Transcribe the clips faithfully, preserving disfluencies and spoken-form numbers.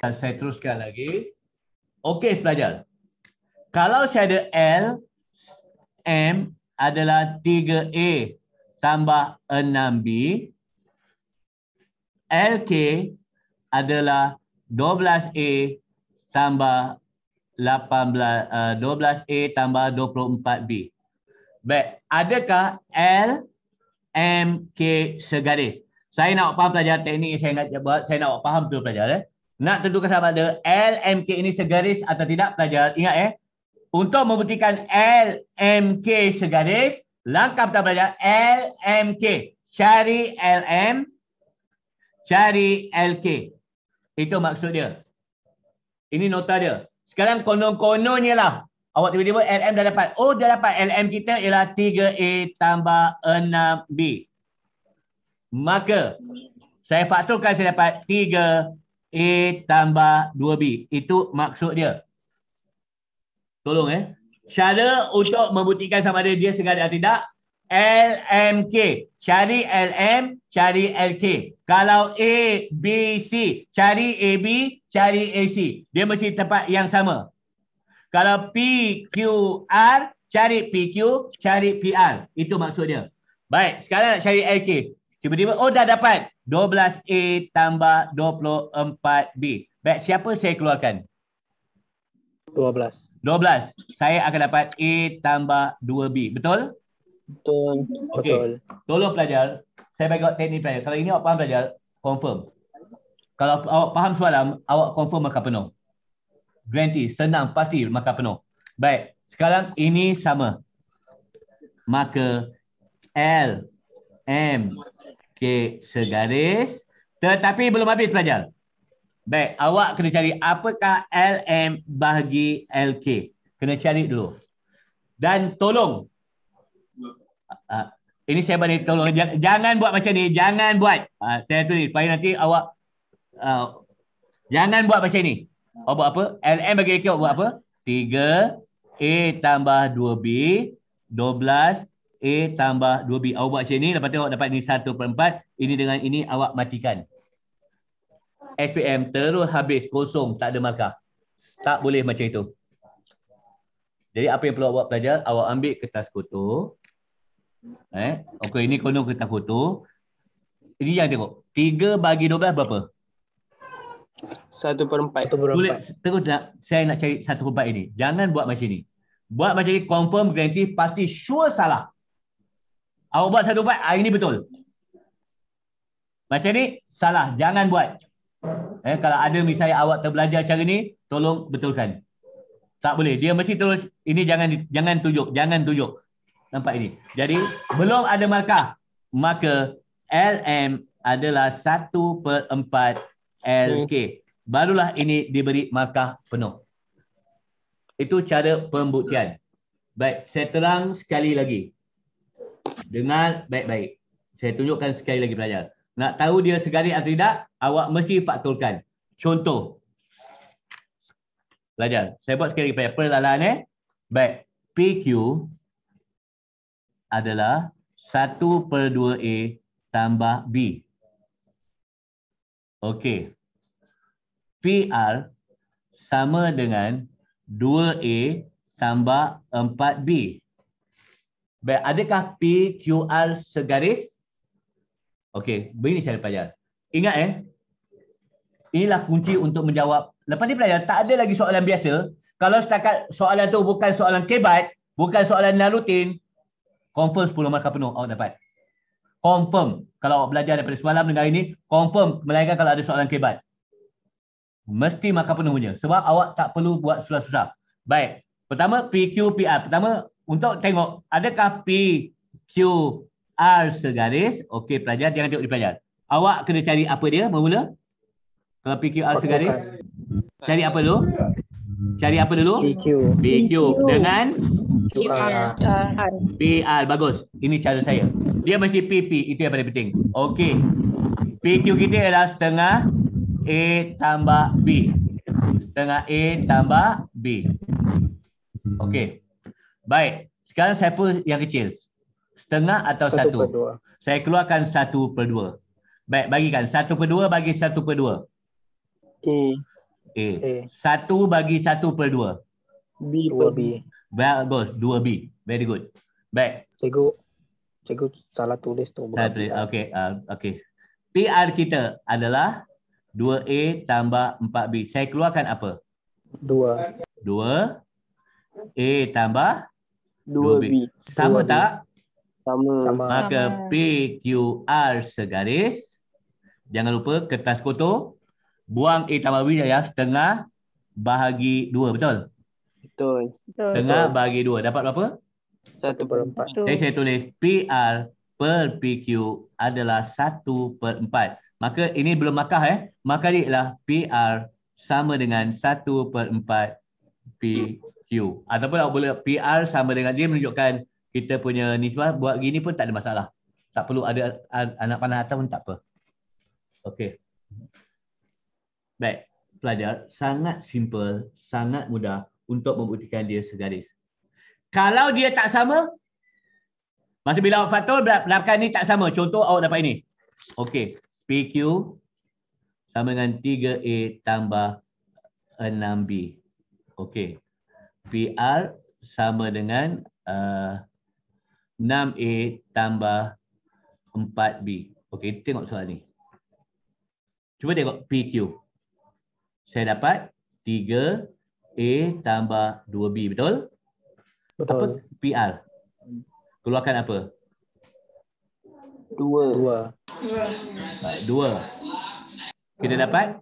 Saya teruskan lagi. Okey pelajar. Kalau saya ada L, M adalah tiga A tambah enam B. L K adalah dua belas A tambah lapan belas, uh, dua belas A tambah dua puluh empat B. Baik, adakah L, M, K segaris? Saya nak faham pelajar teknik yang saya nak buat, saya nak faham betul pelajar. Eh? Nak tentukan sama ada L, M, K ini segaris atau tidak pelajar. Ingat eh, untuk membuktikan L, M, K segaris, langkah pertama pelajar L, M, K. Cari L, M, cari L, K. Itu maksud dia. Ini nota dia. Sekarang konon-kononnya lah. Awak tiba-tiba L M dah dapat. Oh, dah dapat. L M kita ialah tiga A tambah enam B. Maka, saya fakturkan saya dapat tiga A tambah dua B. Itu maksud dia. Tolong eh. Cara untuk membuktikan sama ada dia segaris atau tidak. L M K. Cari L M, cari L K. Kalau A, B, C. Cari A B, cari A C. Dia mesti tempat yang sama. Kalau P, Q, R. Cari P Q, cari P R. Itu maksud dia. Baik, sekarang nak cari L K. Tiba-tiba, oh dah dapat. dua belas A tambah dua puluh empat B. Baik, siapa saya keluarkan? dua belas. dua belas. Saya akan dapat A tambah dua B. Betul? Betul. Okey. Betul. Tolong pelajar. Saya bagi awak teknik pelajar. Kalau ini awak faham pelajar, confirm. Kalau awak faham soalan, awak confirm maka penuh. Guarantee. Senang, pasti maka penuh. Baik. Sekarang ini sama. Maka L, M, K segaris. Tetapi belum habis pelajar. Baik, awak kena cari apakah L M bahagi L K. Kena cari dulu. Dan tolong. Uh, ini saya balik tolong. Jangan, jangan buat macam ni. Jangan buat. Uh, saya tulis. Supaya nanti awak. Uh, jangan buat macam ni. Awak buat apa? L M bagi L K awak buat apa? tiga A tambah dua B. dua belas A tambah dua B. Awak buat macam ni. Lepas tu awak dapat ni satu per empat. Ini dengan ini awak matikan. S P M terus habis kosong, tak ada markah. Tak boleh macam itu. Jadi apa yang perlu awak pelajar, awak ambil kertas kotor. Eh, okey, ini konon kertas kotor. Ini yang tengok. tiga bagi dua belas berapa? satu per empat. Boleh, terus nak, saya nak cari satu per empat ini. Jangan buat macam ni. Buat macam ni confirm guarantee pasti sure salah. Awak buat satu per empat, ah, ini betul. Macam ni salah, jangan buat. Eh, kalau ada misalnya awak terbelajar cara ni, tolong betulkan. Tak boleh. Dia mesti terus, ini jangan jangan tunjuk. Jangan tunjuk. Nampak ini. Jadi, belum ada markah. Maka, L M adalah satu per empat L K. Barulah ini diberi markah penuh. Itu cara pembuktian. Baik, saya terang sekali lagi. Dengar baik-baik. Saya tunjukkan sekali lagi pelajar. Nak tahu dia segaris atau tidak, awak mesti fakturkan. Contoh. Pelajar, saya buat sekali lagi perlahan eh. Baik, P Q adalah satu per dua A tambah B. Okey. P R sama dengan dua A tambah empat B. Baik, adakah P Q R segaris? Okey, begini cara pelajar. Ingat eh, inilah kunci untuk menjawab. Lepas ni pelajar, tak ada lagi soalan biasa. Kalau setakat soalan tu bukan soalan kebat, bukan soalan non rutin, confirm sepuluh markah penuh awak dapat. Confirm. Kalau awak belajar daripada semalam dengan ini, confirm. Melainkan kalau ada soalan kebat. Mesti markah penuh punya. Sebab awak tak perlu buat susah-susah. Baik. Pertama, P Q, P R. Pertama, untuk tengok, adakah P Q R segaris? Okey pelajar, jangan tengok di pelajar. Awak kena cari apa dia bermula? Kalau P Q R segaris, cari apa dulu? Cari apa dulu? P Q. P Q dengan Q R. P R. Bagus. Ini cara saya. Dia mesti P P. Itu yang paling penting. Okey. P Q kita adalah setengah A tambah B. Setengah A tambah B. Okey. Baik. Sekarang siapa yang kecil? Setengah atau satu? Saya keluarkan satu per dua. Baik, bagikan. Satu per dua bagi satu per dua. A. A. A. Satu bagi satu per dua. B per B. Bagus, dua B. Very good. Baik. Cikgu, cikgu salah tulis tu. Bukan Satu. P R. Okey, uh, okey. P R kita adalah dua A tambah empat B. Saya keluarkan apa? dua. dua A tambah dua dua B. B. Sama dua B. tak? Sama. Sama. Maka P Q R segaris. Jangan lupa kertas kotor. Buang A tambah B ya, setengah bahagi dua. Betul? Betul. Betul. Setengah bahagi dua. Dapat berapa? Satu per empat. Betul. Jadi saya tulis P R per P Q adalah satu per empat. Maka ini belum markah eh. Maka dia ialah P R sama dengan satu per empat P Q. Ataupun boleh P R sama dengan, dia menunjukkan kita punya nisbah. Buat gini pun tak ada masalah. Tak perlu ada anak panah atas pun tak apa. Okey. Baik. Pelajar, sangat simple, sangat mudah untuk membuktikan dia segaris. Kalau dia tak sama, masa bila awak faktor, belakang ni tak sama. Contoh awak dapat ini. Okey. P Q sama dengan tiga A tambah enam B. Okey. P R sama dengan uh, enam A tambah empat B. Okey, tengok soal ni. Cuba tengok P Q. Saya dapat tiga A tambah dua B. Betul? Betul. Apa P R? Keluarkan apa? Dua. Dua. Dua. Kita dapat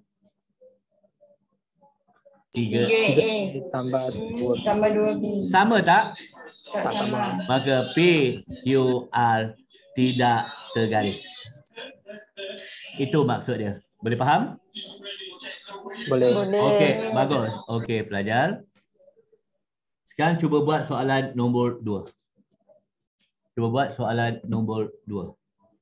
tiga. tiga A Tambah dua. tambah dua B. Sama tak? Tak sama. Maka P Q R tidak segaris. Itu maksud dia. Boleh faham? Boleh. Boleh. Okey, bagus. Okey, pelajar. Sekarang cuba buat soalan nombor dua. Cuba buat soalan nombor dua.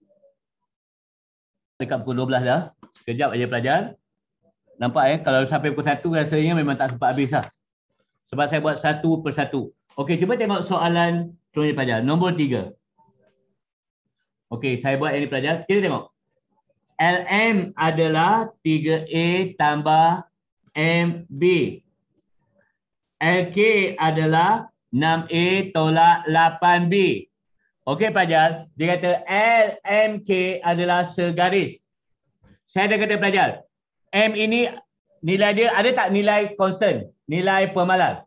Dekat pukul dua belas dah. Sekejap aja pelajar. Nampak eh, kalau sampai pukul satu rasanya memang tak sempat habis lah. Sebab saya buat satu per satu. Okey, cuba tengok soalan contohnya pelajar. Nombor tiga. Okey, saya buat ini pelajar. Kita tengok. L M adalah tiga A tambah M B. L K adalah enam A tolak lapan B. Okey pelajar, dia kata L M K adalah segaris. Saya dah kata pelajar, M ini nilai dia ada tak nilai constant, nilai pemalar?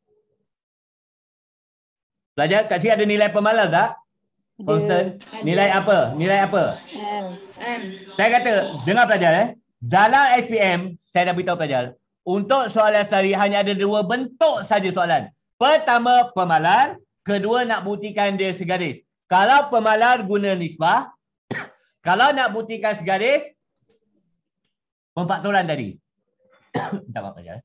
Pelajar, kat sini ada nilai pemalar tak? Constant. Nilai apa? Nilai apa? M. M. Saya kata, dengar pelajar eh. Dalam S P M, saya dah beritahu pelajar. Untuk soalan tadi hanya ada dua bentuk saja soalan. Pertama, pemalar. Kedua, nak buktikan dia segaris. Kalau pemalar, guna nisbah. Kalau nak buktikan segaris, pemfaktoran tadi. Minta maaf pelajar.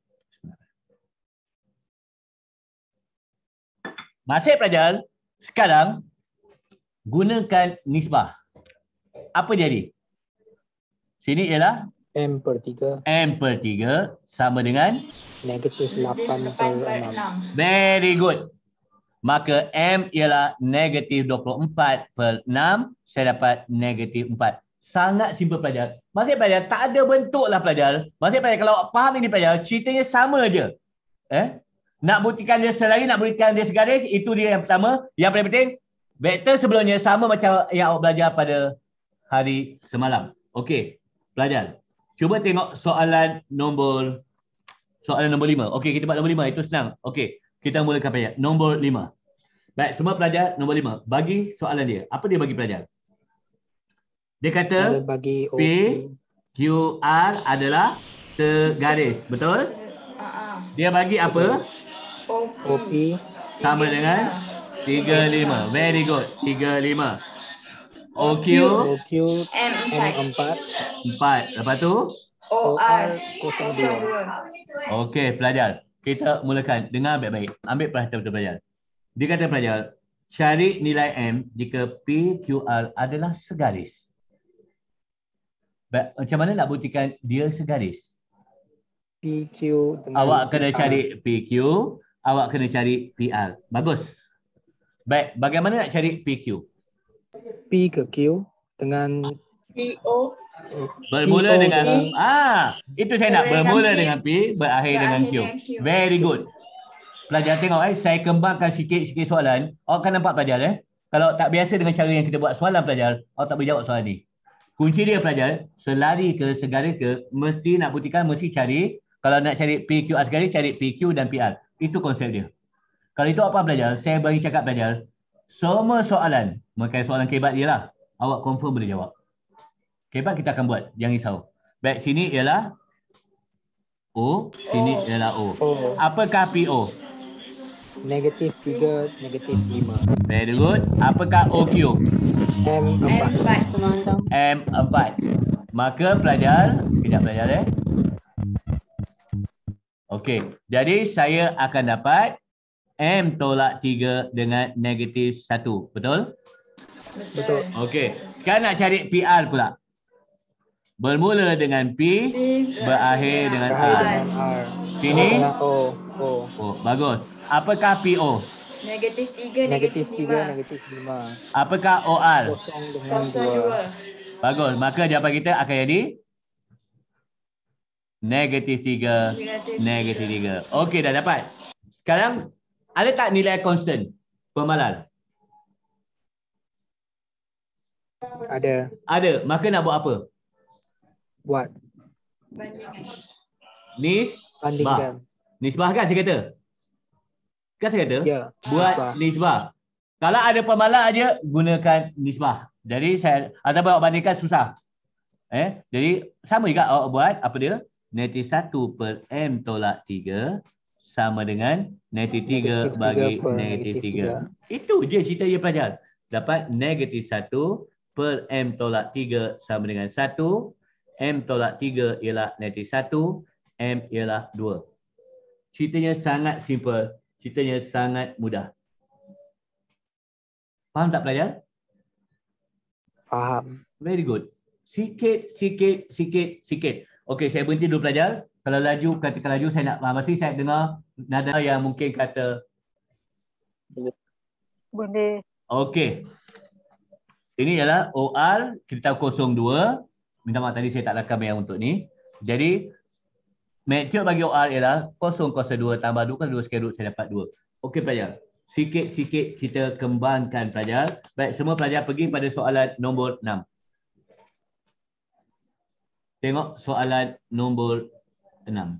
Masih pelajar, sekarang gunakan nisbah. Apa jadi? Sini ialah M per tiga. M per tiga sama dengan Negatif lapan per enam. very good. Maka M ialah negatif dua puluh empat per enam. Saya dapat negatif empat. Sangat simple pelajar. Maksudnya pelajar tak ada bentuk lah pelajar. Maksudnya pelajar kalau faham ini pelajar, ceritanya sama je. Eh? Nak buktikan dia selari, nak buktikan dia segaris, itu dia yang pertama. Yang paling penting, vektor sebelumnya sama macam yang awak belajar pada hari semalam. Okey, pelajar. Cuba tengok soalan nombor soalan nombor lima. Okey, kita buat nombor lima. Itu senang. Okey, kita mulakan pelajar. Nombor lima. Baik, semua pelajar nombor lima. Bagi soalan dia. Apa dia bagi pelajar? Dia kata Dia bagi O P Q R adalah segaris. Betul? Dia bagi apa? O P Sama dengan tiga puluh lima. Very good. tiga puluh lima. O Q O Q M M empat. empat. Lepas tu? O R kosong dua. Okey, pelajar. Kita mulakan. Dengar baik-baik. Ambil perhatian betul pelajar. Dia kata pelajar, cari nilai M jika P Q R adalah segaris. Baik, macam mana nak buktikan dia segaris? P Q dengan Awak kena P R. cari P Q, awak kena cari P R. Bagus. Baik, bagaimana nak cari P Q? P ke Q dengan P O Bermula P O dengan dengan- ah, itu saya nak bermula P, dengan P, berakhir dengan Q. dengan Q. Very good. Pelajar tengok eh, saya kembangkan sikit-sikit soalan. Awak akan nampak pelajar eh. Kalau tak biasa dengan cara yang kita buat soalan pelajar, awak tak boleh jawab soalan ni. Kunci dia pelajar, selari ke segaris ke, mesti nak buktikan, mesti cari. Kalau nak cari P Q R segaris, cari P Q dan P R. Itu konsep dia. Kalau itu apa pelajar, saya bagi cakap pelajar, semua soalan, makanya soalan kebat je lah, awak confirm boleh jawab. Kebat kita akan buat, jangan risau. Baik, sini ialah O, sini O. ialah O. O. Apakah P O? Negatif tiga, negatif lima. Very good. Apakah O Q? M empat. Empat. M empat. Maka pelajar, sekejap pelajar eh. Okey, jadi saya akan dapat M tolak tiga dengan negatif satu. Betul? Betul. Okey, sekarang nak cari P R pula. Bermula dengan P, P, berakhir dengan Berakhir R. dengan R. Sini? O dengan O. O. Oh, bagus. Apakah P O? Negatif tiga, Negatif negatif tiga, lima. negatif lima. Apakah O R? Kosong dengan Kosong dua. dua. Bagus, maka jawapan kita akan jadi negatif tiga, negatif tiga. Okey, dah dapat. Sekarang, ada tak nilai constant pemalar? Ada. Ada, maka nak buat apa? Buat. Bandingkan. Nis, Bandingkan. nisbah kan saya kata? Kan saya kata? Ya. Buat nisbah. nisbah. Kalau ada pemalar aja, gunakan nisbah. Jadi saya, atau awak bandingkan susah. Eh, jadi sama juga awak buat, apa dia? Negatif satu per M tolak tiga sama dengan negatif tiga Negatif bagi tiga per negatif negatif tiga. Itu je cerita dia pelajar. Dapat negatif satu per M tolak tiga sama dengan satu. M tolak tiga ialah negatif satu. M ialah dua. Ceritanya sangat simple. Ceritanya sangat mudah. Faham tak pelajar? Faham. Very good. Sikit, sikit, sikit, sikit. Okey, saya berhenti dulu pelajar. Kalau laju, katakan laju, saya nak masih saya dengar nada yang mungkin kata. Boleh. Okey. Ini adalah O R, kita tahu kosong dua. Minta maaf tadi saya tak rakam yang untuk ni. Jadi, magnitude bagi O R ialah kosong kosong dua tambah dua kosong dua sekali root, saya dapat dua. Okey pelajar. Sikit-sikit kita kembangkan pelajar. Baik, semua pelajar pergi pada soalan nombor enam. Tengok soalan nombor enam.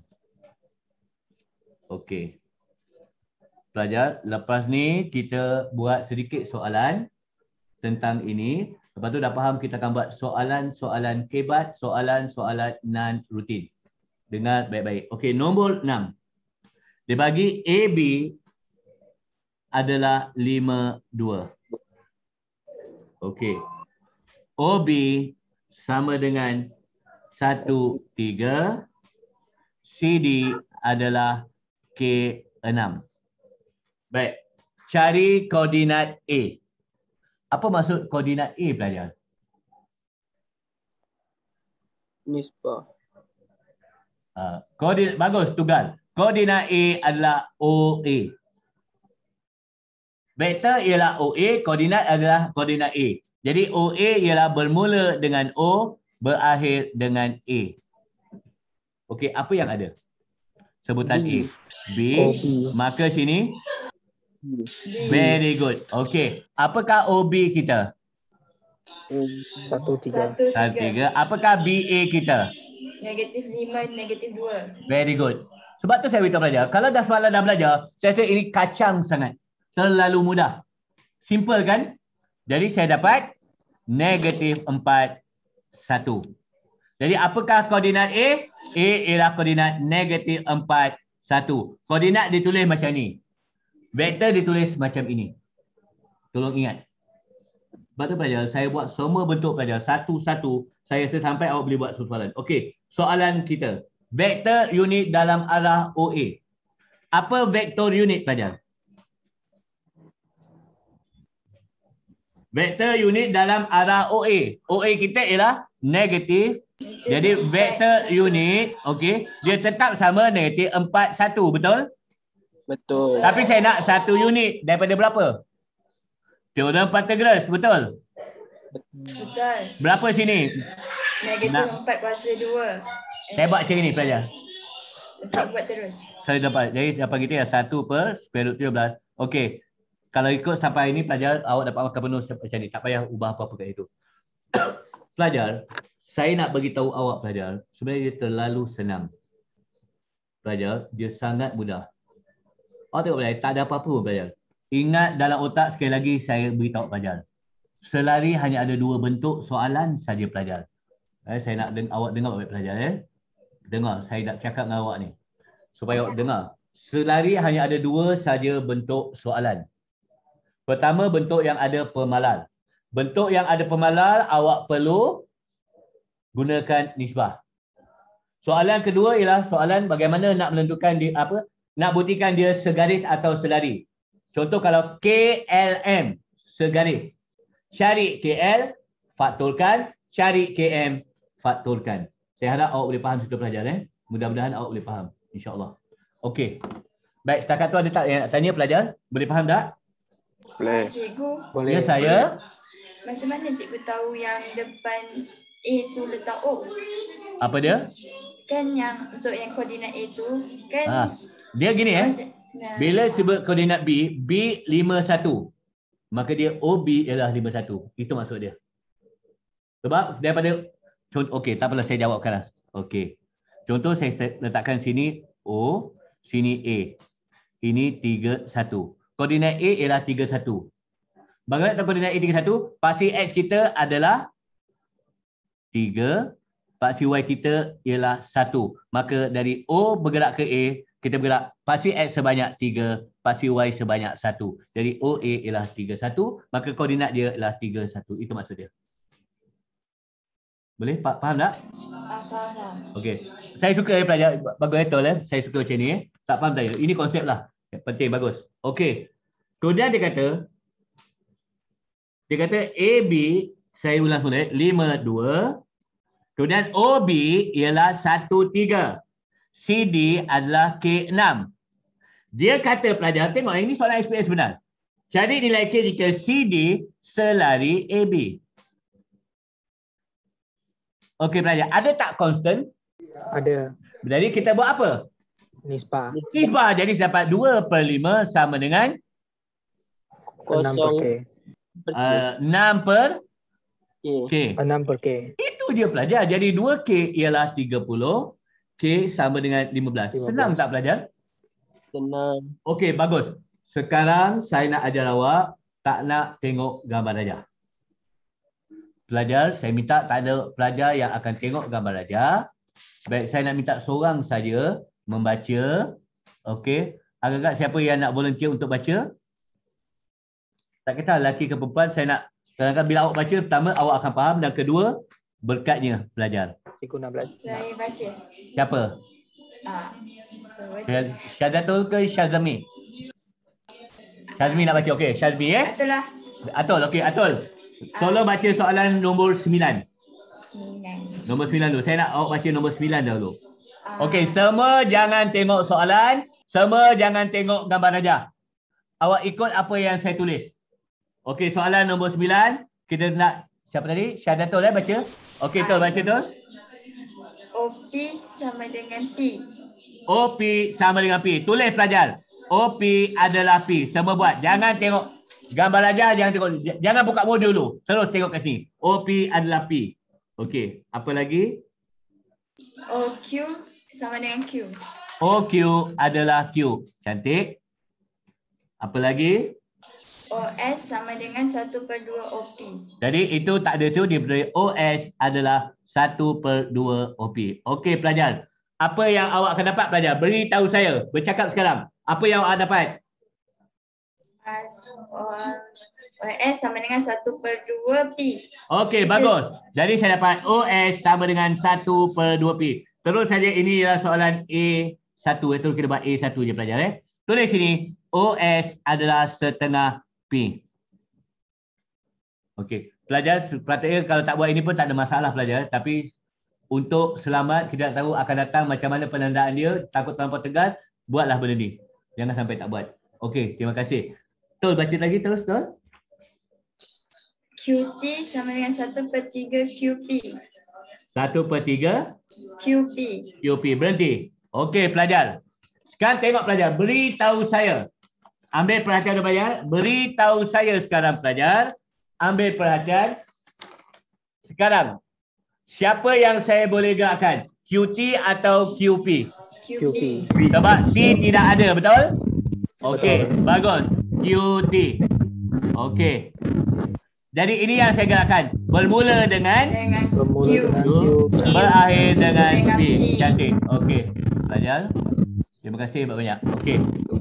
Okey. Pelajar, lepas ni kita buat sedikit soalan tentang ini. Lepas tu dah faham, kita akan buat soalan-soalan kebat, soalan-soalan non-rutin. Dengar baik-baik. Okey, nombor enam. Dia bagi A B adalah lima dua. Okey. O B sama dengan satu tiga. C D adalah K enam. Baik. Cari koordinat A. Apa maksud koordinat A pelajar? Nisbah. Uh, koordinat bagus, tugas. Koordinat A adalah O A. Vektor ialah O A, koordinat adalah koordinat A. Jadi O A ialah bermula dengan O, berakhir dengan A. Okey, apa yang ada? Sebutan A. B. O B. Maka sini B. very good. Okey, apakah O B kita? Satu tiga. Satu, Satu tiga. tiga. Apakah B A kita? Negatif lima, negatif dua. Very good. Sebab tu saya beritahu pelajar, kalau dah soalan dah belajar, saya rasa ini kacang sangat. Terlalu mudah. Simple kan? Jadi saya dapat negatif empat, satu. Jadi apakah koordinat A? A ialah koordinat negatif empat, satu. Koordinat ditulis macam ni. Vektor ditulis macam ini. Tolong ingat. Sebab tu pelajar, saya buat semua bentuk pelajar. Satu-satu. Saya rasa sampai awak boleh buat soalan. Okey, soalan kita. Vektor unit dalam arah O A. Apa vektor unit pelajar? Vektor unit dalam arah O A. O A kita ialah negatif. Jadi vektor unit, okey, dia tetap sama negatif empat, satu, betul? Betul. Tapi saya nak satu unit daripada berapa? Teorem Pythagoras, betul? Betul. Berapa sini? Negatif Nak- empat kuasa dua. Saya buat macam ni pelajar. Cik buat terus. Saya dapat. Jadi dapat kita ya satu per square root tiga belas. Okey. Kalau ikut sampai ini pelajar, awak dapat makan penuh macam ni. Tak payah ubah apa-apa kat itu. Pelajar, saya nak bagi tahu awak pelajar, sebenarnya dia terlalu senang. Pelajar, dia sangat mudah. Awak tengok pelajar, tak ada apa-apa pun pelajar. Ingat dalam otak sekali lagi saya beritahu pelajar. Selari hanya ada dua bentuk soalan saja pelajar. Eh, saya nak deng awak dengar baik pelajar. Eh. Dengar, saya nak cakap dengan awak ni. Supaya awak dengar. Selari hanya ada dua saja bentuk soalan. Pertama, bentuk yang ada pemalar. Bentuk yang ada pemalar, awak perlu gunakan nisbah. Soalan kedua ialah soalan bagaimana nak menentukan dia apa? Nak buktikan dia segaris atau selari. Contoh kalau K L M segaris. Cari K L, faktulkan. Cari K M, faktulkan. Saya harap awak boleh faham sudah pelajar. Eh? Mudah-mudahan awak boleh faham. InsyaAllah. Okey. Baik, setakat tu ada tak yang nak tanya pelajar? Boleh faham tak? Boleh. Cikgu, Boleh. Ya saya. macam mana cikgu tahu yang depan A tu letak O? Apa dia? Kan yang untuk yang koordinat A tu kan Ha. Dia gini eh. macam, nah, Bila sebut koordinat B, B lima satu. Maka dia O B ialah lima satu. Itu maksud dia. Sebab daripada contoh, okey, tak apalah saya jawabkan lah. Okey. Contoh saya letakkan sini O, sini A. Ini tiga satu. Koordinat A ialah tiga satu. Bagaimana tahu koordinat A tiga satu? Paksi X kita adalah tiga. Paksi Y kita ialah satu. Maka dari O bergerak ke A, kita bergerak paksi X sebanyak tiga, paksi Y sebanyak satu. Jadi O A ialah tiga satu, maka koordinat dia ialah tiga satu. Itu maksud dia. Boleh? Faham tak? faham. Okey. Saya suka ya pelajar bagus betul eh. Saya suka macam ni eh. Tak faham saya. Ini konsep lah. Penting, bagus. Okey. Kemudian dia kata dia kata A B, saya ulang semula, lima dua. Kemudian O B ialah satu tiga. C D adalah K enam. Dia kata pelajar, tengok ini soalan S P S benar. Cari nilai K jika C D selari A B. Okey pelajar, ada tak constant? Ada. Jadi kita buat apa? Nisbah. Nisbah, jadi dapat dua per lima sama dengan enam per K. uh, enam per K. enam per K. Itu dia pelajar. Jadi dua K ialah tiga puluh. K sama dengan lima belas. lima belas. Senang tak pelajar? Senang. Okey, bagus. Sekarang saya nak ajar awak tak nak tengok gambar rajah. Pelajar, saya minta tak ada pelajar yang akan tengok gambar rajah. Baik, saya nak minta seorang saja membaca. Okey. Agak-agak siapa yang nak volunteer untuk baca? Tak kira lelaki ke perempuan, saya nak kadang-kadang bila awak baca, pertama awak akan faham dan kedua berkatnya belajar. Cikgu nak belajar. Saya baca. Siapa? Ah. saya baca. Syazzatul ke Syazmi? Syazmi nak baca. Okey, Syazmi eh. Betul lah. Atul, okey, Atul. Tolong baca soalan nombor sembilan. Sembilan. Nombor sembilan dulu. Saya nak awak baca nombor sembilan dahulu. Ah, Okey, semua jangan tengok soalan. Semua jangan tengok gambar rajah. Awak ikut apa yang saya tulis. Okey, soalan nombor sembilan. Kita nak, siapa tadi? Syazzatul eh baca. Okey, Tul baca Tul. O P sama dengan P. O P sama dengan P. Tulis pelajar. O P adalah P. Semua buat. Jangan tengok gambar rajah, jangan tengok. Jangan buka modul dulu. Terus tengok kat sini. O P adalah P. Okey, apa lagi? O Q sama dengan Q. O Q adalah Q. Cantik. Apa lagi? O S sama dengan satu per dua O P. Jadi itu tak ada tu, dia beri O S adalah satu per dua O P. Okey pelajar. Apa yang awak akan dapat pelajar? Beritahu saya. Bercakap sekarang. Apa yang awak dapat? As, o, O S sama dengan satu per dua P. Okey, bagus. Jadi saya dapat O S sama dengan satu per dua P. Terus saja ini ialah soalan A satu. Itu kita buat A satu je pelajar. Eh. Tulis sini. O S adalah setengah P. Okey. Pelajar, perhatikan kalau tak buat ini pun tak ada masalah pelajar. Tapi untuk selamat, kita tahu akan datang macam mana penandaan dia. Takut terlampau tegas, buatlah benda ni. Jangan sampai tak buat. Okey, terima kasih. Tul, baca lagi terus, Tul. Q Q T sama dengan satu per tiga Q P. satu per tiga Q P. Q P. Berhenti. Okey pelajar. Sekarang tengok pelajar. Beritahu saya. Ambil perhatian pelajar. Beritahu saya sekarang pelajar. Ambil perhatian. Sekarang. Siapa yang saya boleh gerakkan? Q T atau Q P? Q P. Sebab T tidak ada. Betul? Okey. Betul. Bagus. Q T. Okey. Jadi ini yang saya gerakkan. Bermula dengan Dengan Bermula Q. dengan Q, Q. berakhir dengan Dengan P. P. Cantik. Okey. Pelajar. Terima kasih banyak. Okey.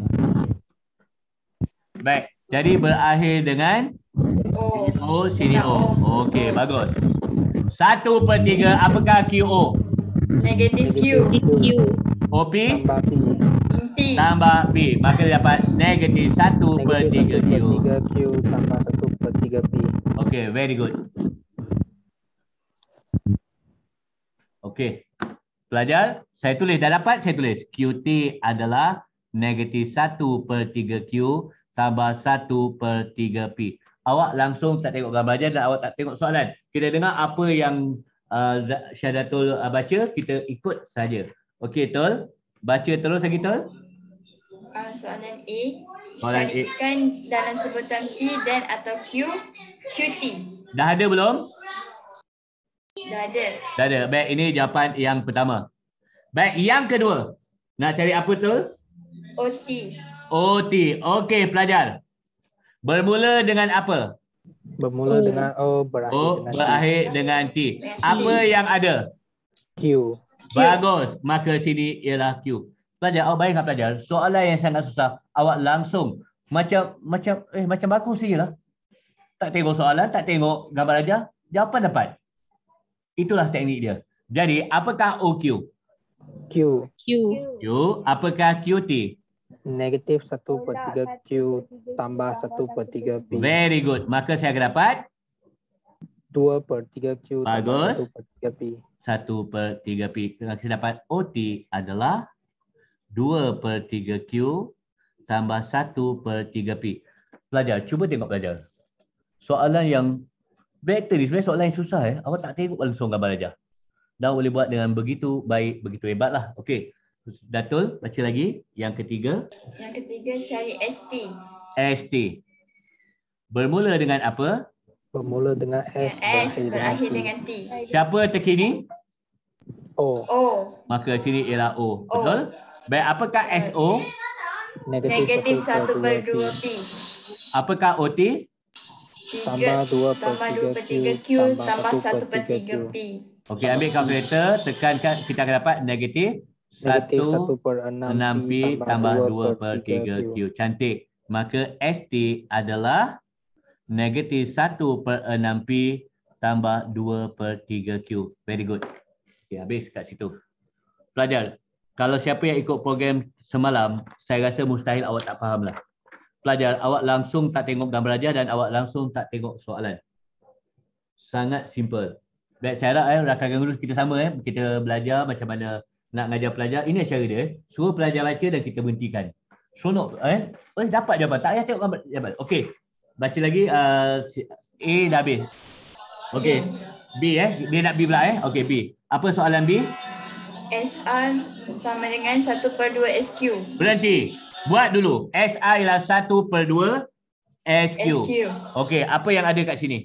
Baik. Jadi berakhir dengan O. O, sini O. O. Okey, bagus. Satu per tiga, apakah Q O? Negatif Q. Q. O P Tambah P. P. tambah P. Maka dia dapat negatif satu per tiga Negatif satu per Q. tiga Q tambah satu per tiga P. Okey, very good. Okey. Pelajar, saya tulis. Dah dapat, saya tulis. Q T adalah negatif satu per tiga Q tambah satu per tiga P. Awak langsung tak tengok gambar aja dan awak tak tengok soalan. Kita dengar apa yang uh, Syahdatul uh, baca, kita ikut saja. Okey, Tol. Baca terus lagi, Tol. Uh, soalan A. Soalan A. Carikan dalam sebutan P dan atau Q, Q T. Dah ada belum? Dah ada. Dah ada. Baik, ini jawapan yang pertama. Baik, yang kedua. Nak cari apa, Tol? O T. O T. Okey, pelajar. Bermula dengan apa? Bermula dengan O, berakhir O dengan T. berakhir dengan T. Apa yang ada? Q. Bagus. Maka sini ialah Q. Pelajar, awak bayangkan pelajar, soalan yang sangat susah, awak langsung macam macam eh macam bagus sajalah. Tak tengok soalan, tak tengok gambar aja, jawapan dapat. Itulah teknik dia. Jadi, apakah O Q? Q. Q. Q. Apakah Q T? Negatif satu per tiga Q tambah satu per tiga P. Very good. Maka saya akan dapat dua per tiga Q tambah Bagus. satu per tiga P. satu per tiga P. Saya dapat O T adalah dua per tiga Q tambah satu per tiga P. Pelajar, cuba tengok pelajar. Soalan yang vektor ni sebenarnya soalan yang susah. Eh. Awak tak tengok langsung gambar aja. Dan boleh buat dengan begitu baik, begitu hebatlah. Okey. Datul, baca lagi. Yang ketiga. Yang ketiga cari S T. S T. Bermula dengan apa? Bermula dengan S, S berakhir berakhir dengan dengan T. Siapa terkini? T. O. O. Maka sini ialah O. O. Betul? Baik, apakah S O? Negatif satu per dua P. Apakah O T? Tiga Tambah dua per tambah dua per tiga tiga Q Q tambah satu per tiga P. Okey, ambil kalkulator, tekankan, kita akan dapat negatif Negatif satu satu per enam enam P P tambah tambah dua per tiga Q. Cantik. Maka S T adalah negatif satu per enam P tambah dua per tiga Q. Very good. Okey, habis kat situ. Pelajar, kalau siapa yang ikut program semalam, saya rasa mustahil awak tak faham lah. Pelajar, awak langsung tak tengok gambar aja dan awak langsung tak tengok soalan. Sangat simple. Baik, saya harap eh, rakan guru kita sama eh. Kita belajar macam mana nak ngajar pelajar. Ini cara dia. Eh. Suruh pelajar baca dan kita berhentikan. Seronok eh. Oh, dapat jawapan. Tak payah tengok gambar jawapan. Okey. Baca lagi uh, A dah habis. Okey. B eh. Dia nak B pula eh. Okey, B. Apa soalan B? S R sama dengan satu per dua S Q. Berhenti. Buat dulu. S R ialah satu per dua S Q. S Q. Okey, apa yang ada kat sini?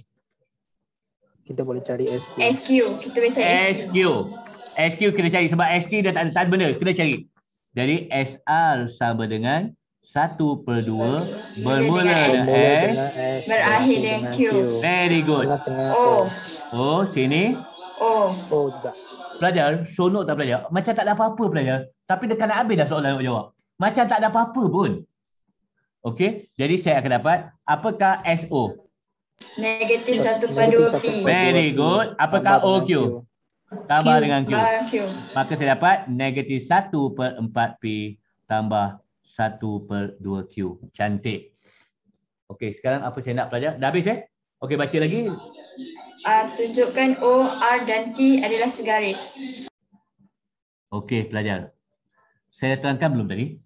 Kita boleh cari S Q. S Q. Kita boleh cari S S Q. Q. S Q kena cari sebab S T dah tak ada, tak ada benda. Kena cari. Jadi S R sama dengan satu per dua bermula dengan Bermula S. dengan S, berakhir dengan Q. Very good. Tengah-tengah O. O. Oh, sini. O. O juga. Pelajar, seronok tak pelajar? Macam tak ada apa-apa pelajar. Tapi dekat nak habis dah soalan nak jawab. Macam tak ada apa-apa pun. Okey, jadi saya akan dapat apakah S O? Negatif satu per dua P. Very good. Apakah O Q? Tambah dengan Q. Tambah Q. Maka saya dapat negatif satu per empat P tambah satu per dua Q. Cantik. Okey, sekarang apa saya nak pelajar? Dah habis eh? Okey, baca lagi. Uh, tunjukkan O, R dan T adalah segaris. Okey, pelajar. Saya dah terangkan belum tadi?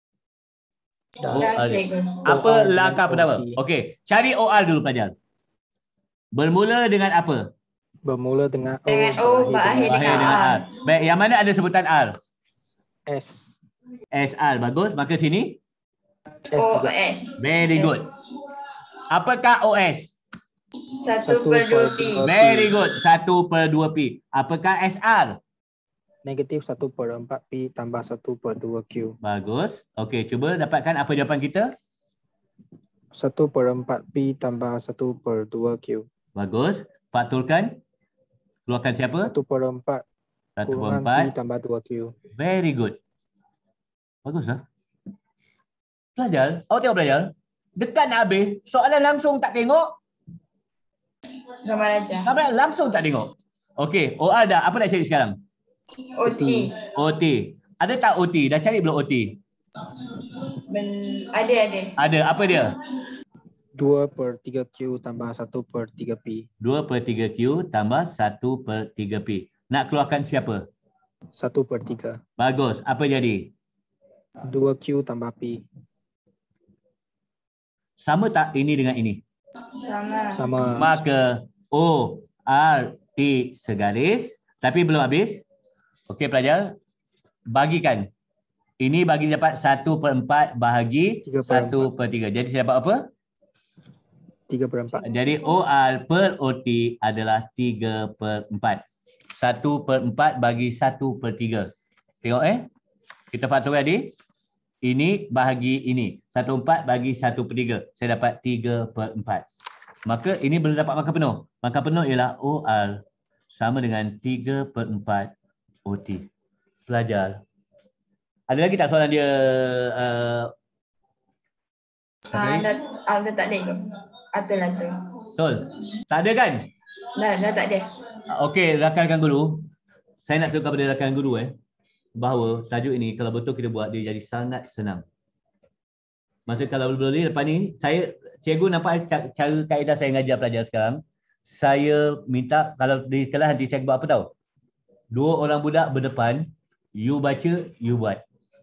Dah. O, Dah R. cikgu. Apa O R langkah dan pertama? O T. Okey, cari O R dulu pelajar. bermula dengan apa? Bermula dengan O, Dengan O, berakhir Berakhir dengan dengan R. R. Baik, yang mana ada sebutan R? S. S R, bagus. Maka sini, S O, juga. S. very good. Apakah O S? Satu Satu per dua per pi. dua. Very good, satu per dua pi. Apakah S R? Negatif satu per empat pi tambah satu per dua Q. Bagus. Okey, cuba dapatkan apa jawapan kita? Satu per empat pi tambah satu per dua Q. Bagus. Faktulkan. Keluarkan siapa? Satu per empat Satu per kurungan pi empat. tambah dua Q. Very good. Bagus lah. Pelajar, awak tengok pelajar. Dekat nak habis, soalan langsung tak tengok. Gambar raja. Gambar langsung tak tengok. Okey, O R dah. Apa nak cari sekarang? O T. O T. Ada tak O T? Dah cari belum O T? Ben, ada, ada. Ada. Apa dia? Dua per tiga Q tambah satu per tiga pi. dua per tiga Q tambah satu per tiga pi. Nak keluarkan siapa? Satu per tiga. Bagus. Apa jadi? Dua Q tambah pi. Sama tak ini dengan ini? Sama. Sama. Maka O R T segaris. Tapi belum habis. Okey pelajar. Bagikan. Ini bagi dapat satu per empat bahagi Tiga per satu per tiga. Jadi saya dapat apa? Tiga per empat. Jadi O R per O T adalah tiga per empat. satu per empat bagi satu per tiga. Tengok eh. Kita faktor tadi. Ini bahagi ini. satu per empat bagi satu per tiga. Saya dapat tiga per empat. Maka ini belum dapat maka penuh. Maka penuh ialah O R sama dengan tiga per empat O T. Pelajar. Ada lagi tak soalan dia? Uh, Ah, dah, ah, dah tak ada itu. Atau lah tu. Betul? Tak ada kan? Dah, dah tak ada. Okey, rakan-rakan guru. Saya nak tunjukkan kepada rakan guru eh. Bahawa tajuk ini kalau betul kita buat dia jadi sangat senang. Masa kalau boleh lepas ni, saya cikgu nampak cara kaedah saya mengajar pelajar sekarang. Saya minta kalau di kelas nanti saya buat apa tahu? Dua orang budak berdepan, you baca, you buat.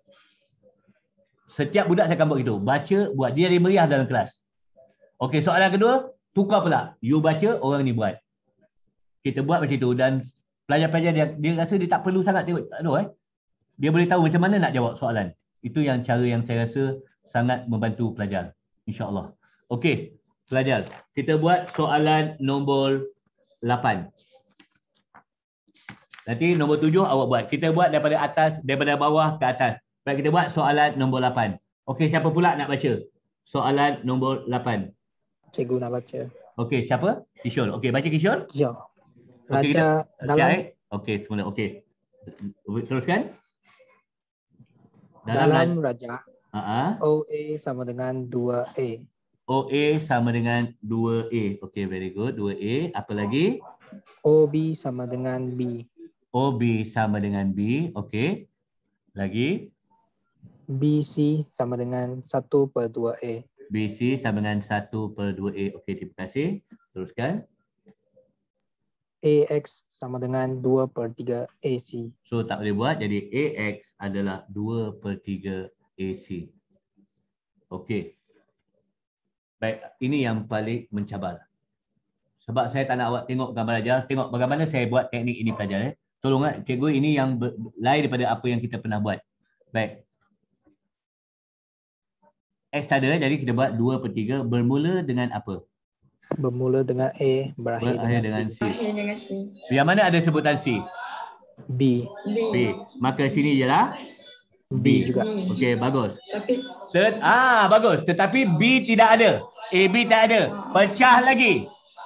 Setiap budak saya akan buat gitu. Baca, buat. Dia jadi meriah dalam kelas. Okey, soalan kedua, tukar pula. You baca, orang ni buat. Kita buat macam itu dan pelajar-pelajar dia, dia rasa dia tak perlu sangat tengok. Tak tahu eh. Dia boleh tahu macam mana nak jawab soalan. Itu yang cara yang saya rasa sangat membantu pelajar. InsyaAllah. Okey, pelajar. Kita buat soalan nombor lapan. Nanti nombor tujuh awak buat. Kita buat daripada atas, daripada bawah ke atas. Baik, kita buat soalan nombor lapan. Okey, siapa pula nak baca? Soalan nombor lapan. Cikgu nak baca. Okey, siapa? Kishore. Okey, baca Kishore. Ya. Okey, Raja kita, dalam siap, eh? Okey, semula. Okey. Teruskan. dalam, Dalam, raja uh-huh. O A sama dengan dua A. O A sama dengan dua A. Okey, very good. dua A. Apa lagi? O B sama dengan B. O B sama dengan B. Okey. Lagi? B C sama dengan satu per dua A. B C sama dengan satu per dua A. Okey, terima kasih. Teruskan. A X sama dengan dua per tiga A C. So, tak boleh buat. Jadi, A X adalah dua per tiga A C. Okey. Baik, ini yang paling mencabar. Sebab saya tak nak awak tengok gambar aja. Tengok bagaimana saya buat teknik ini pelajar. Eh. Tolonglah, cikgu, ini yang lain daripada apa yang kita pernah buat. Baik. X tak ada, jadi kita buat dua per tiga bermula dengan apa? Bermula dengan A, berakhir, Berakhir dengan, dengan C. C. Berakhir dengan C. Yang mana ada sebutan C? B. B. B. Maka sini ialah B, B. juga. Okey, bagus. Tapi Third, ah bagus. Tetapi B tidak ada. A B tak ada. Pecah lagi.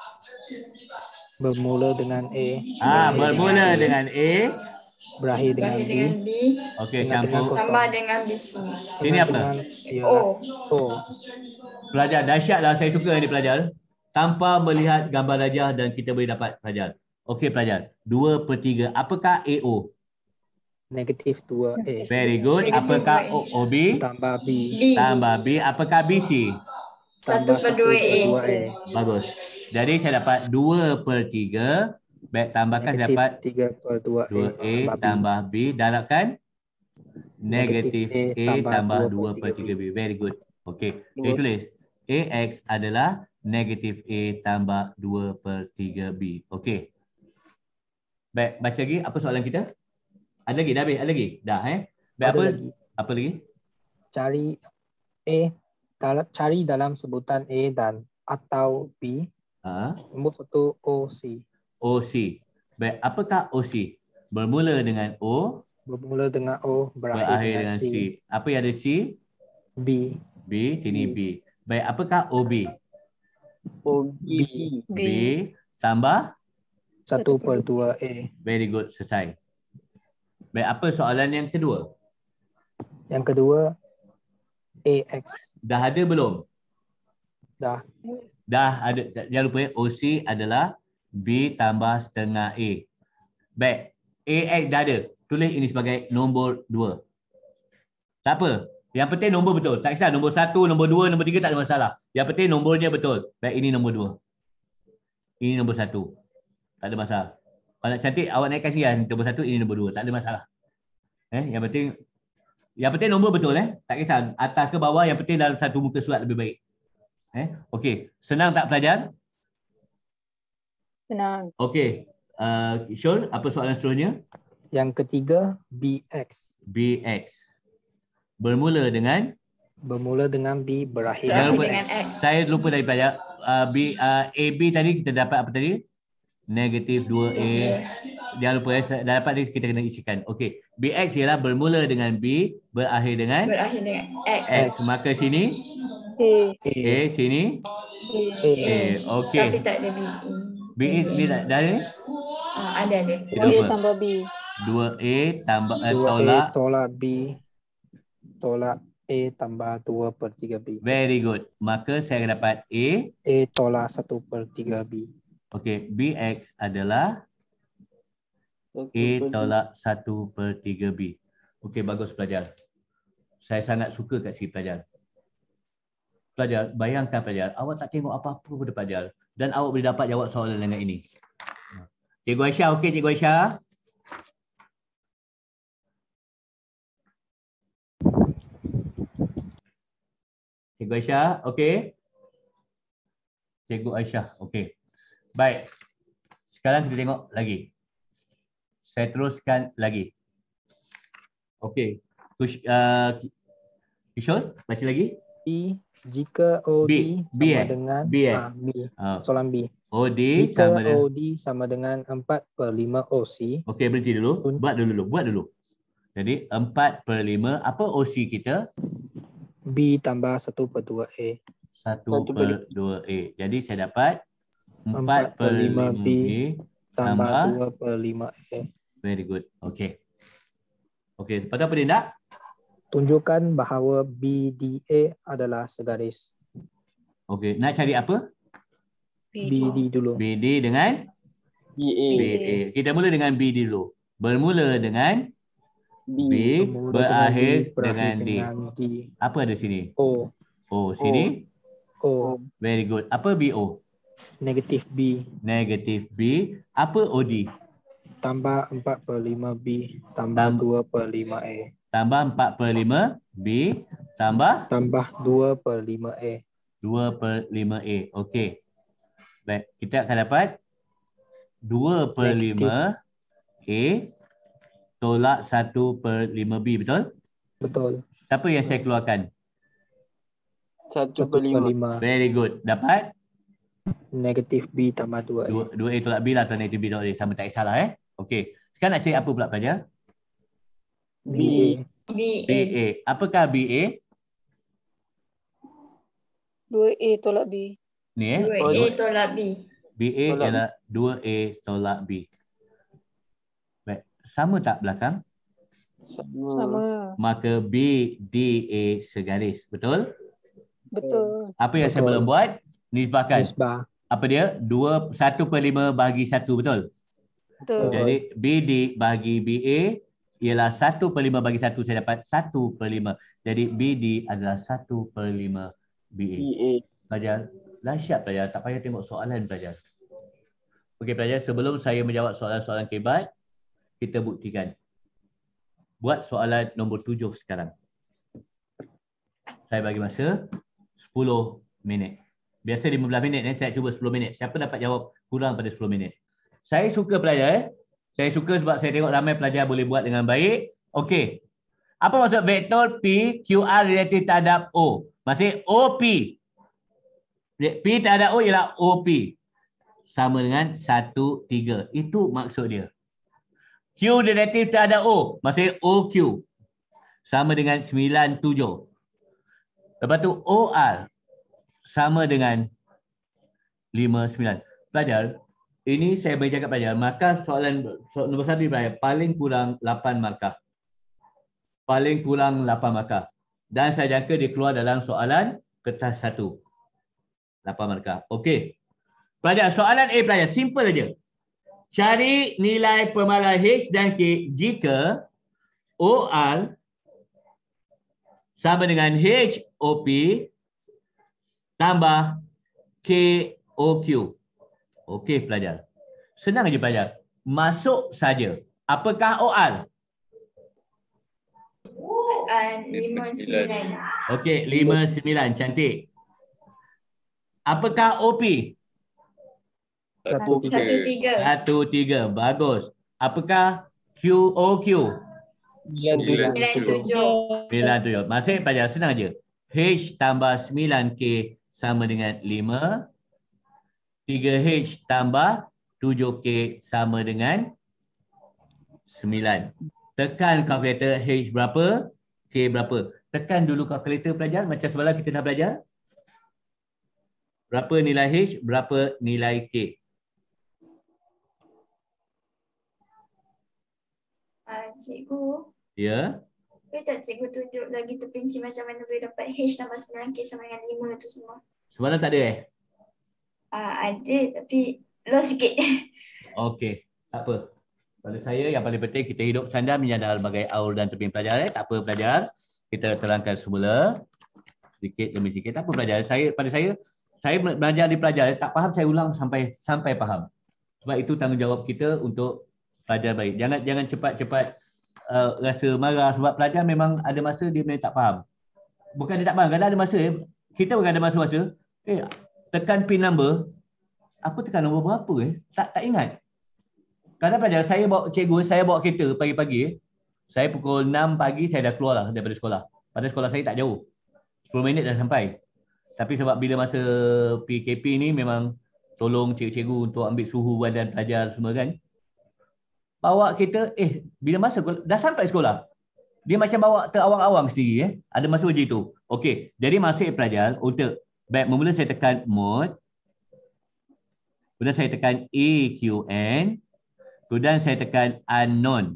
Bermula dengan A. Ah berakhir bermula B, dengan A. berakhir dengan berakhir B. dengan B. Okey, Dengan- dengan campur. kosong. Tambah dengan B C. Ini apa? Dengan O. ialah O. Pelajar dahsyatlah, saya suka ini pelajar. Tanpa melihat gambar rajah dan kita boleh dapat pelajar. Okey pelajar. dua per tiga. Apakah A O? Negatif dua A. Very good. Negatif Apakah dua A. O B? Tambah B. B. Tambah B. Apakah B C? Satu per dua A. dua A. Bagus. Jadi saya dapat dua per tiga. Baik, tambahkan saya Negatif dapat tiga per dua A. dua A tambah B. Darabkan negatif Negatif A A tambah tambah dua dua per per tiga B. Very good. Okey. Saya Dua. tulis A X adalah negatif A tambah dua per tiga B. Okey. Baik, baca lagi apa soalan kita? Ada lagi? Dah habis? Ada lagi? Dah eh? Baik, Ada apa, lagi. apa lagi? Cari A, dalam, cari dalam sebutan A dan atau B. Ha? Nombor satu O C. O C. Baik, apakah O C? Bermula dengan O, Bermula dengan O, berakhir, berakhir dengan, dengan C. C. Apa yang ada C? B. B, sini B. Baik, apakah O B? O B. B. B tambah? Satu per dua A. Very good, selesai. Baik, apa soalan yang kedua? Yang kedua A X. Dah ada belum? Dah. Dah ada. Jangan lupa ya, O C adalah B tambah setengah A. Baik, A X dah ada. Tulis ini sebagai nombor dua. Tak apa. Yang penting nombor betul. Tak kisah nombor satu, nombor dua, nombor tiga tak ada masalah. Yang penting nombornya betul. Baik, ini nombor dua. Ini nombor satu. Tak ada masalah. Kalau nak cantik, awak naikkan sini kan. Nombor satu, ini nombor dua. Tak ada masalah. Eh, yang penting yang penting nombor betul eh. Tak kisah atas ke bawah, yang penting dalam satu muka surat lebih baik. Eh, okey. Senang tak pelajar? Senang. Okey. Uh, Syul, apa soalan seterusnya? Yang ketiga B X. B X. Bermula dengan? Bermula dengan B, berakhir Jangan Berakhir lupa, dengan X. saya lupa tadi pelajar. Uh, B, uh, A B tadi kita dapat apa tadi? Negatif dua A. Jangan lupa ya, dah dapat ni kita kena isikan. Okey. B X ialah bermula dengan B, berakhir dengan Berakhir dengan X. X. Maka sini A. A. A, sini A. A. Okey. Tapi tak ada B. B ni dah dah ada ni? Ah, ada ada. Kita A lupa. tambah B. dua A tambah eh, dua A tolak. tolak B. Tolak A tambah dua per tiga B. Very good. Maka saya akan dapat A. A tolak satu per tiga B. Okey. B X adalah A tolak satu per tiga B. Okey, bagus pelajar. Saya sangat suka kat si pelajar. Pelajar, bayangkan pelajar, awak tak tengok apa-apa pada pelajar dan awak boleh dapat jawab soalan dengan ini. Cikgu Aisyah, okey Cikgu Aisyah? Cikgu Aisyah, okey? Cikgu Aisyah, okey. Baik. Sekarang kita tengok lagi. Saya teruskan lagi. Okey. Kush, uh, Kishore, baca lagi. B, jika O D B, B, sama eh? dengan B, eh? ah, B. Uh, Soalan B. O D Jika sama dengan... O D sama dengan empat per lima O C. Okey, berhenti dulu. Buat dulu dulu. Buat dulu. Jadi empat per lima. Apa O C kita? B tambah satu per dua A. satu per dua A. Jadi saya dapat empat per lima B tambah tambah dua per lima A. Very good. Okey. Okey, lepas tu apa dia nak? Tunjukkan bahawa B D A adalah segaris. Okey, nak cari apa? B D dulu. B D dengan B A. B A. Kita mula dengan B D dulu. Bermula dengan B. B, Bermula berakhir dengan B, berakhir dengan D. dengan D. Apa ada sini? O. O, sini. O. Very good. Apa B O? Negatif B. Negatif B. Apa O D? Tambah empat per lima B. Tambah Tambah- dua per lima A. Tambah empat per lima B. Tambah Tambah dua per lima A. dua per lima A. Okey. Baik, kita akan dapat dua per Negatif. lima A tolak satu per lima B, betul? Betul. Siapa yang saya keluarkan? Satu Satu per per lima. lima. Very good. Dapat Negatif B tambah dua A. dua A tolak B lah atau negatif B tolak A. Sama tak kisahlah eh. Okey. Sekarang nak cari apa pula pelajar? B A. B B A. A. Apakah B A? dua A tolak B. Ni eh. dua Oh, A tolak B. B A Tolak ialah dua A tolak B. Baik. Sama tak belakang? Sama. Sama. Maka B D A segaris. Betul? Betul. Apa yang saya Betul. belum buat? Nisbahkan. Nisbah. Apa dia? dua, satu per lima bahagi satu, betul? Betul. Betul. Jadi B D bahagi B A ialah satu per lima bagi satu, saya dapat satu per lima. Jadi B D adalah satu per lima B A. B A. Pelajar, dahsyat pelajar. Tak payah tengok soalan pelajar. Okey pelajar, sebelum saya menjawab soalan-soalan kebat, kita buktikan. Buat soalan nombor tujuh sekarang. Saya bagi masa sepuluh minit. Biasa lima belas minit, eh. Saya cuba sepuluh minit. Siapa dapat jawab kurang pada sepuluh minit? Saya suka pelajar. Eh. Saya suka sebab saya tengok ramai pelajar boleh buat dengan baik. Okey. Apa maksud vektor P, Q R relatif terhadap O? Maksudnya O P. P terhadap O ialah O P. Sama dengan satu, tiga. Itu maksud dia. Q relatif terhadap O. Maksudnya O Q. Sama dengan sembilan, tujuh. Lepas tu O R. Sama dengan lima, sembilan. Pelajar, ini saya bagi cakap pelajar. Maka soalan, soalan nombor satu pelajar, paling kurang lapan markah. Paling kurang lapan markah. Dan saya jangka dia keluar dalam soalan kertas satu. lapan markah. Okey. Pelajar, soalan A pelajar. Simple aja. Cari nilai pemalar H dan K jika O R sama dengan H O P tambah K O Q. Okey pelajar. Senang aja pelajar. Masuk saja. Apakah O R? Uh, lima sembilan. Okey, lima sembilan. Cantik. Apakah O P? Satu Satu tiga. tiga. Satu tiga. Bagus. Apakah Q O Q? Sembilan Sembilan tujuh. tujuh. sembilan tujuh. Maksudnya pelajar senang aja. H tambah sembilan K sama dengan lima. tiga H tambah tujuh K sama dengan sembilan. Tekan kalkulator H berapa, K berapa. Tekan dulu kalkulator pelajar macam semalam kita dah belajar. Berapa nilai H, berapa nilai K. Uh, cikgu, Ya. boleh tak cikgu tunjuk lagi terperinci macam mana boleh dapat H tambah sembilan K sama dengan lima tu semua? Semalam tak ada eh? Uh, ada tapi low sikit. Okey. Tak apa. Pada saya yang paling penting kita hidup sandar menyandar berbagai aur dan terpin pelajar. Eh? Tak apa pelajar. Kita terangkan semula. Sedikit demi sedikit. Tak apa pelajar. Saya, pada saya, saya belajar di pelajar. Tak faham saya ulang sampai sampai faham. Sebab itu tanggungjawab kita untuk pelajar baik. Jangan jangan cepat-cepat uh, rasa marah sebab pelajar memang ada masa dia memang tak faham. Bukan dia tak faham. Kadang ada masa, eh, kita pun ada masa-masa, eh tekan pin number, aku tekan nombor berapa eh? Tak tak ingat. Kadang pelajar, saya bawa cikgu, saya bawa kereta pagi-pagi, eh. Saya pukul enam pagi saya dah keluar lah daripada sekolah. Pada sekolah saya tak jauh. sepuluh minit dah sampai. Tapi sebab bila masa P K P ni memang tolong cikgu-cikgu untuk ambil suhu badan pelajar semua kan. Bawa kereta, eh bila masa dah sampai sekolah. Dia macam bawa terawang-awang sendiri eh. Ada masa macam itu. Okey, jadi masuk pelajar untuk baik bermula saya tekan mode. Kemudian saya tekan E Q N. Kemudian saya tekan unknown.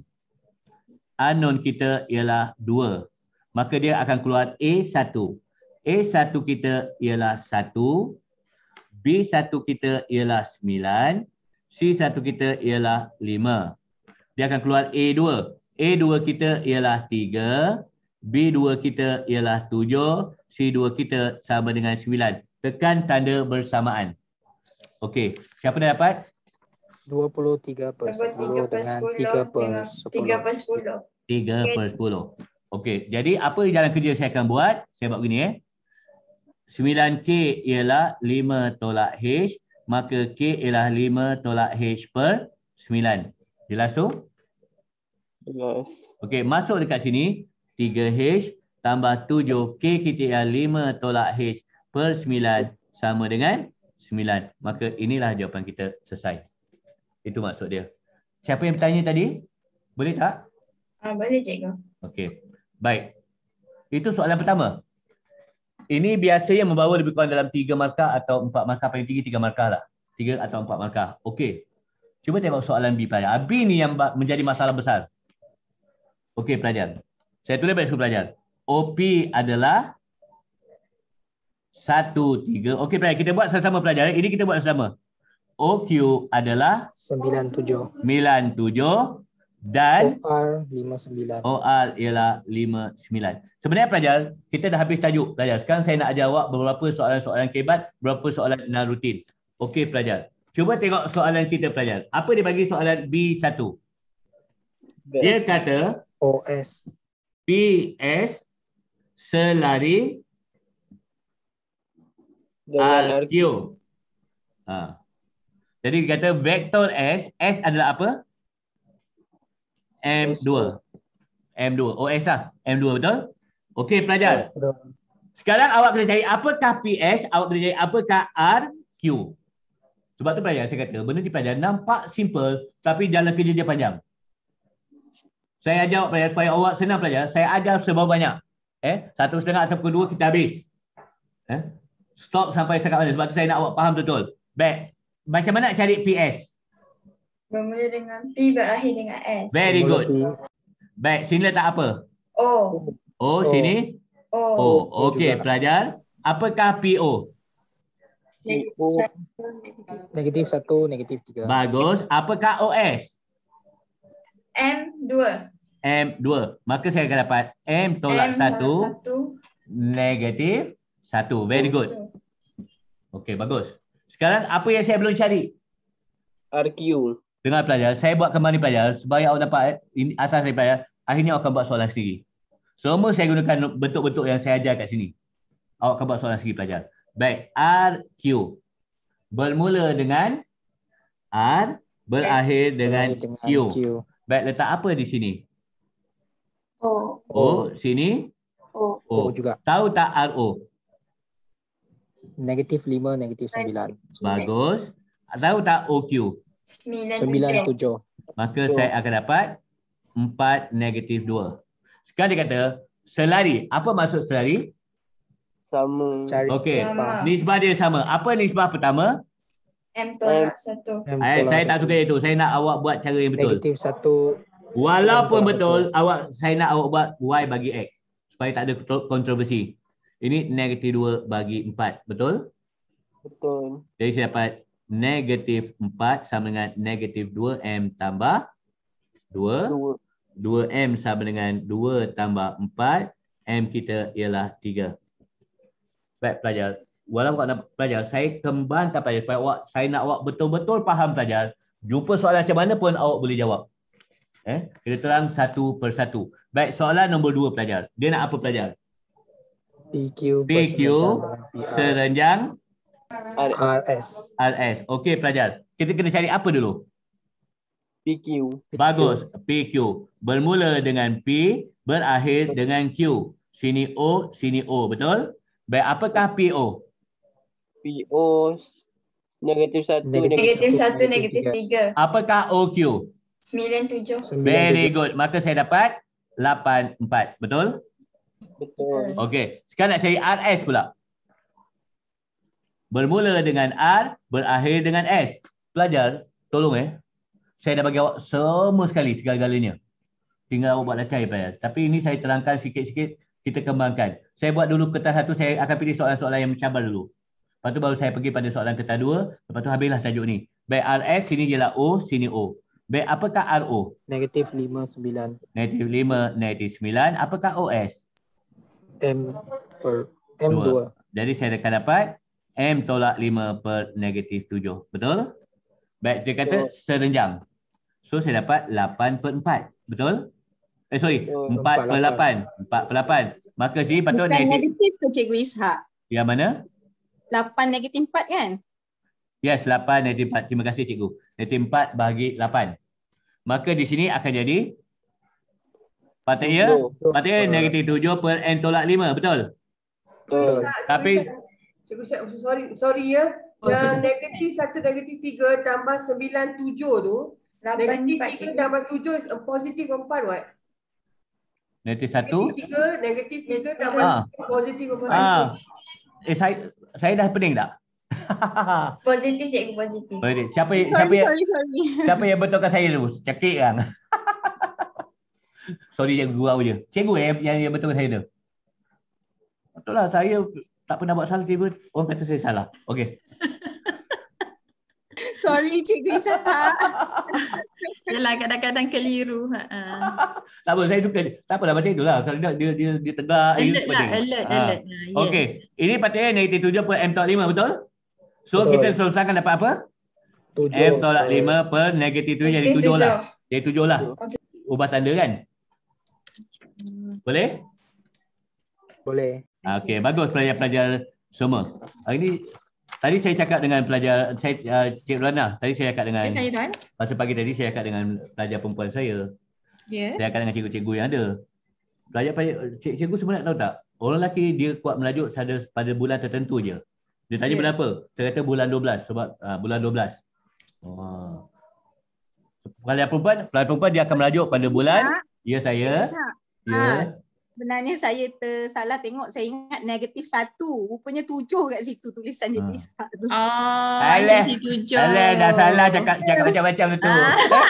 Unknown kita ialah dua. Maka dia akan keluar A satu. A satu kita ialah satu. B satu kita ialah sembilan. C satu kita ialah lima. Dia akan keluar A dua. A dua kita ialah tiga. B dua kita ialah tujuh. C dua kita sama dengan sembilan. Tekan tanda bersamaan. Okey, siapa dah dapat? dua puluh tiga per sepuluh dengan tiga per tiga per sepuluh. sepuluh. tiga per sepuluh. Okey, jadi apa jalan kerja saya akan buat? Saya buat begini eh. sembilan K ialah lima tolak H, maka K ialah lima tolak H per sembilan. Jelas tu? Jelas. Okey, masuk dekat sini. tiga H tambah tujuh. K kita ialah lima tolak H per sembilan sama dengan sembilan. Maka inilah jawapan kita selesai. Itu maksud dia. Siapa yang bertanya tadi? Boleh tak? Uh, boleh cikgu. Okey. Baik. Itu soalan pertama. Ini biasanya membawa lebih kurang dalam tiga markah atau empat markah, paling tinggi tiga markah lah. tiga atau empat markah. Okey. Cuba tengok soalan B pelajar. B ni yang menjadi masalah besar. Okey pelajar. Saya tulis pada skul pelajar. O P adalah satu, tiga. Okey pelajar, kita buat sama-sama pelajar. Ini kita buat sama. O Q adalah sembilan tujuh. sembilan tujuh dan O R lima sembilan. O R ialah lima sembilan. Sebenarnya pelajar, kita dah habis tajuk pelajar. Sekarang saya nak jawab beberapa soalan-soalan kebat, beberapa soalan non rutin. Okey pelajar. Cuba tengok soalan kita pelajar. Apa dia bagi soalan B satu? Dia kata O S. P S selari Dengan R Q. Ha. Jadi kata vektor S, S adalah apa? M dua. M dua. O S lah. M dua betul? Okey pelajar. Betul. Sekarang awak kena cari apakah P S, awak kena cari apakah R Q. Sebab tu pelajar saya kata benda ni pelajar nampak simple tapi jalan kerja dia panjang. Saya ajar pelajar supaya awak senang pelajar. Saya ajar seberapa banyak. Eh, satu setengah atau kedua kita habis. Eh? Stop sampai setakat mana sebab tu saya nak awak faham betul. Baik. Macam mana nak cari P S? Bermula dengan P berakhir dengan S. Very Mula good. P. Baik, sini letak apa? O. Oh, O. sini. O. Oh, O okey juga. pelajar. Apakah P O? O. Negatif satu, negatif tiga. Bagus. Apakah O S? M dua. M dua. Maka saya akan dapat M tolak M satu, satu. negatif satu. Very good. Betul. Okey, bagus. Sekarang apa yang saya belum cari? R Q. Dengar pelajar, saya buat kembali pelajar supaya awak dapat eh, ini asas saya pelajar. Akhirnya awak akan buat soalan sendiri. Semua saya gunakan bentuk-bentuk yang saya ajar kat sini. Awak akan buat soalan sendiri pelajar. Baik, R Q. Bermula dengan R, berakhir dengan Dengan Q. Q. Baik, letak apa di sini? O. O, sini O. O O. juga. Tahu tak R O? Negatif lima, negatif sembilan. Bagus. Tahu tak O Q? Sembilan Sembilan tujuh. tujuh. Maka saya akan dapat empat negatif dua. Sekarang dia kata selari. Apa maksud selari? Sama. Cari Okey. Sama. Nisbah dia sama. Apa nisbah pertama? M tolak satu. M Eh, tolak saya tak satu. suka itu. Saya nak awak buat cara yang betul. Negatif satu. Walaupun M tolak betul, awak saya nak awak buat Y bagi X. Supaya tak ada kontro- kontroversi. Ini negatif dua bagi empat. Betul? Betul. Jadi saya dapat negatif empat sama dengan negatif dua M tambah dua. Dua. dua M sama dengan dua tambah empat. M kita ialah tiga. Baik pelajar. Walaupun awak nak pelajar, saya kembangkan pelajar supaya awak, saya nak awak betul-betul faham pelajar. Jumpa soalan macam mana pun awak boleh jawab. Eh, kita terang satu persatu. Baik, soalan nombor dua pelajar. Dia nak apa pelajar? P Q P Q serenjang R R S. R S. Okey pelajar. Kita kena cari apa dulu? P Q. Bagus. P Q. Bermula dengan P, berakhir dengan Q. Sini O, sini O. Betul? Baik, apakah P O? P O. Negatif satu. Negatif. Negatif satu, Negatif negatif tiga. Apakah O Q? Sembilan tujuh. Very good. Maka saya dapat lapan empat. Betul? Betul. Okey. Sekarang nak cari R S pula. Bermula dengan R, berakhir dengan S. Pelajar, tolong eh. Saya dah bagi awak semua sekali, segala-galanya. Tinggal awak buat latihan pelajar. Tapi ini saya terangkan sikit-sikit, kita kembangkan. Saya buat dulu kertas satu, saya akan pilih soalan-soalan yang mencabar dulu. Lepas tu baru saya pergi pada soalan kertas dua, lepas tu habislah tajuk ni. Baik R S, sini ialah O, sini O. Baik, apakah R O? Negatif lima, sembilan. Negatif lima, negatif sembilan. Apakah O S? M per M dua. Jadi saya akan dapat M tolak lima per negatif tujuh. Betul? Baik, dia kata serenjang. So saya dapat lapan per empat. Betul? Eh sorry, Betul. empat per lapan. empat per lapan. Maka sini patut Bukan negatif. negatif ke Cikgu Ishak? Yang mana? lapan negatif empat kan? Yes, lapan negatif empat. Terima kasih cikgu. Negatif empat bahagi lapan. Maka di sini akan jadi patutnya patutnya negatif tujuh per N tolak lima. Betul? Betul. Tapi Cikgu saya sorry sorry ya. Yang negatif satu negatif tiga tambah sembilan tujuh tu. Lapan Negatif empat tiga cikgu. tambah tujuh is a positif empat what? negatif satu. Negatif tiga, negatif tiga Negatif tambah Ah. positif empat. Ah. Eh saya saya dah pening tak? Positif cikgu, positif. Boleh. Siapa siapa Sorry, yang sorry, sorry. siapa yang betulkan saya dulu? Cekik kan. Sorry cikgu gurau je. Cikgu yang yang, yang betulkan saya tu. Betul lah, saya tak pernah buat salah tiba orang kata saya salah. Okey. Sorry Cikgu Ishak. Yalah kadang-kadang keliru. Ha. Tak apa, saya suka. Tak apalah macam itulah. Kalau dia dia dia, dia tegak. Alert lah, alert, Ha. alert. Ha, yes. Okey. Ini patutnya negatif tujuh per M tolak lima, betul? So Betul. kita selesaikan dapat apa? Tujuh. M tolak lima per negatif tujuh jadi Negatif tujuh tujuh. lah. Jadi tujuh lah. Ubah tanda kan? Boleh? Boleh. Okey, bagus pelajar-pelajar Semua. Hari ni tadi saya cakap dengan pelajar saya uh, Cik Rana. Tadi saya cakap dengan Ya, saya tuan. masa pagi tadi saya cakap dengan pelajar perempuan saya. Ya. Saya cakap dengan cikgu-cikgu yang ada. Pelajar-pelajar cik, cikgu semua nak tahu tak? Orang lelaki dia kuat merajuk pada pada bulan tertentu je. Dia tanya Ya. bulan apa? Saya kata bulan dua belas sebab uh, bulan dua belas. Oh. Pelajar perempuan, pelajar perempuan dia akan merajuk pada bulan. Ya saya. Cikgu Ishak, Ya. ah, sebenarnya saya tersalah tengok. Saya ingat negatif satu. Rupanya tujuh kat situ tulisan Ah. cikgu Ishak tu. Oh, Alah. jadi tujuh. Alah, dah salah cakap cakap macam-macam tu. Ah.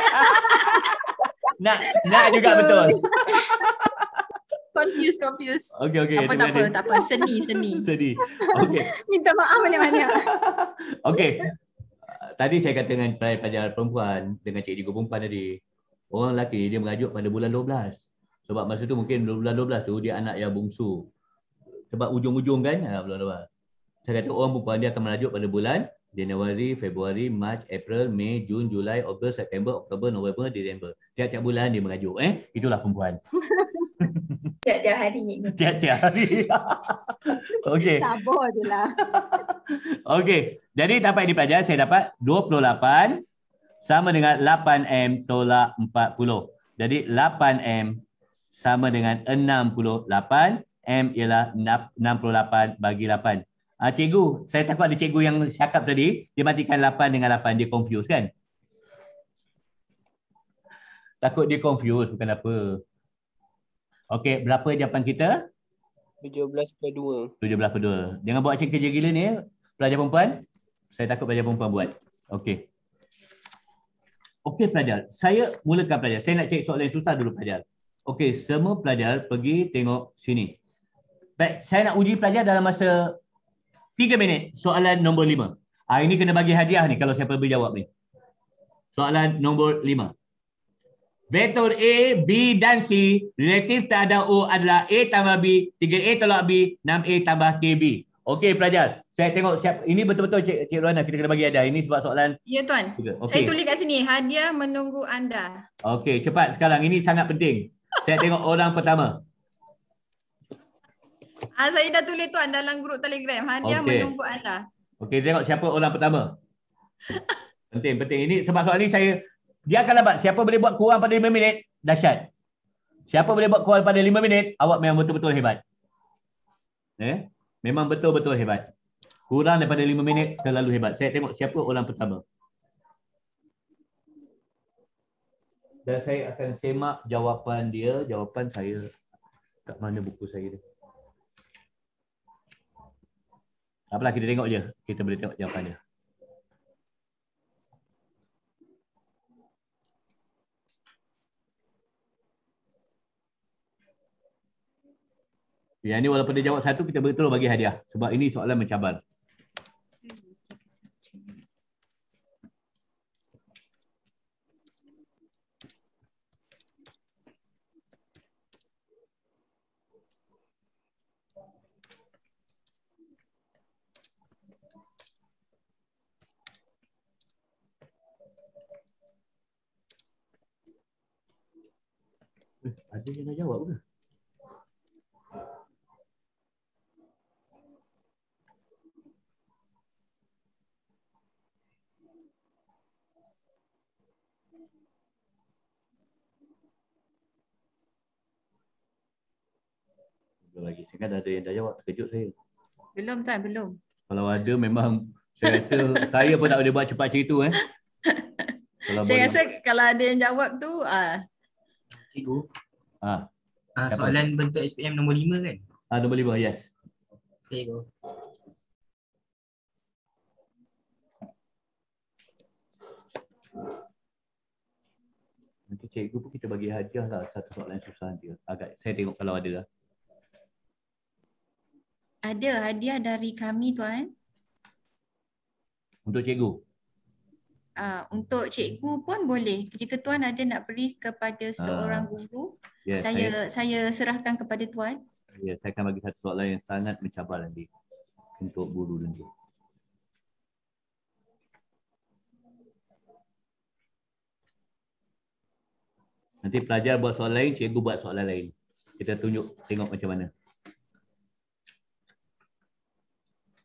nak nak juga betul. Confused, confused. Okey okey. Apa tak apa, tak apa. Seni, seni. Sedih. Okey. Minta maaf banyak-banyak. Okey. Tadi saya kata dengan pelajar perempuan, dengan cikgu perempuan tadi, orang lelaki dia merajuk pada bulan dua belas. Sebab masa tu mungkin bulan dua belas tu dia anak yang bungsu. Sebab ujung-ujung kan ha, bulan dua belas. Saya kata orang perempuan dia akan merajuk pada bulan Januari, Februari, Mac, April, Mei, Jun, Julai, Ogos, September, Oktober, November, Disember. Tiap-tiap bulan dia merajuk. Eh, itulah perempuan. Tiap-tiap hari. Tiap-tiap hari. Okey. Sabar je lah. Okey. Jadi dapat ini pelajar saya dapat dua puluh lapan sama dengan lapan M tolak empat puluh. Jadi lapan M sama dengan enam puluh lapan. M ialah enam puluh lapan bagi lapan. Ah, cikgu, saya takut ada cikgu yang cakap tadi, dia matikan lapan dengan lapan, dia confuse kan? Takut dia confuse, bukan apa. Okey, berapa jawapan kita? tujuh belas per dua. tujuh belas per dua. Jangan buat macam kerja gila ni, pelajar perempuan. Saya takut pelajar perempuan buat. Okey. Okey pelajar, saya mulakan pelajar. Saya nak cek soalan yang susah dulu pelajar. Okey, semua pelajar pergi tengok sini. Baik, saya nak uji pelajar dalam masa tiga minit. Soalan nombor lima. Ah, ini kena bagi hadiah ni kalau siapa boleh jawab ni. Soalan nombor lima. Vektor A, B dan C relatif terhadap O adalah A tambah B, tiga A tolak B, enam A tambah K B. Okey pelajar, saya tengok siap. Ini betul-betul Cik, Cik Ruana kita kena bagi hadiah. Ini sebab soalan. Ya tuan. Okay. Saya tulis kat sini, hadiah menunggu anda. Okey, cepat sekarang. Ini sangat penting. Saya tengok orang pertama. Ah, saya dah tulis tuan dalam grup Telegram. Hadiah Okey. menunggu anda. Okey, tengok siapa orang pertama. Penting, penting. Ini sebab soal ni saya, dia akan dapat. Siapa boleh buat kurang pada lima minit, dahsyat. Siapa boleh buat kurang pada lima minit, awak memang betul-betul hebat. Eh? Memang betul-betul hebat. Kurang daripada lima minit, terlalu hebat. Saya tengok siapa orang pertama. Dan saya akan semak jawapan dia. Jawapan saya. Kat mana buku saya ni? Tak apalah, kita tengok je. Kita boleh tengok jawapan dia. Yang ni walaupun dia jawab satu, kita betul bagi hadiah. Sebab ini soalan mencabar. Eh, ada yang dah jawab ke? Lagi. Saya kan ada yang dah jawab, terkejut saya. Belum tuan, belum. Kalau ada memang saya rasa saya pun tak boleh buat cepat macam itu eh. Kalau Saya boleh. rasa kalau ada yang jawab tu, ah, Cikgu, Ah, ah, Siapa? soalan bentuk S P M nombor lima kan? ah nombor lima, yes. Okay, cikgu. Nanti cikgu pun kita bagi hadiah lah satu soalan susah dia. Agak saya tengok kalau ada lah. ada hadiah dari kami tuan. Untuk cikgu. Ah, untuk cikgu pun boleh. Jika tuan ada nak beri kepada seorang guru, Yes, saya saya serahkan kepada tuan. Ya, saya akan bagi satu soalan yang sangat mencabar nanti untuk guru nanti. Nanti pelajar buat soalan lain, cikgu buat soalan lain. Kita tunjuk, tengok macam mana.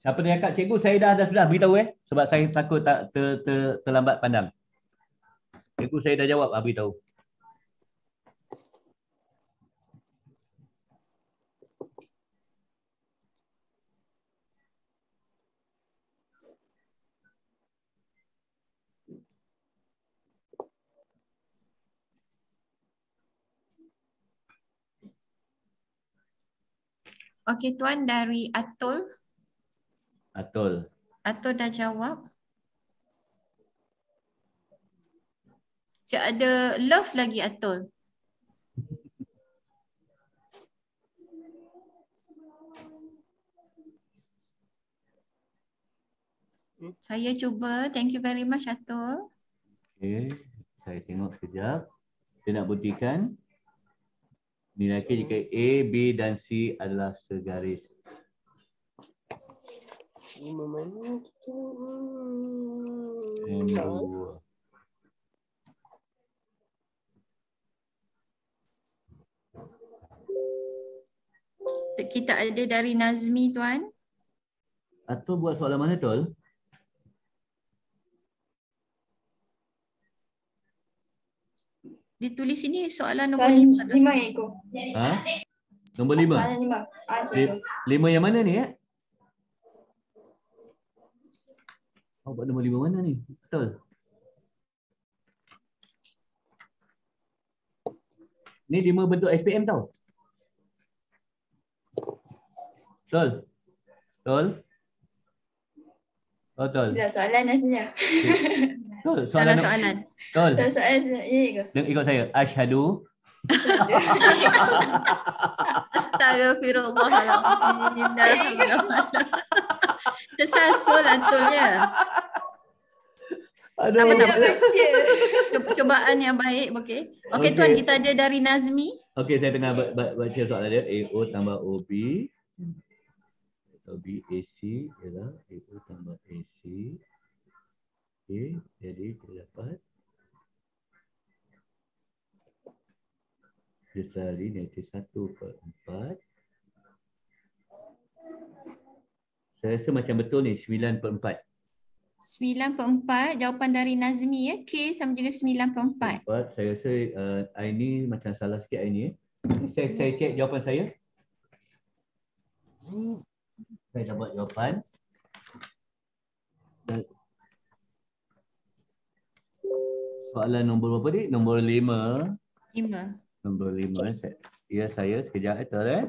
Siapa dia cakap cikgu saya dah dah sudah beritahu eh sebab saya takut tak ter, ter, terlambat pandang. Cikgu saya dah jawab, ah, beritahu. Okey Tuan, dari Atul. Atul. Atul dah jawab. Cik ada love lagi Atul. Saya cuba. Thank you very much Atul. Okey, saya tengok sekejap. Saya nak buktikan. Nilai K jika A, B dan C adalah segaris. Lima mana? M dua. Kita ada dari Nazmi Tuan. Atau buat soalan mana Tol? Ditulis ini soalan nombor Soalan lima. lima ya Iko. Ha? Nombor lima? Soalan lima. Ah, Li- cikgu. Lima yang mana ni eh? Oh, buat nombor lima mana ni? Betul. Ni lima bentuk S P M tau. Betul. Betul. Oh, betul. Sudah soalan aslinya. Betul. Salah Soalan. soalan. Betul. Soalan soalan aslinya. Ya Iko. Dengar ikut saya. Asyhadu. Astagfirullahaladzim. Tersasul Atulnya. Aduh. Apa tak Dah baca. Cubaan yang baik. Okey. Okey Okey. Tuan, kita ada dari Nazmi. Okey, saya tengah ba- ba- baca soalan dia. A O tambah O B. Atau B A C ialah A O tambah A C. Okey, jadi kita dapat Selari negatif satu per empat. Saya rasa macam betul ni, sembilan per empat. sembilan per empat. Jawapan dari Nazmi ya. K sama juga sembilan per empat. Empat. Saya rasa uh, I ni macam salah sikit I ni. Eh. Saya, saya cek jawapan saya. Saya dapat jawapan. Dan soalan nombor berapa ni? Nombor lima. lima. Nombor lima. Saya, ya saya sekejap betul eh.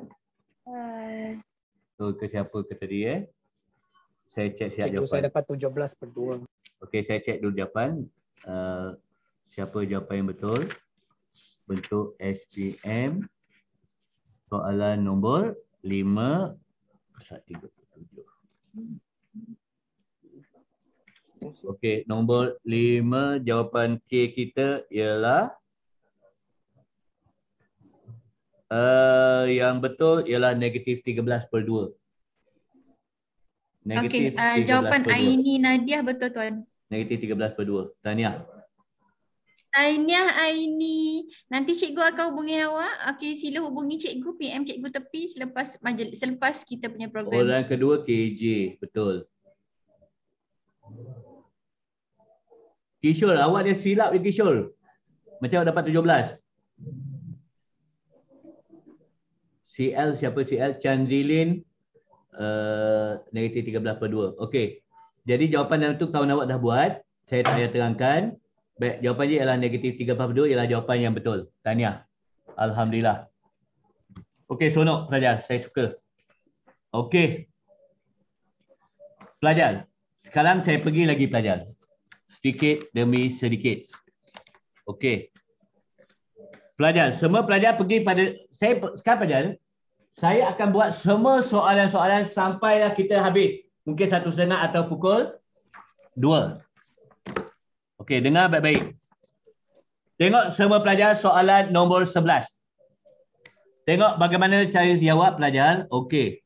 So ke siapa ke tadi eh? Saya cek siap Cikgu jawapan. saya dapat tujuh belas per dua. Okey, saya cek dulu jawapan. Uh, siapa jawapan yang betul? Bentuk S P M. Soalan nombor lima. Pusat tiga puluh tujuh. Okey, nombor lima jawapan K kita ialah uh, yang betul ialah negatif tiga belas per dua. Okey, Negatif uh, tiga belas jawapan per dua. Aini Nadiah betul Tuan. Negatif tiga belas per dua. Tahniah. Tahniah Aini. Nanti cikgu akan hubungi awak. Okey, sila hubungi cikgu, P M cikgu tepi selepas majlis, selepas kita punya program. Orang kedua K J, betul. Kishore, awak dia silap je Kishore. Macam awak dapat tujuh belas. C L, siapa C L? Chanzilin, uh, negatif tiga belas per dua. Okey. Jadi jawapan dalam tu kawan awak dah buat. Saya tak payah terangkan. Baik, jawapan dia ialah negatif tiga belas per dua ialah jawapan yang betul. Tahniah. Alhamdulillah. Okey, seronok pelajar. Saya suka. Okey. Pelajar. Sekarang saya pergi lagi pelajar. Sedikit demi sedikit. Okey. Pelajar, semua pelajar pergi pada saya sekarang pelajar. Saya akan buat semua soalan-soalan sampailah kita habis. Mungkin satu setengah atau pukul dua. Okey, dengar baik-baik. Tengok semua pelajar soalan nombor sebelas. Tengok bagaimana cara jawab pelajar. Okey.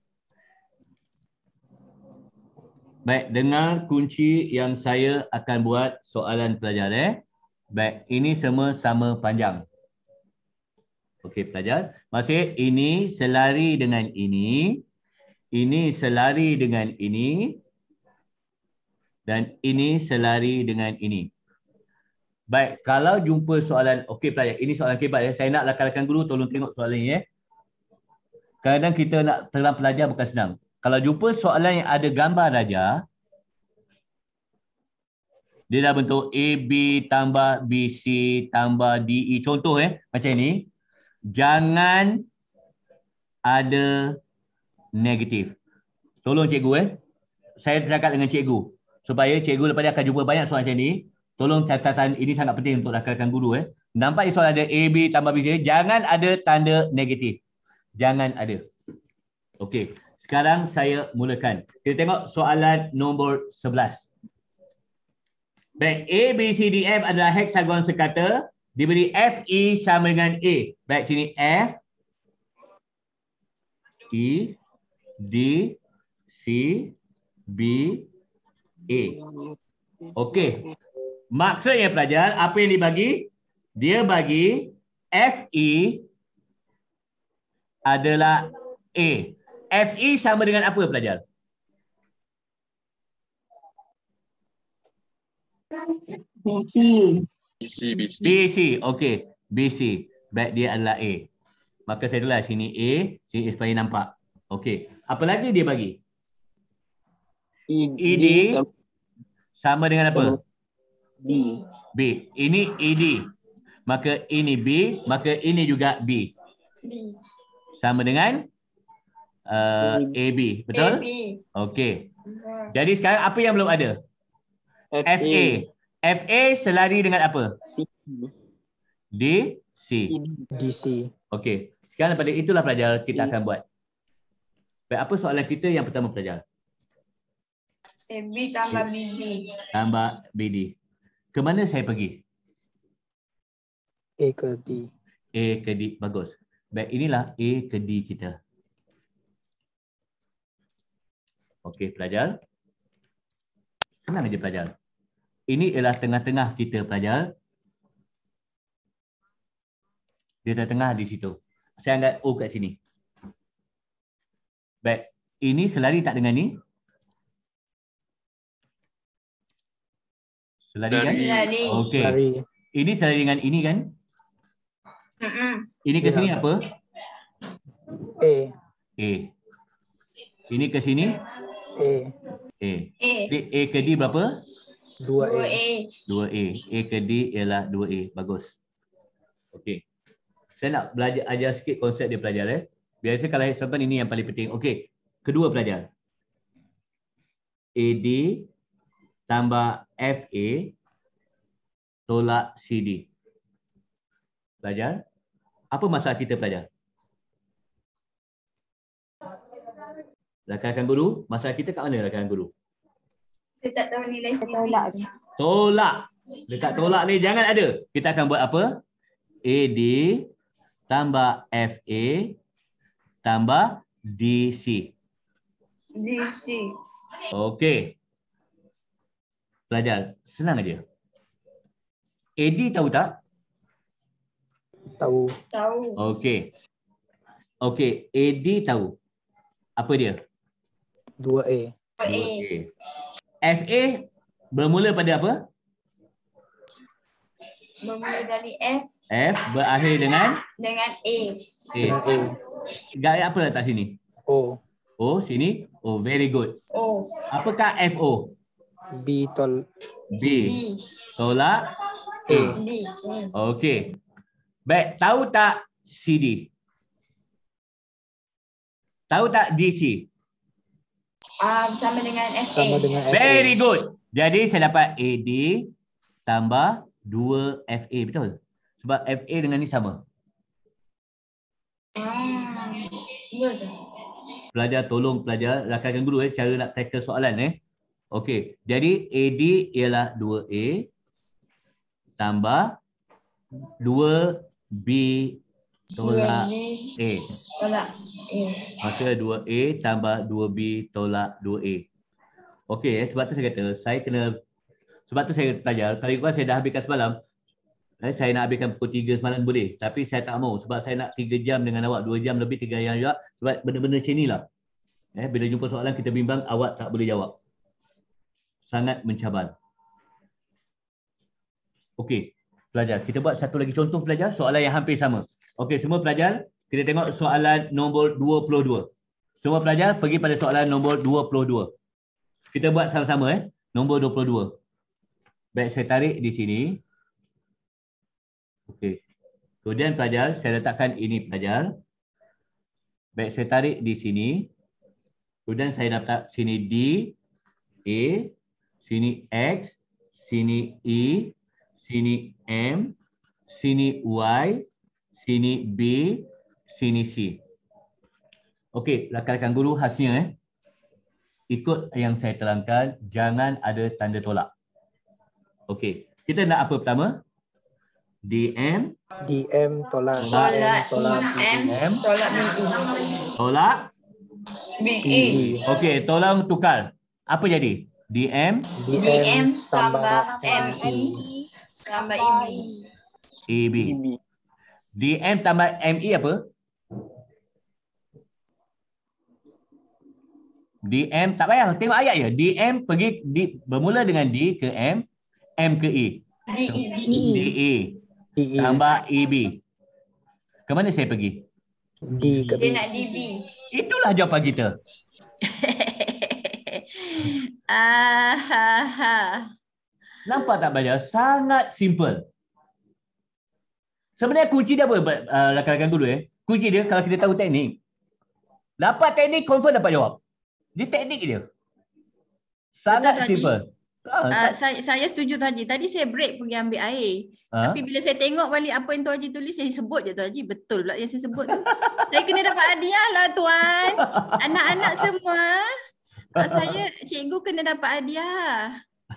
Baik, dengar kunci yang saya akan buat soalan pelajar eh. Baik, ini semua sama panjang. Okey pelajar, maksud ini selari dengan ini. Ini selari dengan ini. Dan ini selari dengan ini. Baik, kalau jumpa soalan, okey pelajar, ini soalan kebat ya. Saya nak rakan-rakan guru tolong tengok soalan ini ya. Kadang-kadang kita nak terang pelajar bukan senang. Kalau jumpa soalan yang ada gambar raja, dia dah bentuk A B tambah B C tambah D E. Contoh eh, macam ni. Jangan ada negatif. Tolong cikgu eh. Saya cakap dengan cikgu. Supaya cikgu lepas ni akan jumpa banyak soalan macam ni. Tolong catatan ini sangat penting untuk rakan-rakan guru eh. Nampak di soalan ada A B tambah B C. Jangan ada tanda negatif. Jangan ada. Okey. Sekarang saya mulakan. Kita tengok soalan nombor sebelas. Baik, A, B, C, D, F adalah heksagon sekata. Diberi F, E sama dengan A. Baik, sini F, E, D, C, B, A. Okey. Maksudnya pelajar, apa yang dibagi? Dia bagi F, E adalah A. F, E sama dengan apa pelajar? B C. B C, B C. B C, okey. B C. Baik, dia adalah A. Maka saya tulis sini A, sini supaya nampak. Okey. Apa lagi dia bagi? E D sama dengan apa? B. B. Ini E D. Maka ini B, maka ini juga B. B. Sama dengan uh, A B. Betul? A B. Okey. Jadi sekarang apa yang belum ada? F A. F A selari dengan apa? C. D, C. D C. Okey. Sekarang daripada itulah pelajar kita akan buat. Baik, apa soalan kita yang pertama pelajar? A B tambah B D. Tambah B D. Ke mana saya pergi? A ke D. A ke D. Bagus. Baik, inilah A ke D kita. Okey, pelajar. Senang aja pelajar. Ini ialah tengah-tengah kita pelajar. Dia tengah di situ. Saya anggap O kat sini. Baik, ini selari tak dengan ni? Selari kan? Selari. Okey. Lari. Ini selari dengan ini kan? Mm-mm. Ini ke sini apa? A. A. Ini ke sini? A. A. A. Jadi A ke D berapa? Dua Dua A. A. dua A. A ke D ialah dua A. Bagus. Okey. Saya nak belajar ajar sikit konsep dia pelajar eh. Biasa kalau hexagon ini yang paling penting. Okey. Kedua pelajar. A D tambah F A tolak C D. Pelajar. Apa masalah kita pelajar? Rakan-rakan guru, masalah kita kat mana rakan guru? Saya tak tahu nilai C D. Tolak je. Tolak. Dekat tolak ni jangan ada. Kita akan buat apa? A D tambah F A tambah D C. D C. Okey. Pelajar, senang aja. A D tahu tak? Tahu. Tahu. Okey. Okey, A D tahu. Apa dia? Dua A. Dua A. Okey. F A bermula pada apa? Bermula dari F F berakhir dengan dengan A. A. Dengan A. Gaya apa letak sini? O. O sini. Oh, very good. O. Apakah F O? B tol. B. B. Tolak A. B. A. Okey. Baik, tahu tak C D? Tahu tak D C? Um, sama dengan F A. Sama dengan F A. Very good. Jadi saya dapat A D tambah dua F A, betul? Sebab F A dengan ni sama. Ah, betul. Pelajar tolong pelajar rakankan guru eh cara nak tackle soalan eh. Okey, jadi A D ialah dua A tambah dua B tolak A. Tolak A. Maka dua A tambah dua B tolak dua A. Okey, eh, sebab tu saya kata saya kena sebab tu saya pelajar. Kalau ikut saya dah habiskan semalam. Eh, saya nak habiskan pukul tiga semalam boleh. Tapi saya tak mau sebab saya nak tiga jam dengan awak. dua jam lebih tiga jam juga. Sebab benda-benda macam inilah. Eh, bila jumpa soalan kita bimbang, awak tak boleh jawab. Sangat mencabar. Okey, pelajar. Kita buat satu lagi contoh pelajar, soalan yang hampir sama. Okey, semua pelajar, kita tengok soalan nombor dua puluh dua. Semua pelajar pergi pada soalan nombor dua puluh dua. Kita buat sama-sama eh. Nombor dua puluh dua. Baik, saya tarik di sini. Okey. Kemudian pelajar, saya letakkan ini pelajar. Baik, saya tarik di sini. Kemudian saya letak sini D, A, sini X, sini E, sini M, sini Y, sini B, sini C. Okey, rakan-rakan guru hasilnya eh. Ikut yang saya terangkan, jangan ada tanda tolak. Okey, kita nak apa pertama? D M, D M tolak Tolak tolak E M, tolak B E. tolak B E. Okey, tolong tukar. Apa jadi? D M, D M tambah M E tambah E B. E B. D M tambah M E apa? D M, tak payah, tengok ayat je. D M pergi D, bermula dengan D ke M, M ke E. D E. D E. Tambah E B. Ke mana saya pergi? D ke Dia B. nak D B. Itulah jawapan kita. Ah, ha, ha. Nampak tak belajar? Sangat simple. Sebenarnya kunci dia apa, uh, rakan-rakan guru eh? Kunci dia kalau kita tahu teknik. Dapat teknik, confirm dapat jawab. Dia teknik dia. Sangat Betul, simple. Ah, Uh, saya, saya setuju tu Haji. Tadi saya break pergi ambil air. ha? Tapi bila saya tengok balik apa yang tu Haji tulis, saya sebut je tu Haji. Betul pula yang saya sebut tu. Saya kena dapat hadiah lah tuan. Anak-anak semua. Uh, saya, cikgu kena dapat hadiah.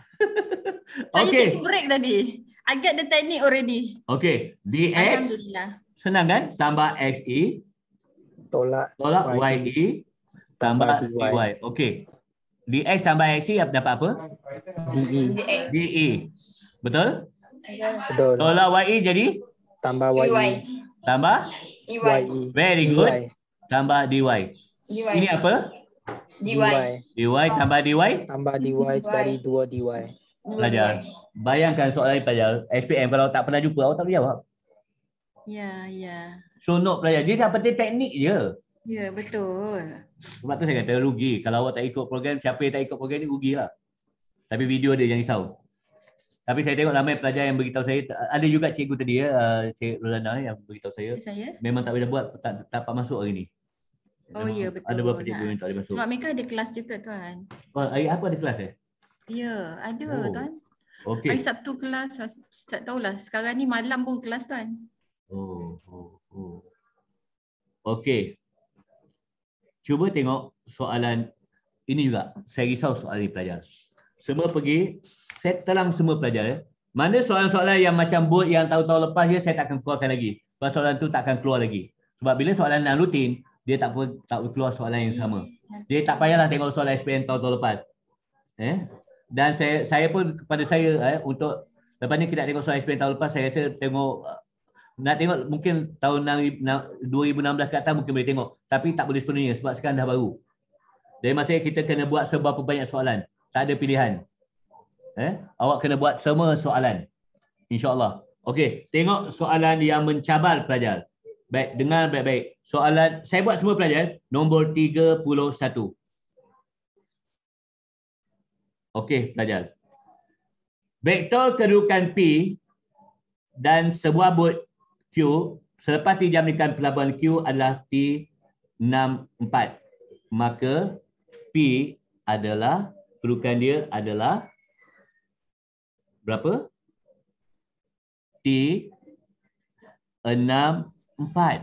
Saya Okey. cikgu break tadi. I get the technique already. Okey. D X, Alhamdulillah. senang kan? Tambah X E, Tolak tolak Y Y E, E, tambah tambah D D Y. Y. Okey. D X tambah X E dapat apa? D E. D E. D E. Betul? Betul. Tolak Y E jadi? Tambah Y E Y. E. Tambah? E Y Y. E. Very D good. Y. Tambah D Y. D Y. Ini apa? D D Y. Y. D Y tambah D Y. Tambah D Y cari dua D Y. Pelajar. Bayangkan soalan ini pelajar. S P M kalau tak pernah jumpa, awak tak boleh jawab. Ya, ya. Seronok pelajar. Dia sampai teknik je. Ya, betul. Sebab tu saya kata rugi. Kalau awak tak ikut program, siapa yang tak ikut program ni rugilah. Tapi video dia jangan risau. Tapi saya tengok ramai pelajar yang beritahu saya, ada juga cikgu tadi ya, uh, Cik Rolana yang beritahu saya, Saya? memang tak boleh buat, tak, tak dapat masuk hari ni. Oh ya, betul. Ada beberapa cikgu Ha. yang tak boleh masuk. Sebab mereka ada kelas juga tuan. Oh, hari apa ada kelas eh? Ya, ada Oh, tuan. Okey. Hari Sabtu kelas, tak tahulah. Sekarang ni malam pun kelas tuan. Oh, oh, oh. Okey. Cuba tengok soalan ini juga. Saya risau soalan ini pelajar. Semua pergi, saya terang semua pelajar. Eh. Mana soalan-soalan yang macam board yang tahun-tahun lepas je, saya tak akan keluarkan lagi. Sebab soalan tu tak akan keluar lagi. Sebab bila soalan yang rutin, dia tak perlu tak perlu keluar soalan yang sama. Dia tak payahlah tengok soalan S P M tahun-tahun lepas. Eh? Dan saya saya pun kepada saya eh, untuk lepas ni kita nak tengok soalan S P M tahun lepas, saya rasa tengok nak tengok mungkin tahun dua ribu enam belas ke atas mungkin boleh tengok. Tapi tak boleh sepenuhnya sebab sekarang dah baru. Jadi maksudnya kita kena buat seberapa banyak soalan. Tak ada pilihan. Eh? Awak kena buat semua soalan. InsyaAllah. Okey, tengok soalan yang mencabar pelajar. Baik, dengar baik-baik. Soalan, saya buat semua pelajar. Nombor tiga puluh satu. Okey, pelajar. Vektor kedudukan P dan sebuah bot Q selepas dijamkan pelabuhan Q adalah T enam puluh empat. Maka P adalah, kedudukan dia adalah berapa? T enam puluh empat.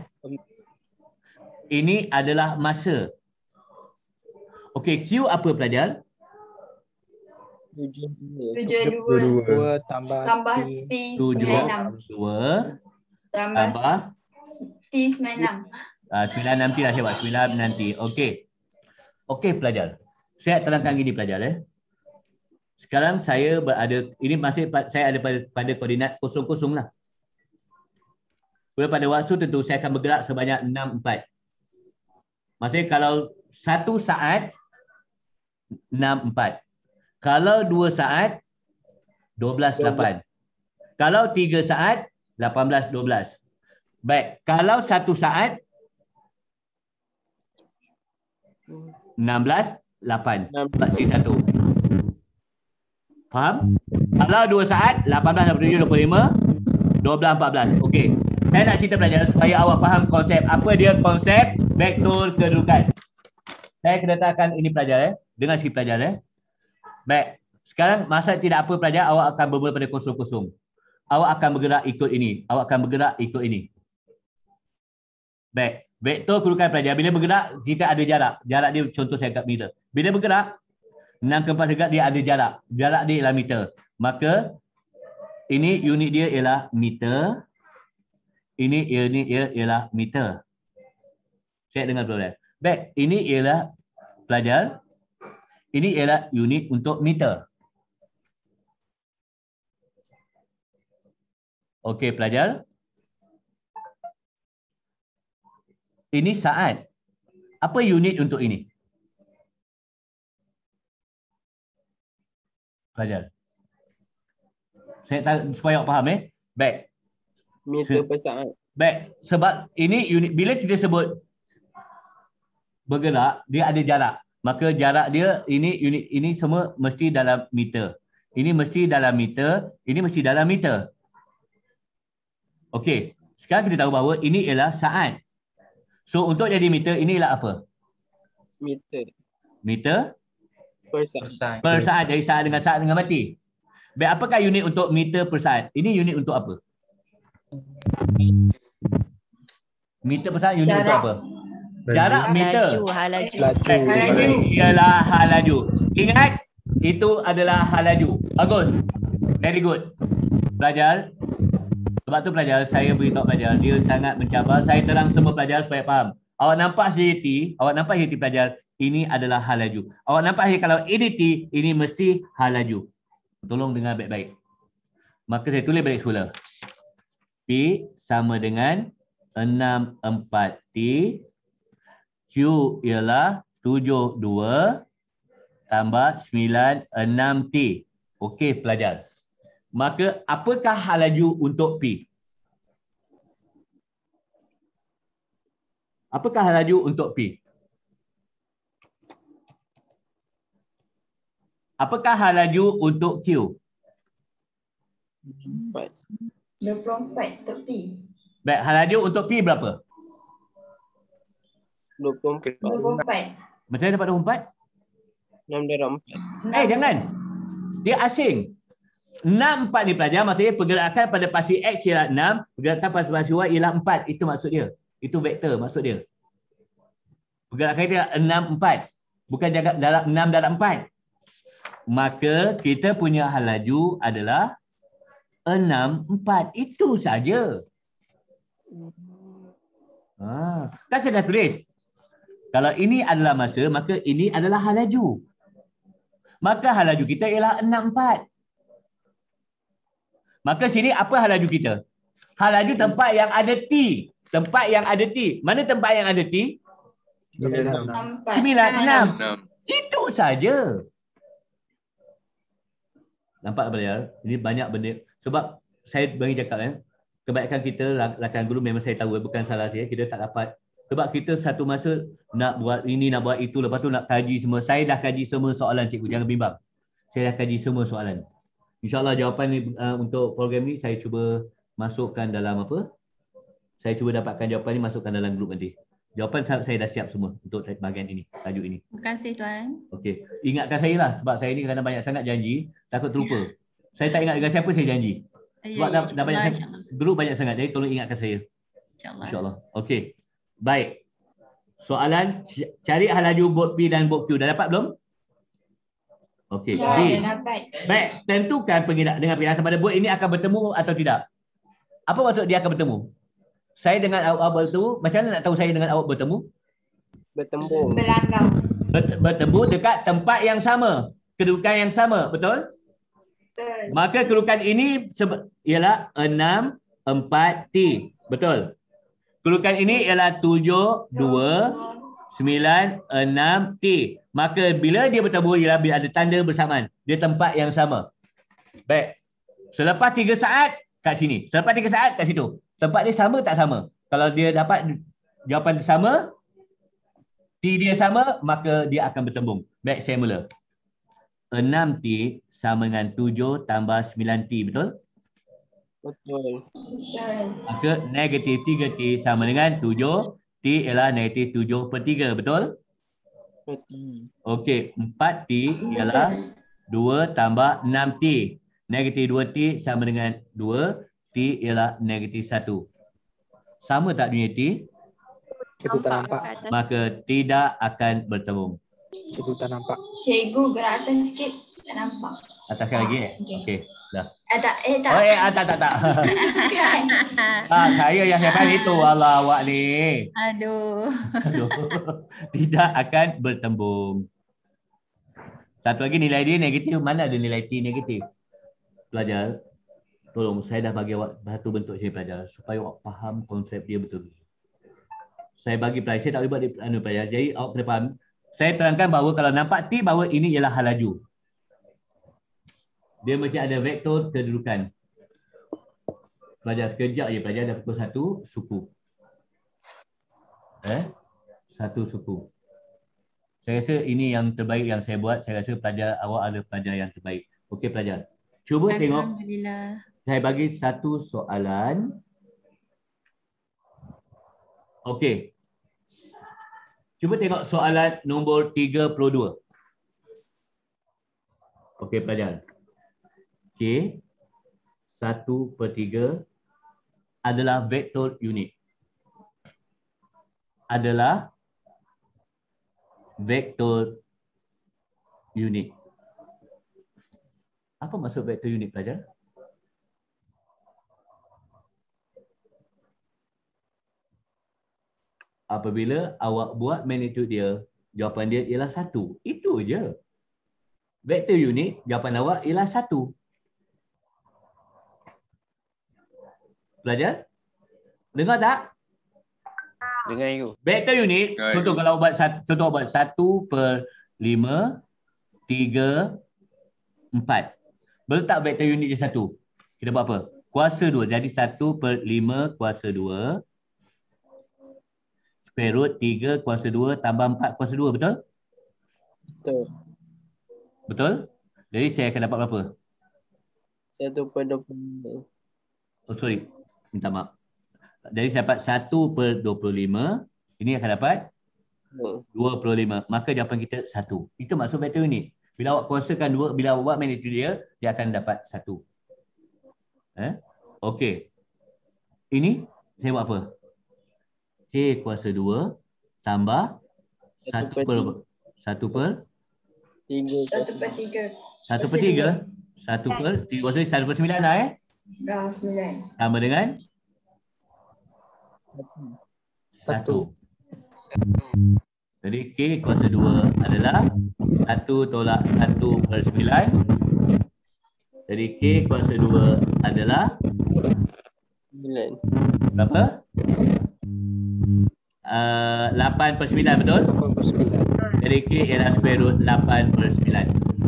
Ini adalah masa. Okey, Q apa pelajar? Tujuh dua. Dua tambah Tambah T. T Tujuh, sembilan enam. dua, Tambah tambah T sembilan enam. uh, sembilan nanti lah saya buat, sembilan nanti. Okey. Okey pelajar. Saya terangkan gini pelajar eh. Sekarang saya berada, ini masih saya ada pada, pada koordinat kosong kosong lah. Pada waktu tentu saya akan bergerak sebanyak enam empat. Maksudnya kalau satu saat enam empat. Kalau dua saat dua belas lapan. Kalau tiga saat lapan belas dua belas. Baik, kalau satu saat enam belas lapan. empat seri satu. Faham? Kalau dua saat lapan belas lapan puluh tujuh dua puluh lima dua belas empat belas. Okey. Saya nak cerita pelajaran supaya awak faham konsep. Apa dia konsep vektor kedudukan. Saya kena letakkan ini pelajar eh. Dengar sikit pelajar eh. Baik. Sekarang masa tidak apa pelajar, awak akan bermula pada kosong-kosong. Awak akan bergerak ikut ini. Awak akan bergerak ikut ini. Baik. Vektor kedudukan pelajar. Bila bergerak, kita ada jarak. Jarak dia contoh saya kat meter. Bila bergerak, enam ke empat dekat dia ada jarak. Jarak dia ialah meter. Maka, ini unit dia ialah meter. Ini unit dia ialah meter. Saya dengar pelajar. Baik. Ini ialah pelajar. Ini ialah unit untuk meter. Okey pelajar. Ini saat. Apa unit untuk ini? Pelajar. Saya tak, supaya awak faham eh. Baik. Meter per saat. Baik. Sebab ini unit, bila kita sebut bergerak, dia ada jarak. Maka jarak dia, ini unit ini semua mesti dalam meter. Ini mesti dalam meter. Ini mesti dalam meter. Okey. Sekarang kita tahu bahawa ini ialah saat. So untuk jadi meter, ini ialah apa? Meter. Meter? Per saat. Per saat. Dari saat dengan saat dengan mati. Baik, apakah unit untuk meter per saat? Ini unit untuk apa? Meter per saat unit Jarak. untuk apa? Jarak meter. Halaju, halaju. Laju. Ini ialah hal laju. Ingat, itu adalah hal laju. Bagus. Very good. Pelajar. Sebab tu pelajar, saya beritahu pelajar, dia sangat mencabar. Saya terang semua pelajar supaya faham. Awak nampak C D T, awak nampak C D T pelajar, ini adalah hal laju. Awak nampak kalau A D T, ini mesti hal laju. Tolong dengar baik-baik. Maka saya tulis balik semula. P sama dengan enam empat T. Q ialah tujuh dua tambah sembilan enam T. Okey pelajar. Maka apakah hal laju untuk P? Apakah hal laju untuk P? Apakah hal laju untuk Q? Empat. dua puluh empat untuk P. Baik, hal laju untuk P berapa? Dua puluh empat. dua puluh empat. Macam mana dapat dua puluh empat? Enam darab empat. Eh jangan. Dia asing. enam empat ni pelajar, maksudnya pergerakan pada pasti X ialah enam, pergerakan pada pasti Y ialah empat. Itu maksud dia. Itu vektor maksud dia. Pergerakan dia enam empat. Bukan jarak dalam enam darab empat. Maka kita punya hal laju adalah enam empat. Itu saja. Ha, kan saya dah tulis. Kalau ini adalah masa, maka ini adalah hal laju. Maka hal laju kita ialah enam empat. Maka sini apa hal laju kita? Hal laju tempat yang ada T. Tempat yang ada T. Mana tempat yang ada T? sembilan enam. Itu saja. Nampak pelajar? Ini banyak benda. Sebab saya bagi cakap eh, kebanyakan kita rakan guru memang saya tahu bukan salah dia, kita tak dapat. Sebab kita satu masa nak buat ini, nak buat itu, lepas tu nak kaji semua. Saya dah kaji semua soalan cikgu, jangan bimbang. Saya dah kaji semua soalan. InsyaAllah jawapan ni uh, untuk program ni saya cuba masukkan dalam apa? Saya cuba dapatkan jawapan ni masukkan dalam grup nanti. Jawapan saya dah siap semua untuk bahagian ini, tajuk ini. Terima kasih Tuan. Okey, ingatkan saya lah sebab saya ni kadang banyak sangat janji, takut terlupa. Saya tak ingat dengan siapa saya janji. Sebab dah, dah banyak sangat, grup banyak sangat, jadi tolong ingatkan saya. InsyaAllah. InsyaAllah. Okey. Baik. Soalan cari hal laju bot P dan bot Q. Dah dapat belum? Okey. Ya, B. dah dapat. Baik, tentukan pengiraan dengan pengiran pada bot ini akan bertemu atau tidak. Apa maksud dia akan bertemu? Saya dengan awak bertemu, macam mana nak tahu saya dengan awak bertemu? Bertembung. Berlanggam. Ber- bertemu dekat tempat yang sama, kedudukan yang sama, betul? Betul. Maka kedudukan ini seba- ialah enam empat T. Betul. Kedudukan ini ialah tujuh dua sembilan, enam, T. Maka bila dia bertemu ialah bila ada tanda bersamaan. Dia tempat yang sama. Baik. Selepas tiga saat kat sini. Selepas tiga saat kat situ. Tempat dia sama tak sama? Kalau dia dapat jawapan sama, T dia sama, maka dia akan bertembung. Baik, saya mula. enam T sama dengan tujuh tambah sembilan T, betul? Betul. Maka negatif tiga T sama dengan tujuh. T ialah negatif tujuh per tiga, betul? Betul. Okey, empat T ialah dua tambah enam T. Negatif dua T sama dengan dua. T ialah negatif satu. Sama tak dunia T? Cikgu tak nampak. Maka tidak akan bertembung. Cikgu tak nampak. Cikgu gerak atas sikit. Tak nampak. Ataskan lagi eh? Okey. Okey, dah. Eh tak. Eh tak. Oh eh, ah, tak, tak, tak. Ah, saya yang siapkan itu. Allah, awak ni. Aduh. Aduh. Tidak akan bertembung. Satu lagi nilai dia negatif. Mana ada nilai T negatif? Pelajar, tolong saya dah bagi awak satu bentuk saya pelajar supaya awak faham konsep dia betul. Saya bagi pelajar, saya tak boleh buat dia anu pelajar. Jadi awak kena faham. Saya terangkan bahawa kalau nampak T bahawa ini ialah hal laju. Dia mesti ada vektor kedudukan. Pelajar sekejap je pelajar dah pukul satu suku. Eh? Satu suku. Saya rasa ini yang terbaik yang saya buat. Saya rasa pelajar awak ada pelajar yang terbaik. Okey pelajar. Cuba tengok. Alhamdulillah. Saya bagi satu soalan. Okey. Cuba tengok soalan nombor tiga puluh dua. Okey pelajar. K satu per tiga adalah vektor unit. Adalah vektor unit. Apa maksud vektor unit pelajar? Apabila awak buat magnitude dia, jawapan dia ialah satu. Itu je. Vektor unit, jawapan awak ialah satu. Pelajar? Dengar tak? Dengar you. Vektor unit, contoh kalau buat satu, contoh buat satu per lima, tiga, empat. Berletak vektor unit dia satu. Kita buat apa? Kuasa dua. Jadi satu per lima kuasa dua. Square root tiga kuasa dua tambah empat kuasa dua, betul? Betul. Betul? Jadi saya akan dapat berapa? Satu per dua puluh. Oh sorry, minta maaf. Jadi saya dapat satu per dua puluh lima. Ini akan dapat dua puluh lima. Maka jawapan kita satu. Itu maksud vektor unit. Bila awak kuasakan dua, bila awak buat magnitude dia, dia akan dapat satu. Eh? Okey. Ini saya buat apa? K kuasa dua tambah satu per satu per tiga. Satu per tiga. Satu per tiga. Satu per tiga kuasa satu per sembilan lah eh. Dah sembilan. Sama dengan satu. Jadi K kuasa dua adalah satu tolak satu per sembilan. Jadi K kuasa dua adalah sembilan. berapa? Uh, lapan per sembilan, betul? lapan per sembilan. Jadi K ialah square root lapan per sembilan.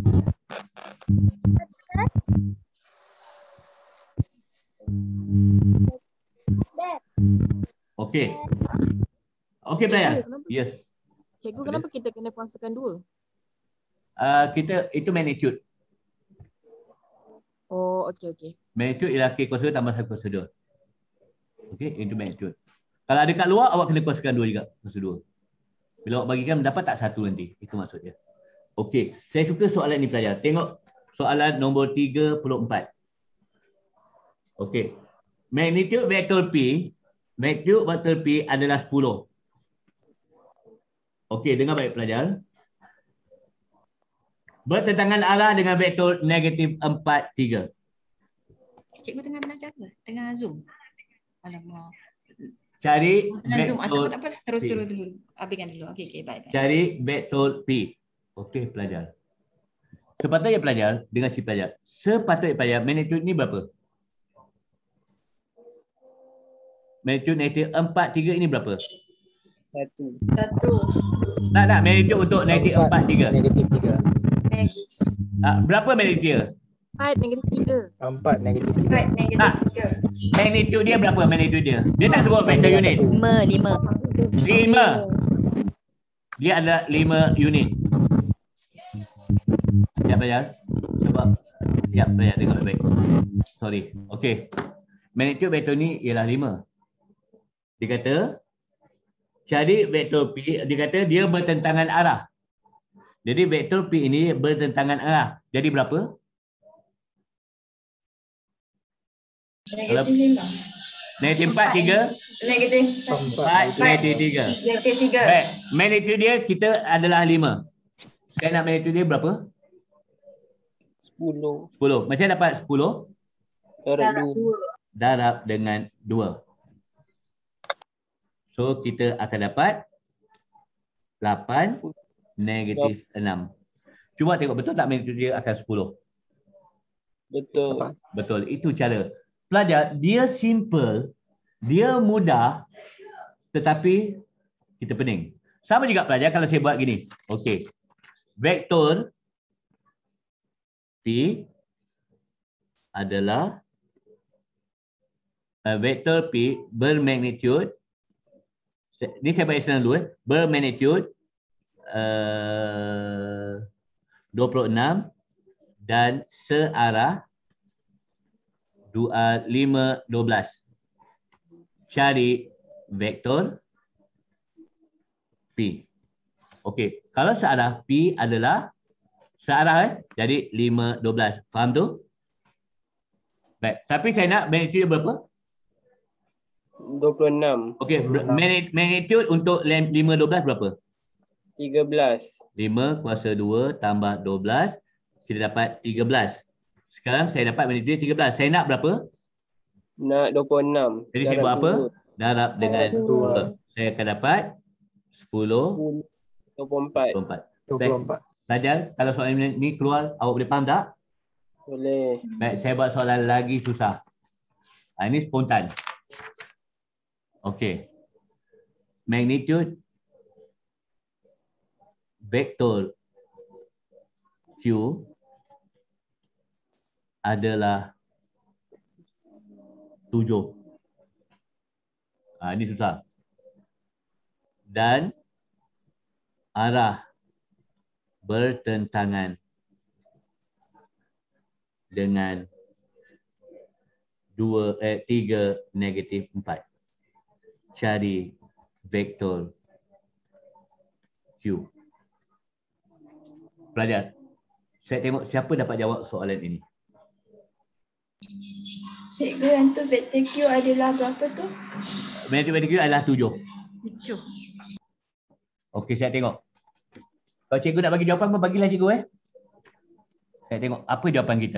Okey. Okey pelajar. Yes. Cikgu, kenapa kita kena kuasakan dua? Uh, kita itu magnitude. Oh, okey okey. Magnitude ialah K kuasa dua tambah satu kuasa dua. Okey, itu magnitude. Kalau ada kat luar, awak kena kuasakan dua juga. Kuasa dua. Bila awak bagikan, mendapat tak satu nanti. Itu maksudnya. Okey, saya suka soalan ni pelajar. Tengok soalan nombor tiga puluh empat. Okey. Magnitude vektor P, magnitude vektor P adalah sepuluh. Okey, dengar baik pelajar. Bertentangan arah dengan vektor negatif empat, tiga. Cikgu tengah belajar ke? Tengah Zoom? Alamak. Cari Tengah Zoom. Ah, vektor tak apa, terus P. dulu dulu. Habiskan dulu. Okey, okey, baik. baik. Cari vektor P. Okey, pelajar. Sepatutnya pelajar, dengan si pelajar. Sepatutnya pelajar, magnitude ni berapa? Magnitude negatif empat, tiga ini berapa? Satu. Satu. Tak tak, magnitude untuk negatif empat, tiga. Negatif tiga. Next. Ah, berapa magnitude dia? Empat negatif tiga. Empat negatif tiga. Empat negatif Tak. tiga. Magnitude dia berapa magnitude dia? Dia tak sebut vector Sama unit. satu. Lima, lima. Lima. Dia adalah lima unit. Siap belajar? Cuba. Siap belajar, tengok baik-baik. Sorry. Okey. Magnitude vektor ni ialah lima. Dia kata, cari vektor P, dia kata dia bertentangan arah. Jadi vektor P ini bertentangan arah. Jadi berapa? Negatif lima. Negatif empat, tiga. Negatif Empat, negatif tiga. Negatif tiga. Baik. Magnitude dia kita adalah lima. Saya nak magnitude dia berapa? Sepuluh. sepuluh. Macam dapat sepuluh? Darab dua. Darab dengan dua. So kita akan dapat lapan negatif enam. Cuba tengok betul tak magnitude dia akan sepuluh? Betul. Betul. Itu cara. Pelajar, dia simple, dia mudah, tetapi kita pening. Sama juga pelajar kalau saya buat gini. Okey. Vektor P adalah uh, vektor P bermagnitude, ni saya bagi senang dulu, eh, bermagnitude uh, dua puluh enam dan searah dua, lima, dua belas. Cari vektor P. Okey, kalau searah P adalah searah, eh, jadi lima, dua belas. Faham tu? Baik, tapi saya nak magnitude berapa? Dua puluh enam. Okey, magnitude untuk lima, dua belas berapa? Tiga belas. lima kuasa dua tambah dua belas, kita dapat tiga belas. Sekarang saya dapat magnitude tiga belas. Saya nak berapa? Nak dua puluh enam. Jadi saya buat apa? Darab dengan dua. dua. Saya akan dapat sepuluh, dua puluh empat. dua puluh empat. dua puluh empat. Pelajar, kalau soalan ni keluar, awak boleh faham tak? Boleh. Baik, saya buat soalan lagi susah. Ha, ini spontan. Okey. Magnitude vektor Q adalah tujuh. Ha, ini susah. Dan arah bertentangan dengan dua, eh, tiga negatif empat. Cari vektor Q. Pelajar, saya tengok siapa dapat jawab soalan ini. Cikgu, yang tu vektor Q adalah berapa tu? Magnitude vektor Q adalah tujuh. Tujuh. Okey, saya tengok. Kalau cikgu nak bagi jawapan, bagilah cikgu, eh. Saya tengok apa jawapan kita.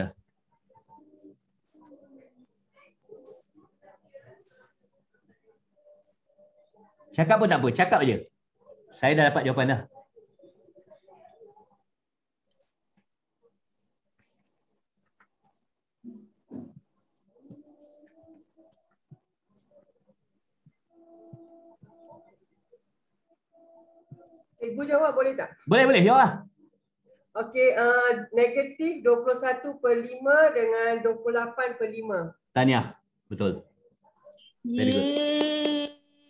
Cakap pun tak apa, cakap aja. Saya dah dapat jawapan dah. Cikgu jawab boleh tak? Boleh, boleh, jawab. Okey, uh, negatif dua puluh satu per lima dengan dua puluh lapan per lima. Tahniah, betul. Very good. Yeay.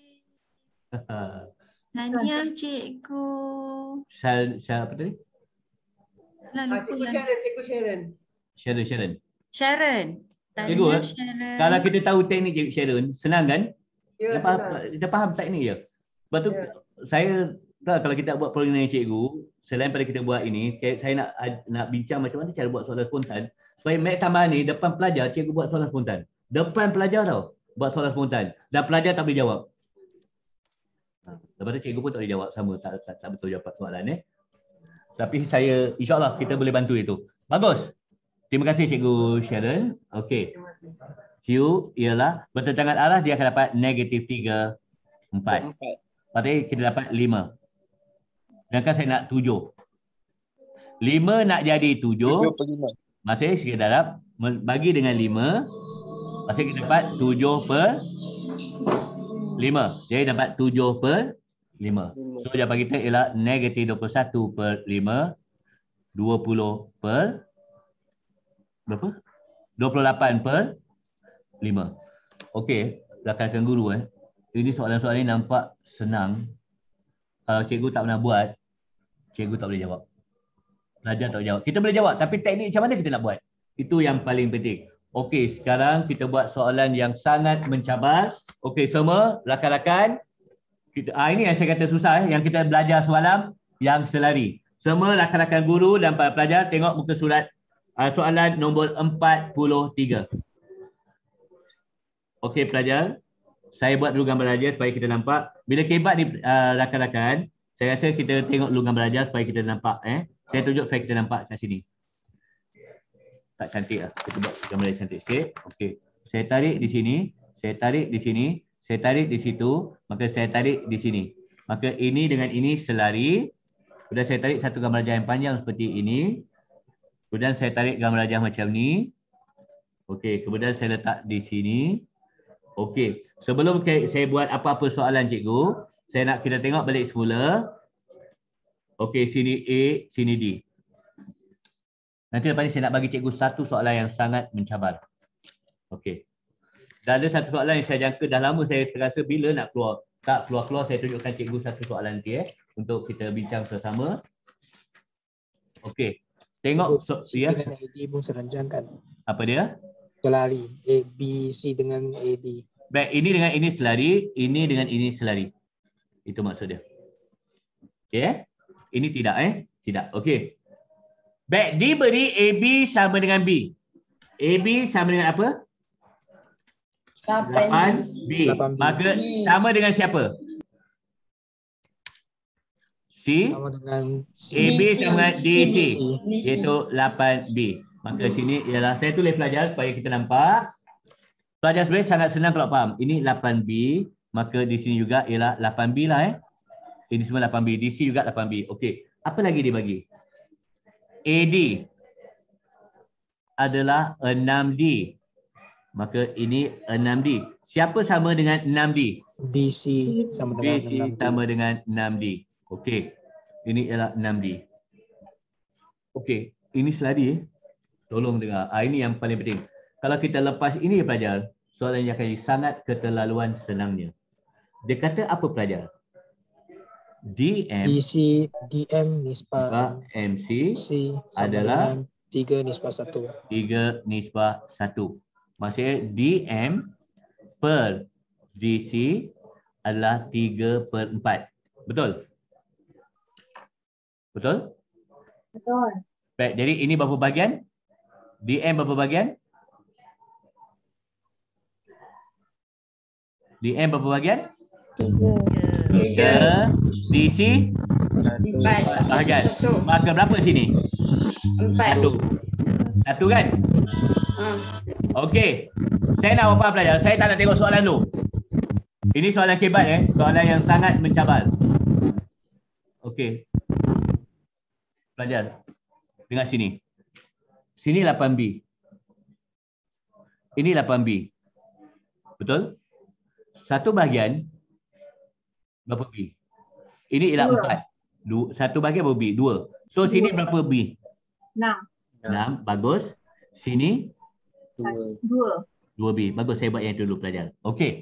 Tahniah cikgu. Syal, Syal apa tadi? Lah, Ah, lupa Cikgu lah. Sharon, Cikgu Sharon. Sharon, Sharon. Sharon. Cikgu, Tahniah eh, Sharon. kalau kita tahu teknik Cikgu Sharon, senang kan? Ya, Kita faham, senang. kita faham teknik je. Lepas tu, Ya. saya, tak, kalau kita buat program dengan cikgu, selain pada kita buat ini, saya nak nak bincang macam mana cara buat soalan spontan. Supaya mat tambahan ni, depan pelajar, cikgu buat soalan spontan. Depan pelajar tau, buat soalan spontan. Dan pelajar tak boleh jawab. Ha, lepas tu cikgu pun tak boleh jawab, sama, tak, tak, tak betul jawab soalan eh. Tapi saya, insyaAllah kita boleh bantu itu. Bagus. Terima kasih Cikgu Sharon. Okey. Terima kasih. Q ialah bertentangan arah, dia akan dapat negatif tiga, empat. Empat. Lepas tu kita dapat lima. Sedangkan saya nak tujuh. lima nak jadi tujuh. Tujuh per lima. Masih kita darab. Bagi dengan lima. Masih kita dapat tujuh per lima. Jadi dapat tujuh per lima. So jawapan kita ialah negatif dua puluh satu per lima, dua puluh per berapa? dua puluh lapan per lima. Okey, rakan-rakan guru eh. Ini soalan-soalan ni nampak senang. Kalau cikgu tak pernah buat, cikgu tak boleh jawab. Pelajar tak boleh jawab. Kita boleh jawab, tapi teknik macam mana kita nak buat? Itu yang paling penting. Okey, sekarang kita buat soalan yang sangat mencabar. Okey, semua rakan-rakan. Kita, ah, ini yang saya kata susah eh, yang kita belajar semalam, yang selari. Semua rakan-rakan guru dan para pelajar tengok muka surat uh, soalan nombor empat puluh tiga. Okey pelajar, saya buat dulu gambar raja supaya kita nampak. Bila kebat ni uh, rakan-rakan, saya rasa kita tengok dulu gambar raja supaya kita nampak. Eh. Saya tunjuk supaya kita nampak kat sini. Tak cantik lah. Kita buat gambar yang cantik sikit. Okey. Saya tarik di sini. Saya tarik di sini. Saya tarik di situ. Maka saya tarik di sini. Maka ini dengan ini selari. Kemudian saya tarik satu gambar rajah yang panjang seperti ini. Kemudian saya tarik gambar rajah macam ni. Okey. Kemudian saya letak di sini. Okey. Sebelum saya buat apa-apa soalan cikgu, saya nak kita tengok balik semula. Okey. Sini A, sini D. Nanti lepas ni saya nak bagi cikgu satu soalan yang sangat mencabar. Okey. Dan ada satu soalan yang saya jangka dah lama saya terasa bila nak keluar. Tak keluar-keluar saya tunjukkan cikgu satu soalan nanti eh. Untuk kita bincang bersama. Okey. Tengok. So, C ya. dengan A D pun seranjang kan? Apa dia? Selari. A, B, C dengan A, D. Baik, ini dengan ini selari. Ini dengan ini selari. Itu maksud dia. Okey eh? Ini tidak eh? Tidak. Okey. Baik, diberi A B sama dengan B. A B sama dengan apa? lapan B. Maka sama dengan siapa? C. Sama dengan A B sama dengan D C. Iaitu lapan B. Maka sini ialah, saya tulis pelajar supaya kita nampak. Pelajar sebenarnya sangat senang kalau faham. Ini lapan B. Maka di sini juga ialah lapan B lah eh. Ini semua lapan B. D C juga lapan B. Okey. Apa lagi dia bagi? A D adalah enam D. Maka ini enam D. Siapa sama dengan enam D? B C sama dengan B C sama dengan enam D. Okey. Ini ialah enam D. Okey. Ini seladi eh. Tolong dengar. Ah, ini yang paling penting. Kalau kita lepas ini pelajar, soalan yang akan jadi sangat keterlaluan senangnya. Dia kata apa pelajar? D M D C D M nisbah M C C adalah tiga nisbah satu. tiga nisbah satu. Maksudnya D M per D C adalah tiga per empat. Betul? Betul? Betul. Baik, jadi ini berapa bahagian? D M berapa bahagian? D M berapa bahagian? Tiga. Tiga. D C? Empat. Bahagian. Satu. Maka berapa sini? Empat. Satu. Satu kan? Hmm. Okey. Saya nak apa pelajar? Saya tak nak tengok soalan dulu. Ini soalan kebat eh. Soalan yang sangat mencabar. Okey. Pelajar. Dengar sini. Sini lapan B. Ini lapan B. Betul? Satu bahagian berapa B? Ini ialah empat. Dua. Satu bahagian berapa B? Dua. So sini berapa B? Enam. Enam. Bagus. Sini? Dua. Dua B. Bagus, saya buat yang itu dulu pelajar. Okey.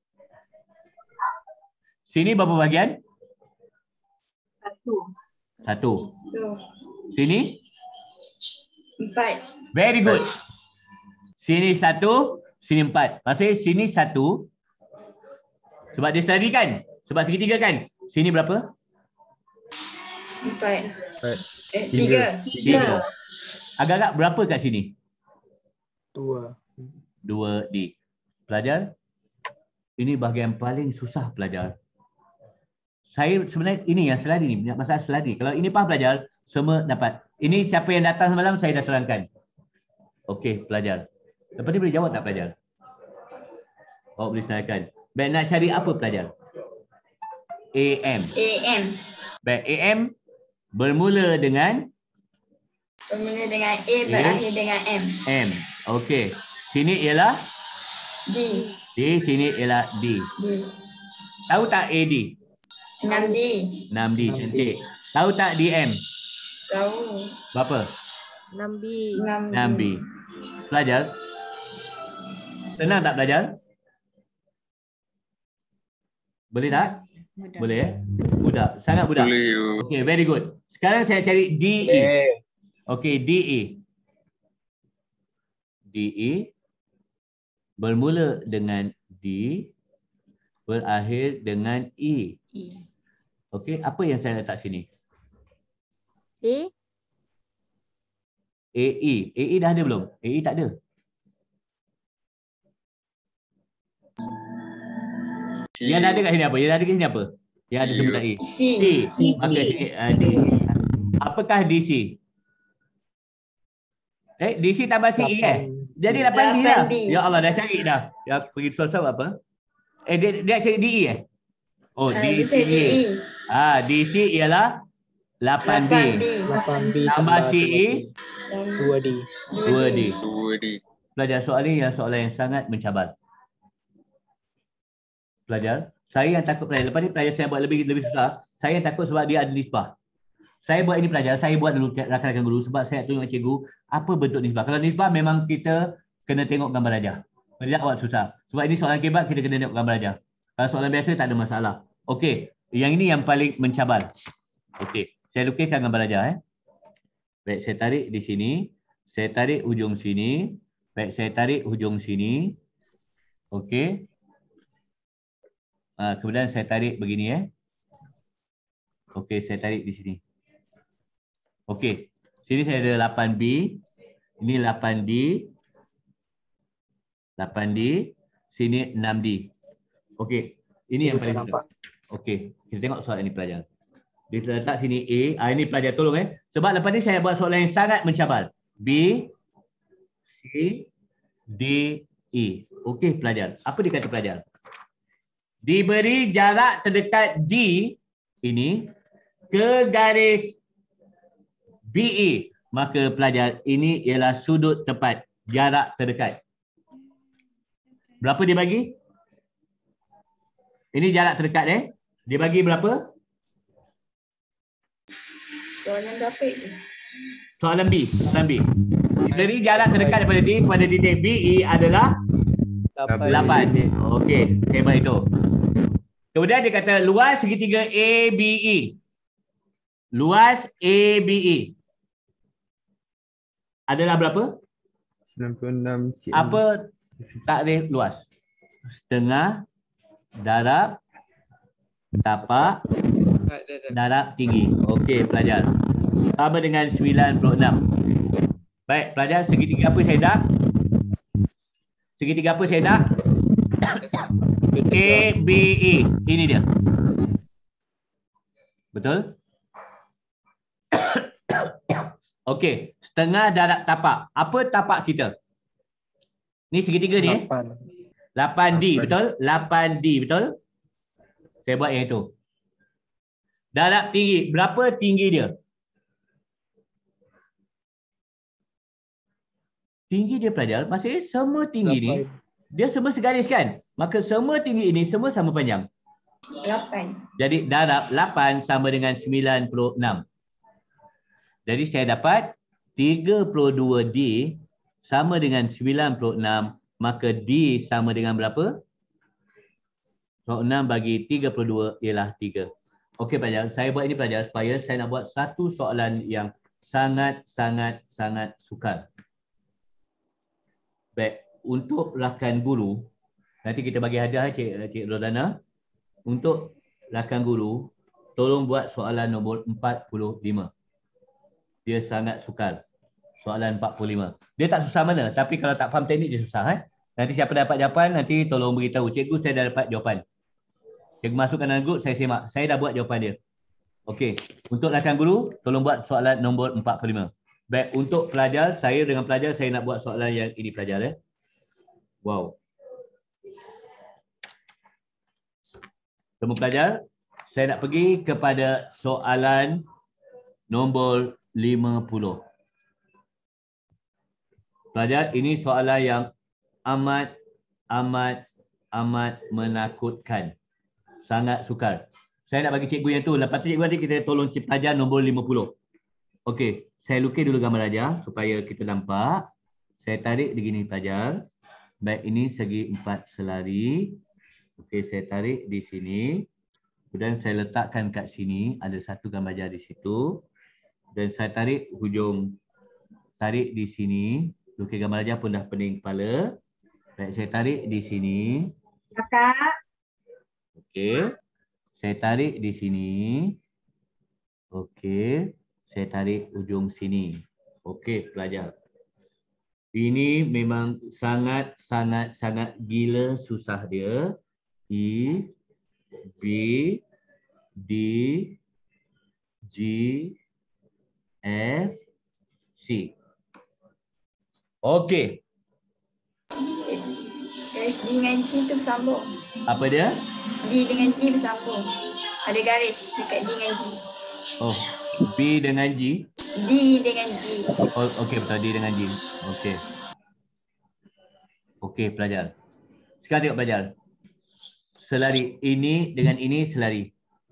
Sini berapa bahagian? Satu. Satu. Tu. Sini? Empat. Very good. Sini satu, sini empat. Maksudnya sini satu. Sebab dia study kan? Sebab segitiga kan? Sini berapa? Empat. Eh, tiga. Tiga. Agak-agak berapa kat sini? Dua. Dua D. Pelajar, ini bahagian paling susah pelajar. Saya sebenarnya ini yang seladi ni, masalah seladi. Kalau ini faham pelajar, semua dapat. Ini siapa yang datang semalam saya dah terangkan. Okey pelajar. Lepas ni boleh jawab tak pelajar? Oh boleh senarkan. Baik, nak cari apa pelajar? A M. A M. Baik, A M bermula dengan? Bermula dengan A, berakhir dengan M. M. Okey. Sini ialah? D. D. Sini ialah D. D. Tahu tak A D? enam D. enam D, cantik. Tahu tak D M? Tahu. Berapa? enam B. enam B. Pelajar? Senang tak belajar? Boleh tak? Mudah. Boleh eh? Mudah. Sangat mudah. Boleh. Okay, very good. Sekarang saya cari D E. Boleh. Okay, D E. D E bermula dengan D, berakhir dengan E. E. Okay, apa yang saya letak sini? A. A E. A E dah ada belum? A E tak ada. C. Yang ada kat sini apa? Yang ada kat sini apa? Yang ada sebutan E. C. C. Maka sini uh, D C. Apakah D C? Eh, D C tambah C E eh? Jadi lapan D lah. lapan B. Ya Allah, dah cari dah. Ya, pergi soal apa? Eh, dia, dia cari D E eh? Oh, Ah, D dia C cari D E. E. Ah, D C ialah lapan B. lapan B. lapan B Tambah C E. dua D. dua D. dua D. Pelajar, soalan ini yang soalan yang sangat mencabar. Pelajar, saya yang takut pelajar. Lepas ni pelajar saya buat lebih lebih susah. Saya yang takut sebab dia ada nisbah. Saya buat ini pelajar, saya buat dulu rakan-rakan guru sebab saya tengok cikgu apa bentuk nisbah. Kalau nisbah memang kita kena tengok gambar rajah. Tidak buat susah. Sebab ini soalan kebat kita kena tengok gambar rajah. Kalau soalan biasa tak ada masalah. Okey, yang ini yang paling mencabar. Okey, saya lukiskan gambar rajah eh. Baik, saya tarik di sini. Saya tarik hujung sini. Baik, saya tarik hujung sini. Okey. Uh, kemudian saya tarik begini eh. Okey, saya tarik di sini. Okey, sini saya ada lapan B. Ini lapan D. lapan D. Sini enam D. Okey, ini yang paling mudah. Okey, kita tengok soalan ini pelajar. Dia letak sini A. Ah, ini pelajar tolong eh. Sebab lepas ni saya buat soalan yang sangat mencabar. B, C, D, E. Okey pelajar. Apa dia kata pelajar? Diberi jarak terdekat D ini ke garis B E. Maka pelajar, ini ialah sudut tepat, jarak terdekat. Berapa dia bagi? Ini jarak terdekat eh. Dia bagi berapa? Soalan berapa itu? Soalan B. Soalan B. Diberi jarak terdekat daripada D kepada titik B E adalah lapan. Okey, saya buat itu. Kemudian dia kata luas segitiga A B E. Luas A B E adalah berapa? sembilan puluh enam cm. Apa takrif luas? Setengah darab tapak darab tinggi. Okey pelajar. Sama dengan sembilan puluh enam. Baik pelajar, segitiga apa saya dah? Segitiga apa saya dah? A B E. Ini dia. Betul? Okey, setengah darab tapak. Apa tapak kita? Ni segitiga ni eh? lapan D, betul? lapan D, betul? Saya buat yang itu. Darab tinggi, berapa tinggi dia? Tinggi dia pelajar, maksudnya semua tinggi ni, dia semua segaris kan? Maka semua tinggi ini semua sama panjang. lapan. Jadi darab lapan sama dengan sembilan puluh enam. Jadi saya dapat tiga puluh dua D sama dengan sembilan puluh enam. Maka D sama dengan berapa? enam bagi tiga puluh dua ialah tiga. Okey pelajar, saya buat ini pelajar supaya saya nak buat satu soalan yang sangat-sangat-sangat sukar. Baik, untuk rakan guru, nanti kita bagi hadiah Cik, Cik Rozana. Untuk rakan guru, tolong buat soalan nombor empat puluh lima. Dia sangat sukar. Soalan empat puluh lima. Dia tak susah mana, tapi kalau tak faham teknik dia susah. Eh? Nanti siapa dapat jawapan, nanti tolong beritahu. Cikgu, saya dah dapat jawapan. Cikgu masukkan dalam grup, saya semak. Saya dah buat jawapan dia. Okey, untuk rakan guru, tolong buat soalan nombor empat puluh lima. Baik, untuk pelajar, saya dengan pelajar, saya nak buat soalan yang ini pelajar. Eh? Wow. Semua pelajar, saya nak pergi kepada soalan nombor lima puluh. Pelajar, ini soalan yang amat, amat, amat menakutkan. Sangat sukar. Saya nak bagi cikgu yang tu. Lepas tu cikgu nanti kita tolong cik pelajar nombor lima puluh. Okey, saya lukis dulu gambar aja supaya kita nampak. Saya tarik begini pelajar. Baik, ini segi empat selari. Okey, saya tarik di sini. Kemudian saya letakkan kat sini. Ada satu gambar aja di situ. Dan saya tarik hujung. Tarik di sini. Lukis gambar aja pun dah pening kepala. Baik, saya tarik di sini. Kakak. Okey. Saya tarik di sini. Okey. Saya tarik ujung sini. Okey, pelajar. Ini memang sangat-sangat-sangat gila susah dia. E, B, D, G, F, C. Okey. Garis D dengan G tu bersambung. Apa dia? D dengan G bersambung. Ada garis dekat D dengan G. Oh, B dengan G. D dengan G. Oh, okey, betul. D dengan G. Okey. Okey, pelajar. Sekarang tengok pelajar. Selari. Ini dengan ini selari.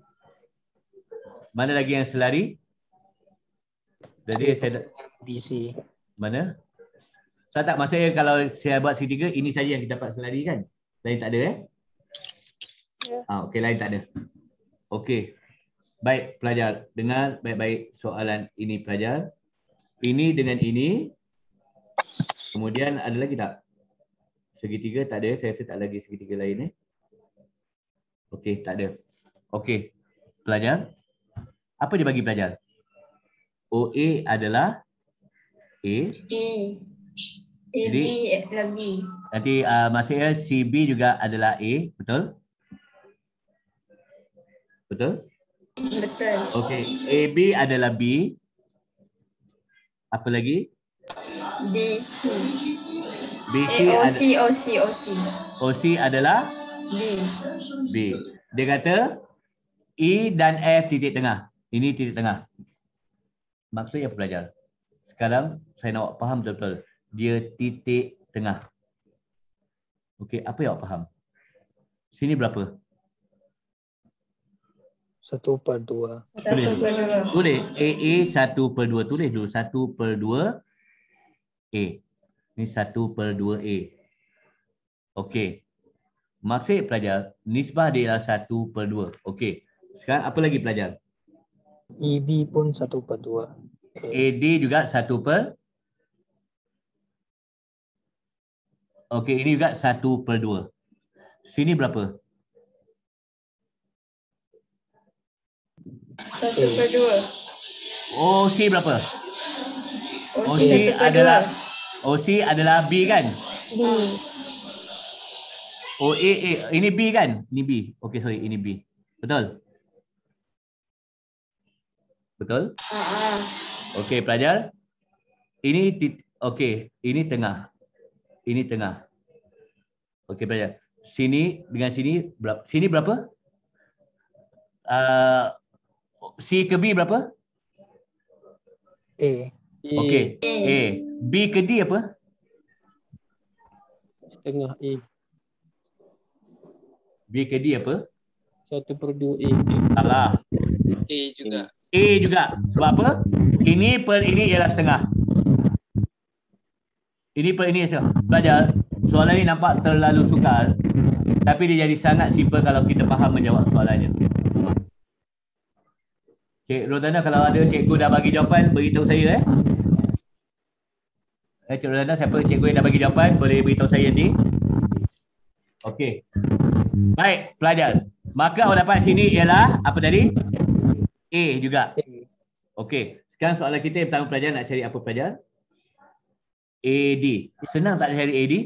Mana lagi yang selari? Jadi saya B C. Mana? Saya tak maksudnya kalau saya buat segitiga, ini saja yang kita dapat selari kan? Lain tak ada eh? Ya. Ah, okey, lain tak ada. Okey. Baik, pelajar. Dengar baik-baik soalan ini, pelajar. Ini dengan ini. Kemudian ada lagi tak? Segitiga tak ada. Saya rasa tak lagi segitiga lain eh. Okey, tak ada. Okey. Pelajar. Apa dia bagi pelajar? O A adalah A. A. A B adalah B. Nanti uh, maksudnya C B juga adalah A. Betul? Betul? Betul. Okey. A B adalah B. Apa lagi? B C. B C eh, O ada, C, O C, O C. O C adalah B. B. Dia kata E dan F titik tengah. Ini titik tengah. Maksudnya apa pelajar? Sekarang saya nak awak faham betul-betul. Dia titik tengah. Okey, apa yang awak faham? Sini berapa? Satu per dua. Satu per dua. Tulis. A A satu per dua. Tulis dulu. Satu per dua A. Ini satu per dua A. Okey. Maksud pelajar, nisbah dia adalah satu per dua. Okey. Sekarang apa lagi pelajar? E B pun satu per dua. A D juga satu per. Okey, ini juga satu per dua. Sini berapa? Satu per dua. O C berapa? O O C C satu per adalah dua. O C adalah B kan? B. O A A. Ini B kan? Ini B. Okey, sorry. Ini B. Betul? Betul? Ah. Okey, pelajar. Ini okey, ini tengah. Ini tengah. Okey, pelajar. Sini dengan sini berapa? Sini berapa? Uh, C ke B berapa? A. Okey. A. B ke D apa? Setengah A. B ke D apa? Satu per dua A. Salah. A juga. A juga. Sebab apa? Ini per ini ialah setengah. Ini per ini setengah. Pelajar, soalan ini nampak terlalu sukar. Tapi dia jadi sangat simple kalau kita faham menjawab soalannya. Cik Rodana, kalau ada cikgu dah bagi jawapan, beritahu saya eh. Eh, Cik Rodana, siapa cikgu yang dah bagi jawapan, boleh beritahu saya nanti. Okey. Baik, pelajar. Maka awak dapat sini ialah apa tadi? A juga. Okey. Sekarang soalan kita yang pertama pelajar nak cari apa pelajar? A D. Senang tak cari A D?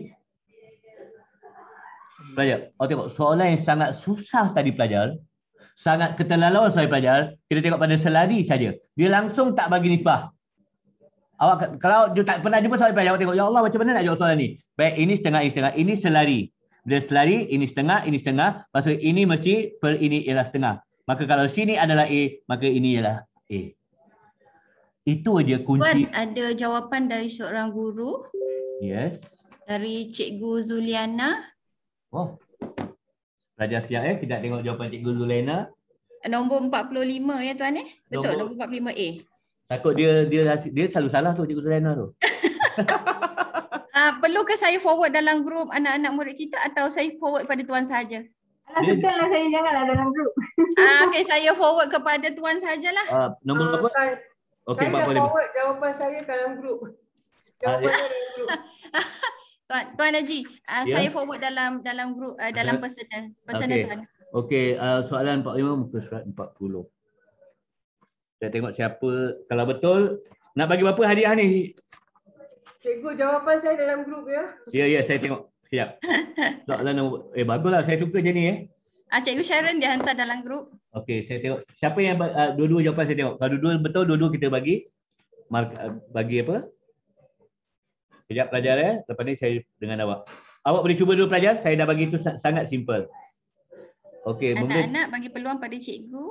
Pelajar, awak tengok soalan yang sangat susah tadi pelajar. Sangat keterlaluan soalan pelajar. Kita tengok pada selari saja. Dia langsung tak bagi nisbah. Awak kalau dia tak pernah jumpa soalan pelajar, awak tengok, ya Allah macam mana nak jawab soalan ni? Baik, ini setengah, ini setengah. Ini selari. Bila selari, ini setengah, ini setengah. Maksud ini mesti per ini ialah setengah. Maka kalau sini adalah A, maka ini ialah A. Itu aja kunci. Puan, ada jawapan dari seorang guru. Yes. Dari Cikgu Zuliana. Oh. Pelajar sekejap eh. Kita tengok jawapan Cikgu Zulena. Nombor empat puluh lima ya tuan eh? Betul, Nombor- nombor empat puluh lima A. Takut dia dia dia selalu salah tu Cikgu Suzana tu. Uh, perlukah saya forward dalam grup anak-anak murid kita atau saya forward pada tuan sahaja? Alah, Dia- sudahlah saya janganlah dalam grup. Ah, okay, saya forward kepada tuan sahajalah. Uh, nombor Ah, berapa? saya, Okey, saya empat dah puluh lima. forward jawapan saya dalam grup. Jawapannya dalam grup. Tuan, Tuan Haji, uh, Ya. saya forward dalam dalam grup uh, dalam Ada- personal. Personal Okey. tuan. Okey, uh, soalan empat puluh lima muka surat empat puluh. Saya tengok siapa, kalau betul nak bagi berapa hadiah ni? Cikgu, jawapan saya dalam grup ya. Ya ya saya tengok. Sekejap. Soalan nombor, eh baguslah saya suka macam ni eh. Ah, Cikgu Sharon dia hantar dalam grup. Okey, saya tengok siapa yang uh, dua-dua jawapan saya tengok. Kalau dua-dua betul, dua-dua kita bagi mark, uh, bagi apa? Sekejap pelajar ya. Lepas ni saya dengan awak. Awak boleh cuba dulu pelajar. Saya dah bagi itu sa- sangat simple. Okey, mungkin Anak-anak bagi peluang pada cikgu.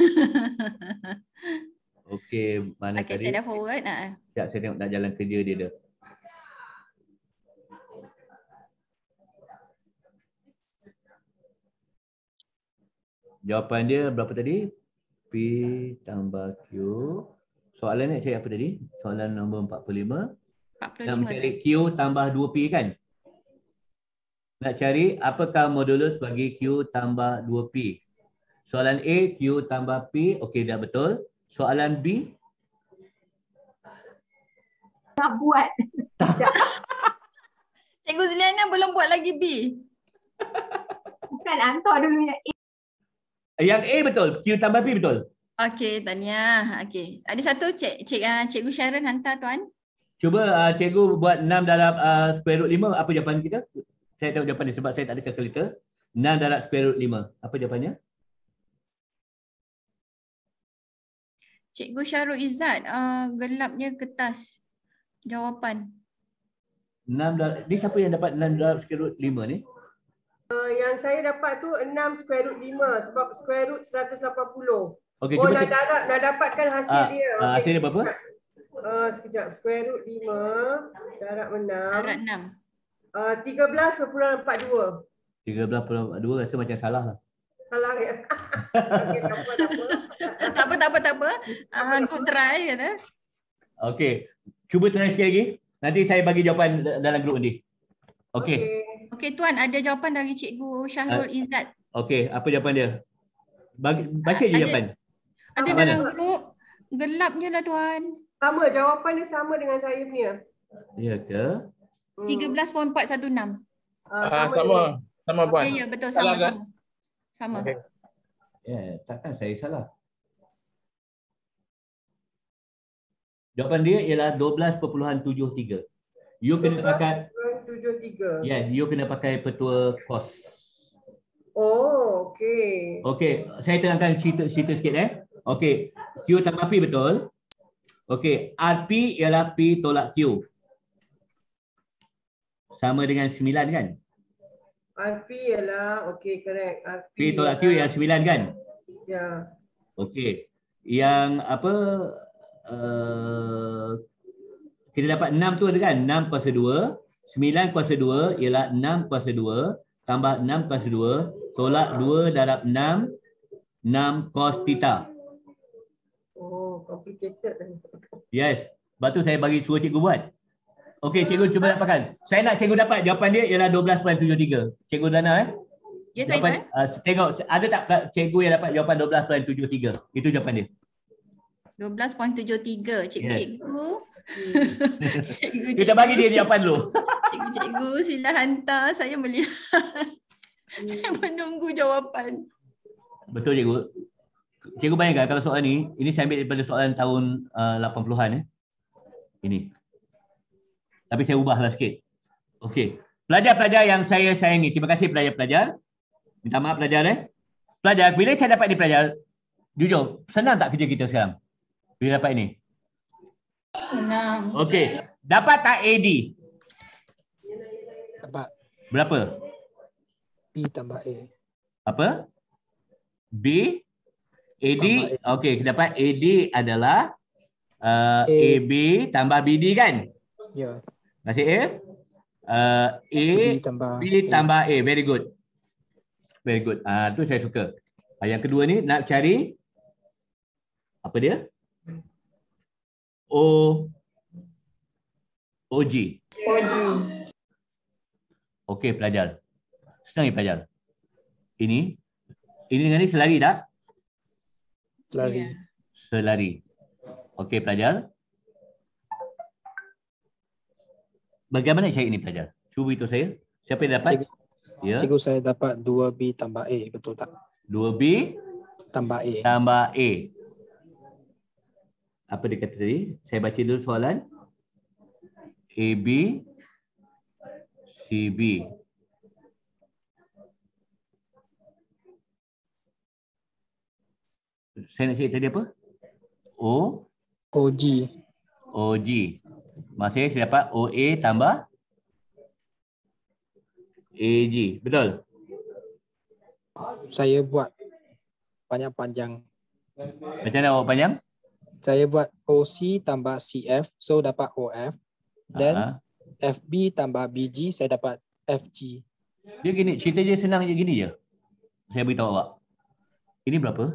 okey, mana Okey, tadi? saya dah forward. Ah. Sekejap saya tengok dah jalan kerja dia dah. Jawapan dia berapa tadi? P tambah Q. Soalan nak cari apa tadi? Soalan nombor empat puluh lima. empat puluh Nak lima. mencari Q tambah dua P kan? Nak cari apakah modulus bagi Q tambah dua P? Soalan A, Q tambah P. Okey, dah betul. Soalan B, Tak buat. Cikgu Zuliana belum buat lagi B. Bukan, hantar dulu yang A. yang A betul. Q tambah P betul. Okey, tahniah. Okey. Ada satu cik, cik uh, Cikgu Sharon hantar tuan. Cuba uh, cikgu buat enam dalam uh, square root lima. Apa jawapan kita? Saya tahu jawapan dia sebab saya tak ada kalkulator. enam dalam square root lima. Apa jawapannya? Cikgu Syarul Izzat, uh, gelapnya kertas. Jawapan. enam dalam, ni siapa yang dapat enam dalam square root lima ni? Uh, yang saya dapat tu enam square root lima sebab square root seratus lapan puluh. Okey, Oh, cuba nak, cek. darab, nak dapatkan hasil Ah, dia. ah, Okey, hasil dia berapa? sekejap. Uh, sekejap. Square root lima darab enam. Darab enam. Uh, tiga belas perpuluhan empat dua. tiga belas puluh dua rasa macam salah lah. Salah ya. Okey, tak apa, tak apa. Tak apa, tak apa, tak apa. Uh, good try kata. Okey, cuba try sekali lagi. Nanti saya bagi jawapan da- dalam grup ni. Okey. Okey tuan, ada jawapan dari Cikgu Syahrul Ah. Izzat. Okey, apa jawapan dia? Bagi, baca je Ada- jawapan. Ada Mana? dalam grup. Gelapnya lah tuan. Sama, jawapan dia sama dengan saya punya. Ya ke? tiga belas perpuluhan empat satu enam. Uh, Ah, sama. Sama puan. Ya, ya betul Salah sama kan? sama. Sama. Okey. Ya, takkan saya salah. Jawapan dia ialah dua belas perpuluhan tujuh tiga. You kena pakai, tujuh tiga. yes, you kena pakai petua kos. Oh, okey. Okey, saya terangkan cerita, cerita sikit eh. Okey, Q tambah P betul. Okey, R P ialah P tolak Q. Sama dengan sembilan kan? R P ialah, okey, correct. R P, P tolak Q yang sembilan kan? Ya. Okey. Yang apa, uh, kita dapat enam tu ada kan? enam kuasa dua. sembilan kuasa dua ialah enam kuasa dua. Tambah enam kuasa dua. Tolak dua darab enam. enam cos theta. Oh, complicated. Yes. Sebab tu saya bagi suruh cikgu buat. Okey, cikgu cuba dapatkan. Saya nak cikgu dapat jawapan dia ialah dua belas perpuluhan tujuh tiga. Cikgu Dana eh? Ya, saya Jawapan, uh, tengok ada tak cikgu yang dapat jawapan dua belas perpuluhan tujuh tiga? Itu jawapan dia. dua belas perpuluhan tujuh tiga. Cikgu-cikgu. Cikgu, Kita bagi dia jawapan dulu. Cikgu-cikgu sila hantar. Saya melihat. Saya menunggu jawapan. Betul cikgu. Cikgu bayangkan kalau soalan ni, ini saya ambil daripada soalan tahun uh, lapan puluhan eh. Ini. Tapi saya ubahlah sikit. Okey. Pelajar-pelajar yang saya sayangi. Terima kasih pelajar-pelajar. Minta maaf pelajar eh. Pelajar, bila saya dapat ni pelajar, jujur, senang tak kerja kita sekarang? Bila dapat ini? Senang. Okey. Dapat tak A D? Dapat. Berapa? P tambah A. Apa? B? A D? Tambah Okey, kita dapat A D adalah uh, A B tambah B D kan? Ya. Masih A? Uh, A B tambah B tambah A. Very good. Very good. Ah, tu saya suka. Yang kedua ni nak cari apa dia? O OG. OG. Okey pelajar. Senang ni pelajar. Ini ini dengan ni selari tak? Selari. Selari. Okey pelajar. Bagaimana cari ini pelajar? Cuba beritahu saya. Siapa yang dapat? Cikgu, Ya. cikgu saya dapat dua B tambah A, betul tak? dua B Tambah A. tambah A. Apa dia kata tadi? Saya baca dulu soalan. A B C B. Saya nak cari tadi apa? O O G. O G. Maksudnya saya dapat O A tambah A G. Betul? Saya buat banyak panjang. Macam mana awak panjang? Saya buat O C tambah C F, so dapat O F. Then Ah. F B tambah B G, saya dapat F G. Dia gini, cerita dia senang je gini je. Saya beritahu awak. Ini berapa?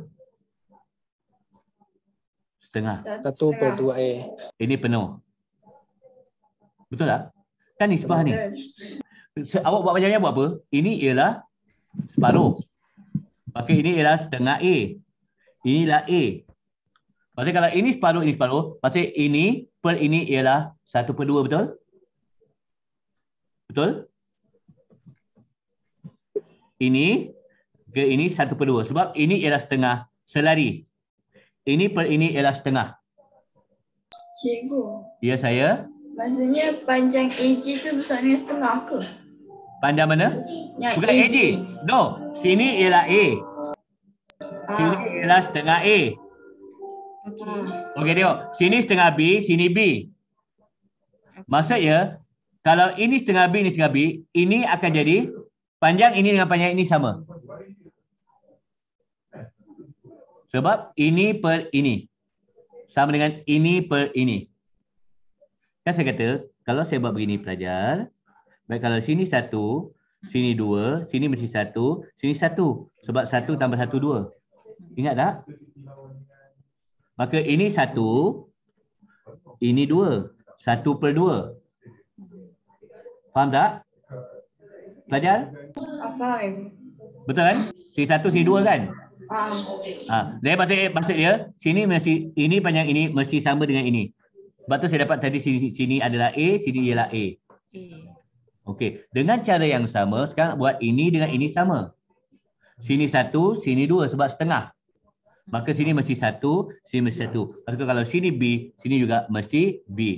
Setengah. Satu per dua A. Ini penuh. Betul tak? Kan nisbah ni. Se- Awak buat macam ni buat apa? Ini ialah separuh. Maka ini ialah setengah A. Inilah A. Maksudnya kalau ini separuh, ini separuh. Maksudnya ini per ini ialah satu per dua, betul? Betul? Ini ke ini satu per dua. Sebab ini ialah setengah selari. Ini per ini ialah setengah. Cikgu, Ya saya. maksudnya panjang A G tu besar dengan setengah ke? Panjang mana? Yang Bukan A G. No. Sini ialah A. Sini Ah, ialah setengah A. okey. Okey tengok. Sini setengah B, sini B. Maksudnya, kalau ini setengah B, ini setengah B, ini akan jadi panjang ini dengan panjang ini sama. Sebab ini per ini. Sama dengan ini per ini. Kan saya kata, kalau saya buat begini pelajar, baik kalau sini satu, sini dua, sini mesti satu, sini satu. Sebab satu tambah satu, dua. Ingat tak? Maka ini satu, ini dua. Satu per dua. Faham tak? Pelajar? Ah, faham. Betul kan? Sini satu, sini dua kan? Ah, Ha, jadi maksud, maksud dia, sini mesti, ini panjang ini mesti sama dengan ini. Sebab tu saya dapat tadi sini, sini adalah A, sini ialah A. Okey, dengan cara yang sama, sekarang buat ini dengan ini sama. Sini satu, sini dua sebab setengah. Maka sini mesti satu, sini mesti satu. Maksudnya kalau sini B, sini juga mesti B.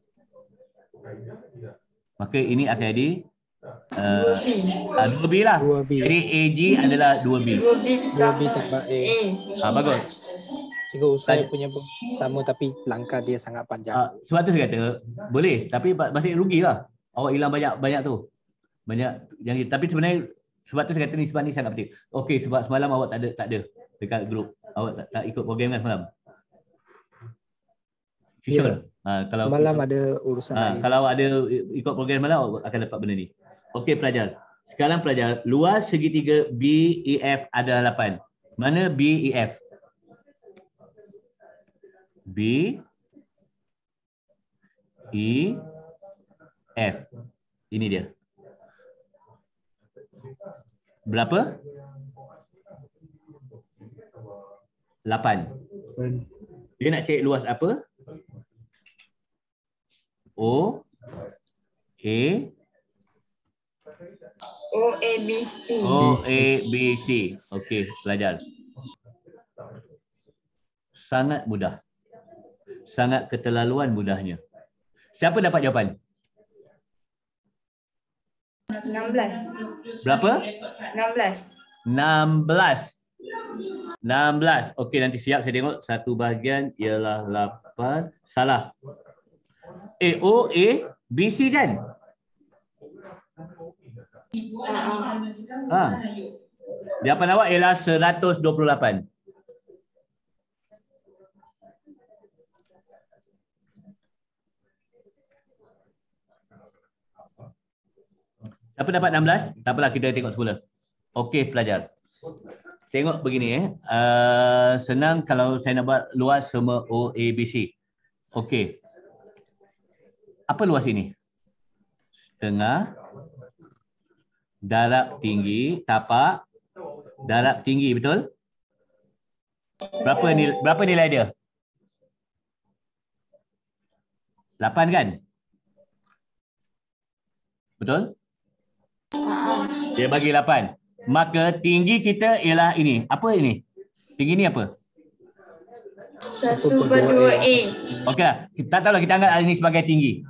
Maka ini akan jadi uh, uh, dua B lah. dua B. Jadi A G adalah dua B. dua B dua B tambah A. A. Ha, bagus. Cikgu, saya punya pun sama tapi langkah dia sangat panjang. Uh, sebab tu saya kata boleh, tapi masih rugi lah. Awak hilang banyak banyak tu. Banyak yang tapi sebenarnya sebab tu saya kata ni sebab ni sangat penting. Okey, sebab semalam awak tak ada tak ada dekat grup. Awak tak, tak ikut program kan semalam? Ya. Sure. Ha, kalau Semalam ada urusan ha, lain. kalau awak ada ikut program semalam awak akan dapat benda ni. Okey pelajar. Sekarang pelajar, luas segitiga B E F adalah lapan. Mana B E F? B E F. Ini dia. Berapa? lapan. Dia nak cari luas apa? O A O A B C. O A B C. Okey, pelajar. Sangat mudah. Sangat keterlaluan mudahnya. Siapa dapat jawapan? enam belas. Berapa? enam belas. enam belas. enam belas. Okey, nanti siap saya tengok satu bahagian ialah lapan. Salah. A O A B C kan? Ha. Jawapan awak ialah seratus dua puluh lapan. Siapa dapat enam belas? Tak apalah, kita tengok semula. Okey pelajar. tengok begini eh. Uh, senang kalau saya nak buat luas semua O, A, B, C. Okey. Apa luas ini? Setengah, darab tinggi, tapak, darab tinggi, betul? Berapa nilai, berapa nilai dia? lapan kan? Betul? Dia bagi lapan. Maka tinggi kita ialah ini. Apa ini? Tinggi ni apa? satu per dua A. Okey lah. Tak tahulah kita anggap ini sebagai tinggi.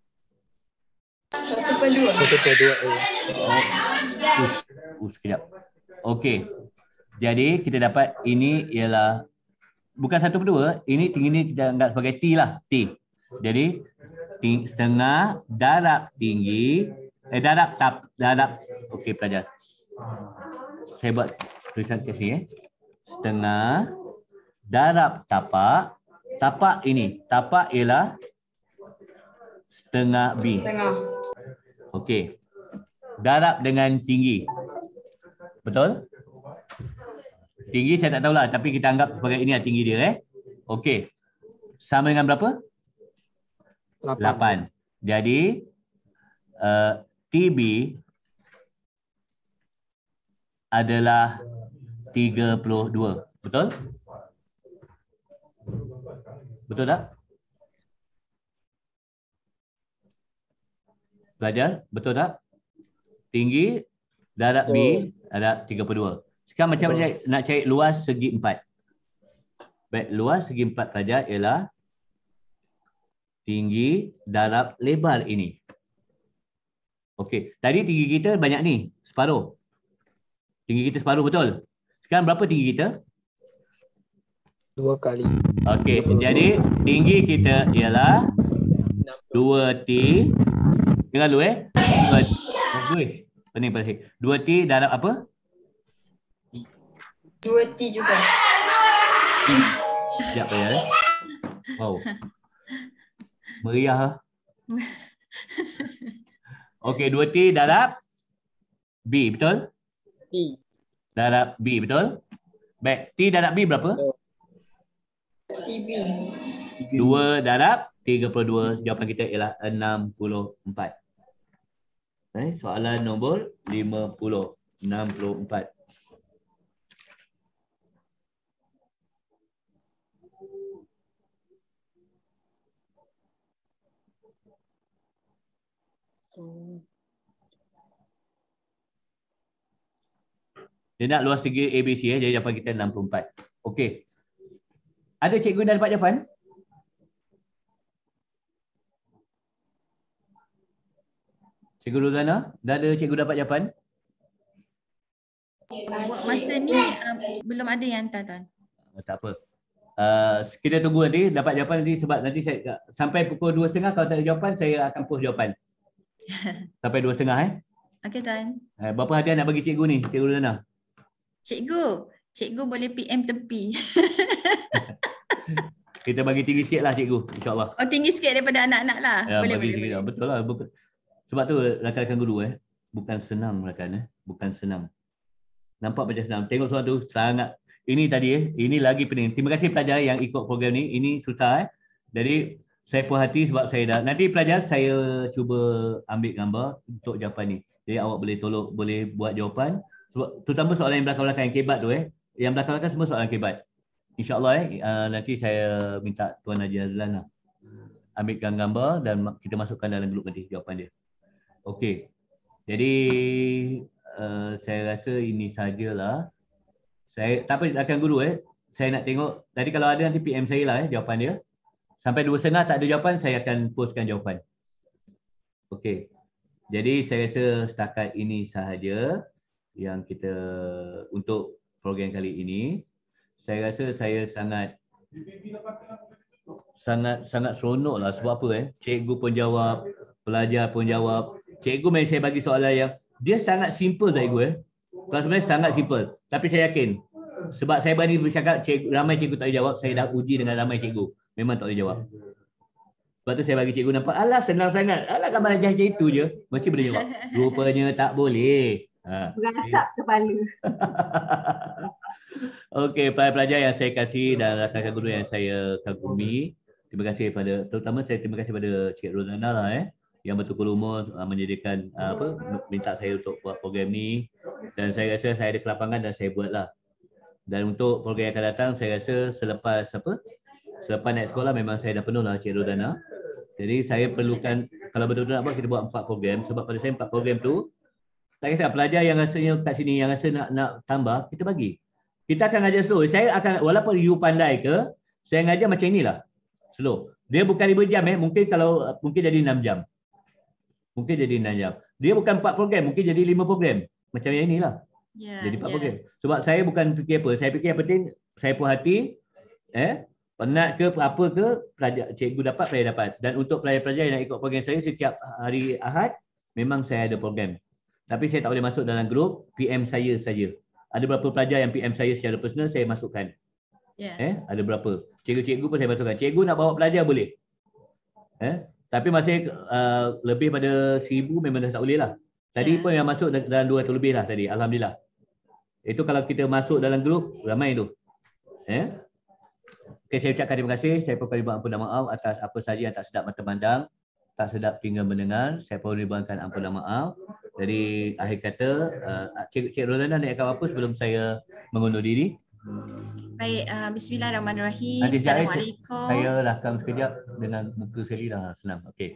satu per dua. satu per dua A. Uh, uh, sekejap. Okey. Jadi kita dapat ini ialah bukan satu per dua. Ini tinggi ni kita anggap sebagai T lah. T. Jadi ting, setengah darab tinggi. Eh darab tap. Darab. Okey pelajar. Saya buat tulisan kat sini eh. Setengah darab tapak. Tapak ini. Tapak ialah setengah B. Setengah. Okey. Darab dengan tinggi. Betul? Tinggi saya tak tahulah. Tapi kita anggap sebagai ini lah tinggi dia eh. Okey. Sama dengan berapa? lapan. Jadi uh, T B adalah tiga puluh dua. Betul? Betul tak? Pelajar, betul tak? Tinggi darab B adalah tiga puluh dua. Sekarang macam mana nak cari luas segi empat? Baik, luas segi empat pelajar ialah tinggi darab lebar ini. Okey, tadi tinggi kita banyak ni, separuh. Tinggi kita separuh, betul? Sekarang berapa tinggi kita? Dua kali. Okey, jadi tinggi kita ialah dua T. Dengar dulu eh. Pening pening. dua T darab apa? dua T juga. Sekejap ya. Wow. Meriah lah. Okey, dua T darab B, betul? T. Darab B, betul? Baik, T darab B berapa? T B. dua darab tiga puluh dua. Jawapan kita ialah enam puluh empat. Eh, soalan nombor lima puluh. enam puluh empat. Dia nak luas segi A B C eh. Jadi jawapan kita enam puluh empat. Okey. Ada cikgu dah dapat jawapan? Cikgu Rozana, dah ada cikgu dapat jawapan? Buat masa ni um, belum ada yang hantar tuan. Tak apa. Uh, kita tunggu nanti dapat jawapan nanti sebab nanti saya sampai pukul dua tiga puluh kalau tak ada jawapan saya akan post jawapan. Sampai dua tiga puluh eh. Okey tuan. Uh, berapa hadiah nak bagi cikgu ni? Cikgu Rozana. Cikgu, cikgu boleh P M tepi. Kita bagi tinggi sikit lah cikgu, insyaAllah. Oh tinggi sikit daripada anak-anak lah. Ya, boleh, bagi boleh, tinggi, boleh. betul lah. Sebab tu rakan-rakan guru eh. Bukan senang rakan eh. Bukan senang. Nampak macam senang. Tengok soalan tu sangat. Ini tadi eh. Ini lagi pening. Terima kasih pelajar yang ikut program ni. Ini susah eh. Jadi saya puas hati sebab saya dah. Nanti pelajar saya cuba ambil gambar untuk jawapan ni. Jadi awak boleh tolong, boleh buat jawapan. Sebab, terutama soalan yang belakang-belakang yang kebat tu eh. Yang belakang-belakang semua soalan kebat. InsyaAllah eh. Uh, nanti saya minta Tuan Haji Azlan lah. Ambilkan gambar dan kita masukkan dalam grup nanti jawapan dia. Okey. Jadi uh, saya rasa ini sajalah. Saya tak apa rakan guru eh. Saya nak tengok tadi kalau ada nanti P M saya lah eh jawapan dia. Sampai dua setengah tak ada jawapan saya akan postkan jawapan. Okey. Jadi saya rasa setakat ini sahaja yang kita untuk program kali ini. Saya rasa saya sangat sangat sangat seronok lah sebab apa eh. Cikgu pun jawab, pelajar pun jawab. Cikgu memang saya bagi soalan yang dia sangat simple cikgu eh. Kalau sebenarnya sangat simple. Tapi saya yakin sebab saya berani bercakap cikgu, ramai cikgu tak boleh jawab, saya dah uji dengan ramai cikgu. Memang tak boleh jawab. Sebab tu saya bagi cikgu nampak, alah senang sangat. Alah gambar ajar macam itu je. Mesti boleh jawab. Rupanya tak boleh. Ha. Berasap kepala. Okey, pelajar-pelajar yang saya kasih dan rakan guru yang saya kagumi, terima kasih kepada, terutama saya terima kasih kepada Cik Rozana lah eh yang betul-betul umur uh, menyediakan uh, apa minta saya untuk buat program ni, dan saya rasa saya ada kelapangan dan saya buatlah. Dan untuk program yang akan datang, saya rasa selepas apa? Selepas naik sekolah memang saya dah penuh lah Cik Rozana. Jadi saya perlukan, kalau betul-betul nak buat, kita buat empat program, sebab pada saya empat program tu tak kisah pelajar yang rasanya kat sini yang rasa nak nak tambah, kita bagi. Kita akan ajar slow. Saya akan, walaupun you pandai ke, saya ngajar macam inilah. Slow. Dia bukan lima jam eh, mungkin kalau mungkin jadi enam jam. Mungkin jadi enam jam. Dia bukan empat program, mungkin jadi lima program. Macam yang inilah. Yeah, jadi empat yeah. program. Sebab saya bukan fikir apa, saya fikir yang penting saya puas hati, eh, penat ke apa ke, pelajar cikgu dapat, saya dapat. Dan untuk pelajar-pelajar yang nak ikut program saya setiap hari Ahad, memang saya ada program. Tapi saya tak boleh masuk dalam grup, P M saya saja. Ada berapa pelajar yang P M saya secara personal, saya masukkan. Yeah. Eh, ada berapa? Cikgu-cikgu pun saya masukkan. Cikgu nak bawa pelajar boleh. Eh, tapi masih uh, lebih pada seribu memang dah tak boleh lah. Tadi Yeah. pun yang masuk dalam dua ratus lebih lah tadi. Alhamdulillah. Itu kalau kita masuk dalam grup, ramai tu. Eh? Okay, saya ucapkan terima kasih. Saya perlu ampun dan maaf atas apa saja yang tak sedap mata pandang, tak sedap telinga mendengar. Saya perlu ribuankan ampun dan maaf. Jadi akhir kata, uh, Cik, Cik Rozana nak cakap apa sebelum saya mengundur diri? Baik, uh, bismillahirrahmanirrahim. Nanti saya, Assalamualaikum. saya rakam sekejap dengan muka sekali dah senang. Okey.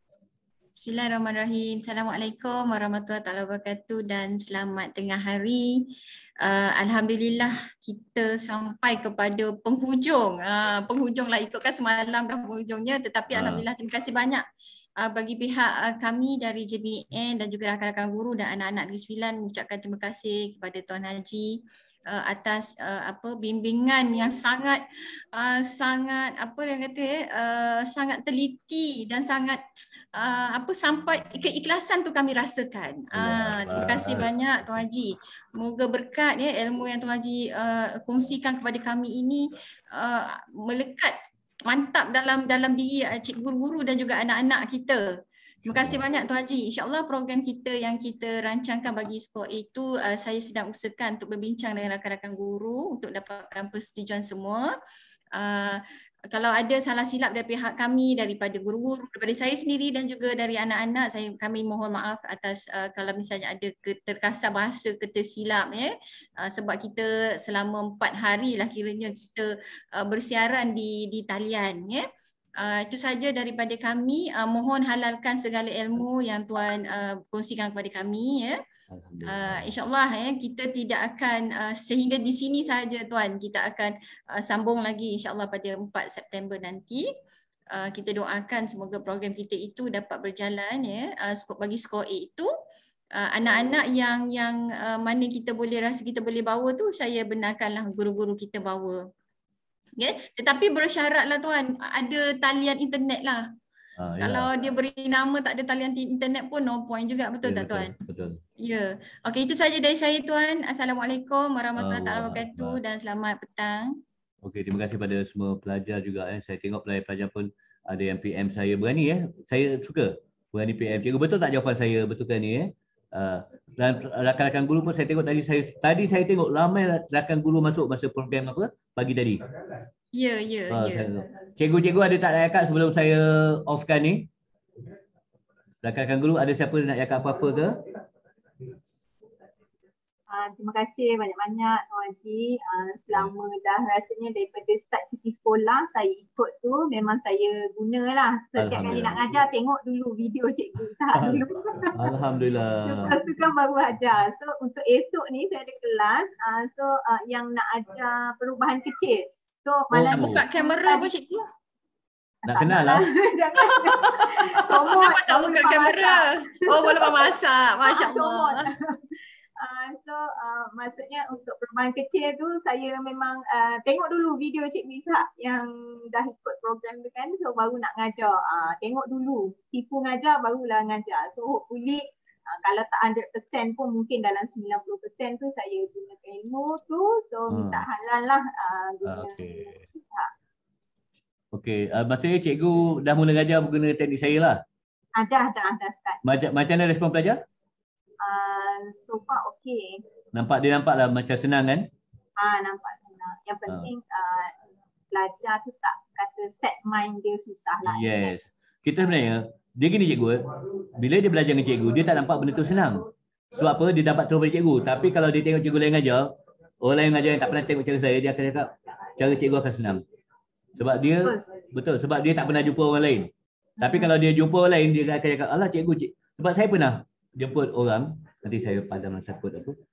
Bismillahirrahmanirrahim. Assalamualaikum warahmatullahi taala wabarakatuh dan selamat tengah hari. Uh, Alhamdulillah kita sampai kepada penghujung. Uh, penghujung lah, ikutkan semalam dah penghujungnya, tetapi Ah. Alhamdulillah terima kasih banyak uh, bagi pihak uh, kami dari J B N dan juga rakan-rakan guru dan anak-anak Negeri Sembilan mengucapkan terima kasih kepada Tuan Haji uh, atas uh, apa bimbingan yang sangat uh, sangat apa yang kata eh, uh, sangat teliti dan sangat uh, apa sampai keikhlasan tu kami rasakan. Uh, terima kasih banyak Tuan Haji. Moga berkat ya ilmu yang Tuan Haji uh, kongsikan kepada kami ini uh, melekat mantap dalam dalam diri uh, cikgu guru-guru dan juga anak-anak kita. Terima kasih banyak Tuan Haji. InsyaAllah program kita yang kita rancangkan bagi skor itu uh, saya sedang usahakan untuk berbincang dengan rakan-rakan guru untuk dapatkan persetujuan semua. Uh, kalau ada salah silap dari pihak kami, daripada guru-guru, daripada saya sendiri dan juga dari anak-anak, saya kami mohon maaf atas uh, kalau misalnya ada terkasar bahasa ketersilap ya. Uh, sebab kita selama empat hari lah kiranya kita uh, bersiaran di di talian ya. Uh, itu saja daripada kami. Uh, mohon halalkan segala ilmu yang Tuan uh, kongsikan kepada kami ya. Uh, InsyaAllah ya, kita tidak akan uh, sehingga di sini saja Tuan, kita akan uh, sambung lagi insyaAllah pada empat September nanti. Uh, kita doakan semoga program kita itu dapat berjalan ya. Uh, skor, bagi skor A itu uh, anak-anak yang yang uh, mana kita boleh rasa kita boleh bawa tu, saya benarkanlah guru-guru kita bawa. Ya, tetapi bersyaratlah Tuan ada talian internet lah. Ah, ya. Kalau dia beri nama tak ada talian internet pun no point juga, betul Ya, tak betul, Tuan? betul. Ya. Okey, itu saja dari saya Tuan. Assalamualaikum warahmatullahi Allah wabarakatuh Akbar. dan selamat petang. Okey, terima kasih pada semua pelajar juga eh. Saya tengok pelajar-pelajar pun ada yang P M saya berani eh. Saya suka berani P M. Cikgu betul tak jawapan saya? Betul kan ni eh? Uh, dan rakan-rakan guru pun saya tengok tadi saya tadi saya tengok ramai rakan guru masuk masa program apa pagi tadi. Ya, ya, Ah, ya. saya- Cikgu-cikgu ada tak nak cakap sebelum saya offkan ni? Rakan-rakan guru ada siapa nak cakap apa-apa ke? Uh, terima kasih banyak-banyak Tuan Haji. Uh, selama dah rasanya daripada start cuti sekolah saya ikut tu, memang saya gunalah. Setiap kali nak ngajar tengok dulu video cikgu tak dulu. Alhamdulillah. Lepas tu kan baru ajar. So untuk esok ni saya ada kelas. Uh, so uh, yang nak ajar perubahan kecil. So mana Oh. Buka kamera apa cikgu? Nak kenal lah. Jangan. Comot. Kenapa tak buka kamera? Oh, boleh masak. Masya Comot. Allah. Uh, so uh, maksudnya untuk perubahan kecil tu saya memang uh, tengok dulu video Cikgu Ishak yang dah ikut program tu kan, so baru nak ngajar. Uh, tengok dulu, tipu ngajar barulah ngajar. So hopefully uh, kalau tak one hundred percent pun mungkin dalam ninety percent tu saya gunakan ilmu tu. So Hmm. minta halal lah uh, guna Okey. Cikgu Ishak. Okey, uh, maksudnya cikgu dah mula ngajar guna teknik saya lah. Ah, dah, dah, dah start. Macam macam mana respon pelajar? Uh, so far okay. Nampak dia nampak lah macam senang kan? Ah, nampak senang. Yang penting uh, belajar tu tak kata set mind dia susah lah. Yes. Kita sebenarnya, dia gini cikgu, bila dia belajar dengan cikgu, dia tak nampak benda tu senang. Sebab apa? Dia dapat terus dari cikgu. Tapi kalau dia tengok cikgu lain ajar, orang lain ajar yang tak pernah tengok cara saya, dia akan cakap cara cikgu akan senang. Sebab dia, betul, sebab dia tak pernah jumpa orang lain. Tapi kalau dia jumpa orang lain, dia akan cakap, alah cikgu, cik. Sebab saya pernah jemput orang, nanti saya padam masa kod apa.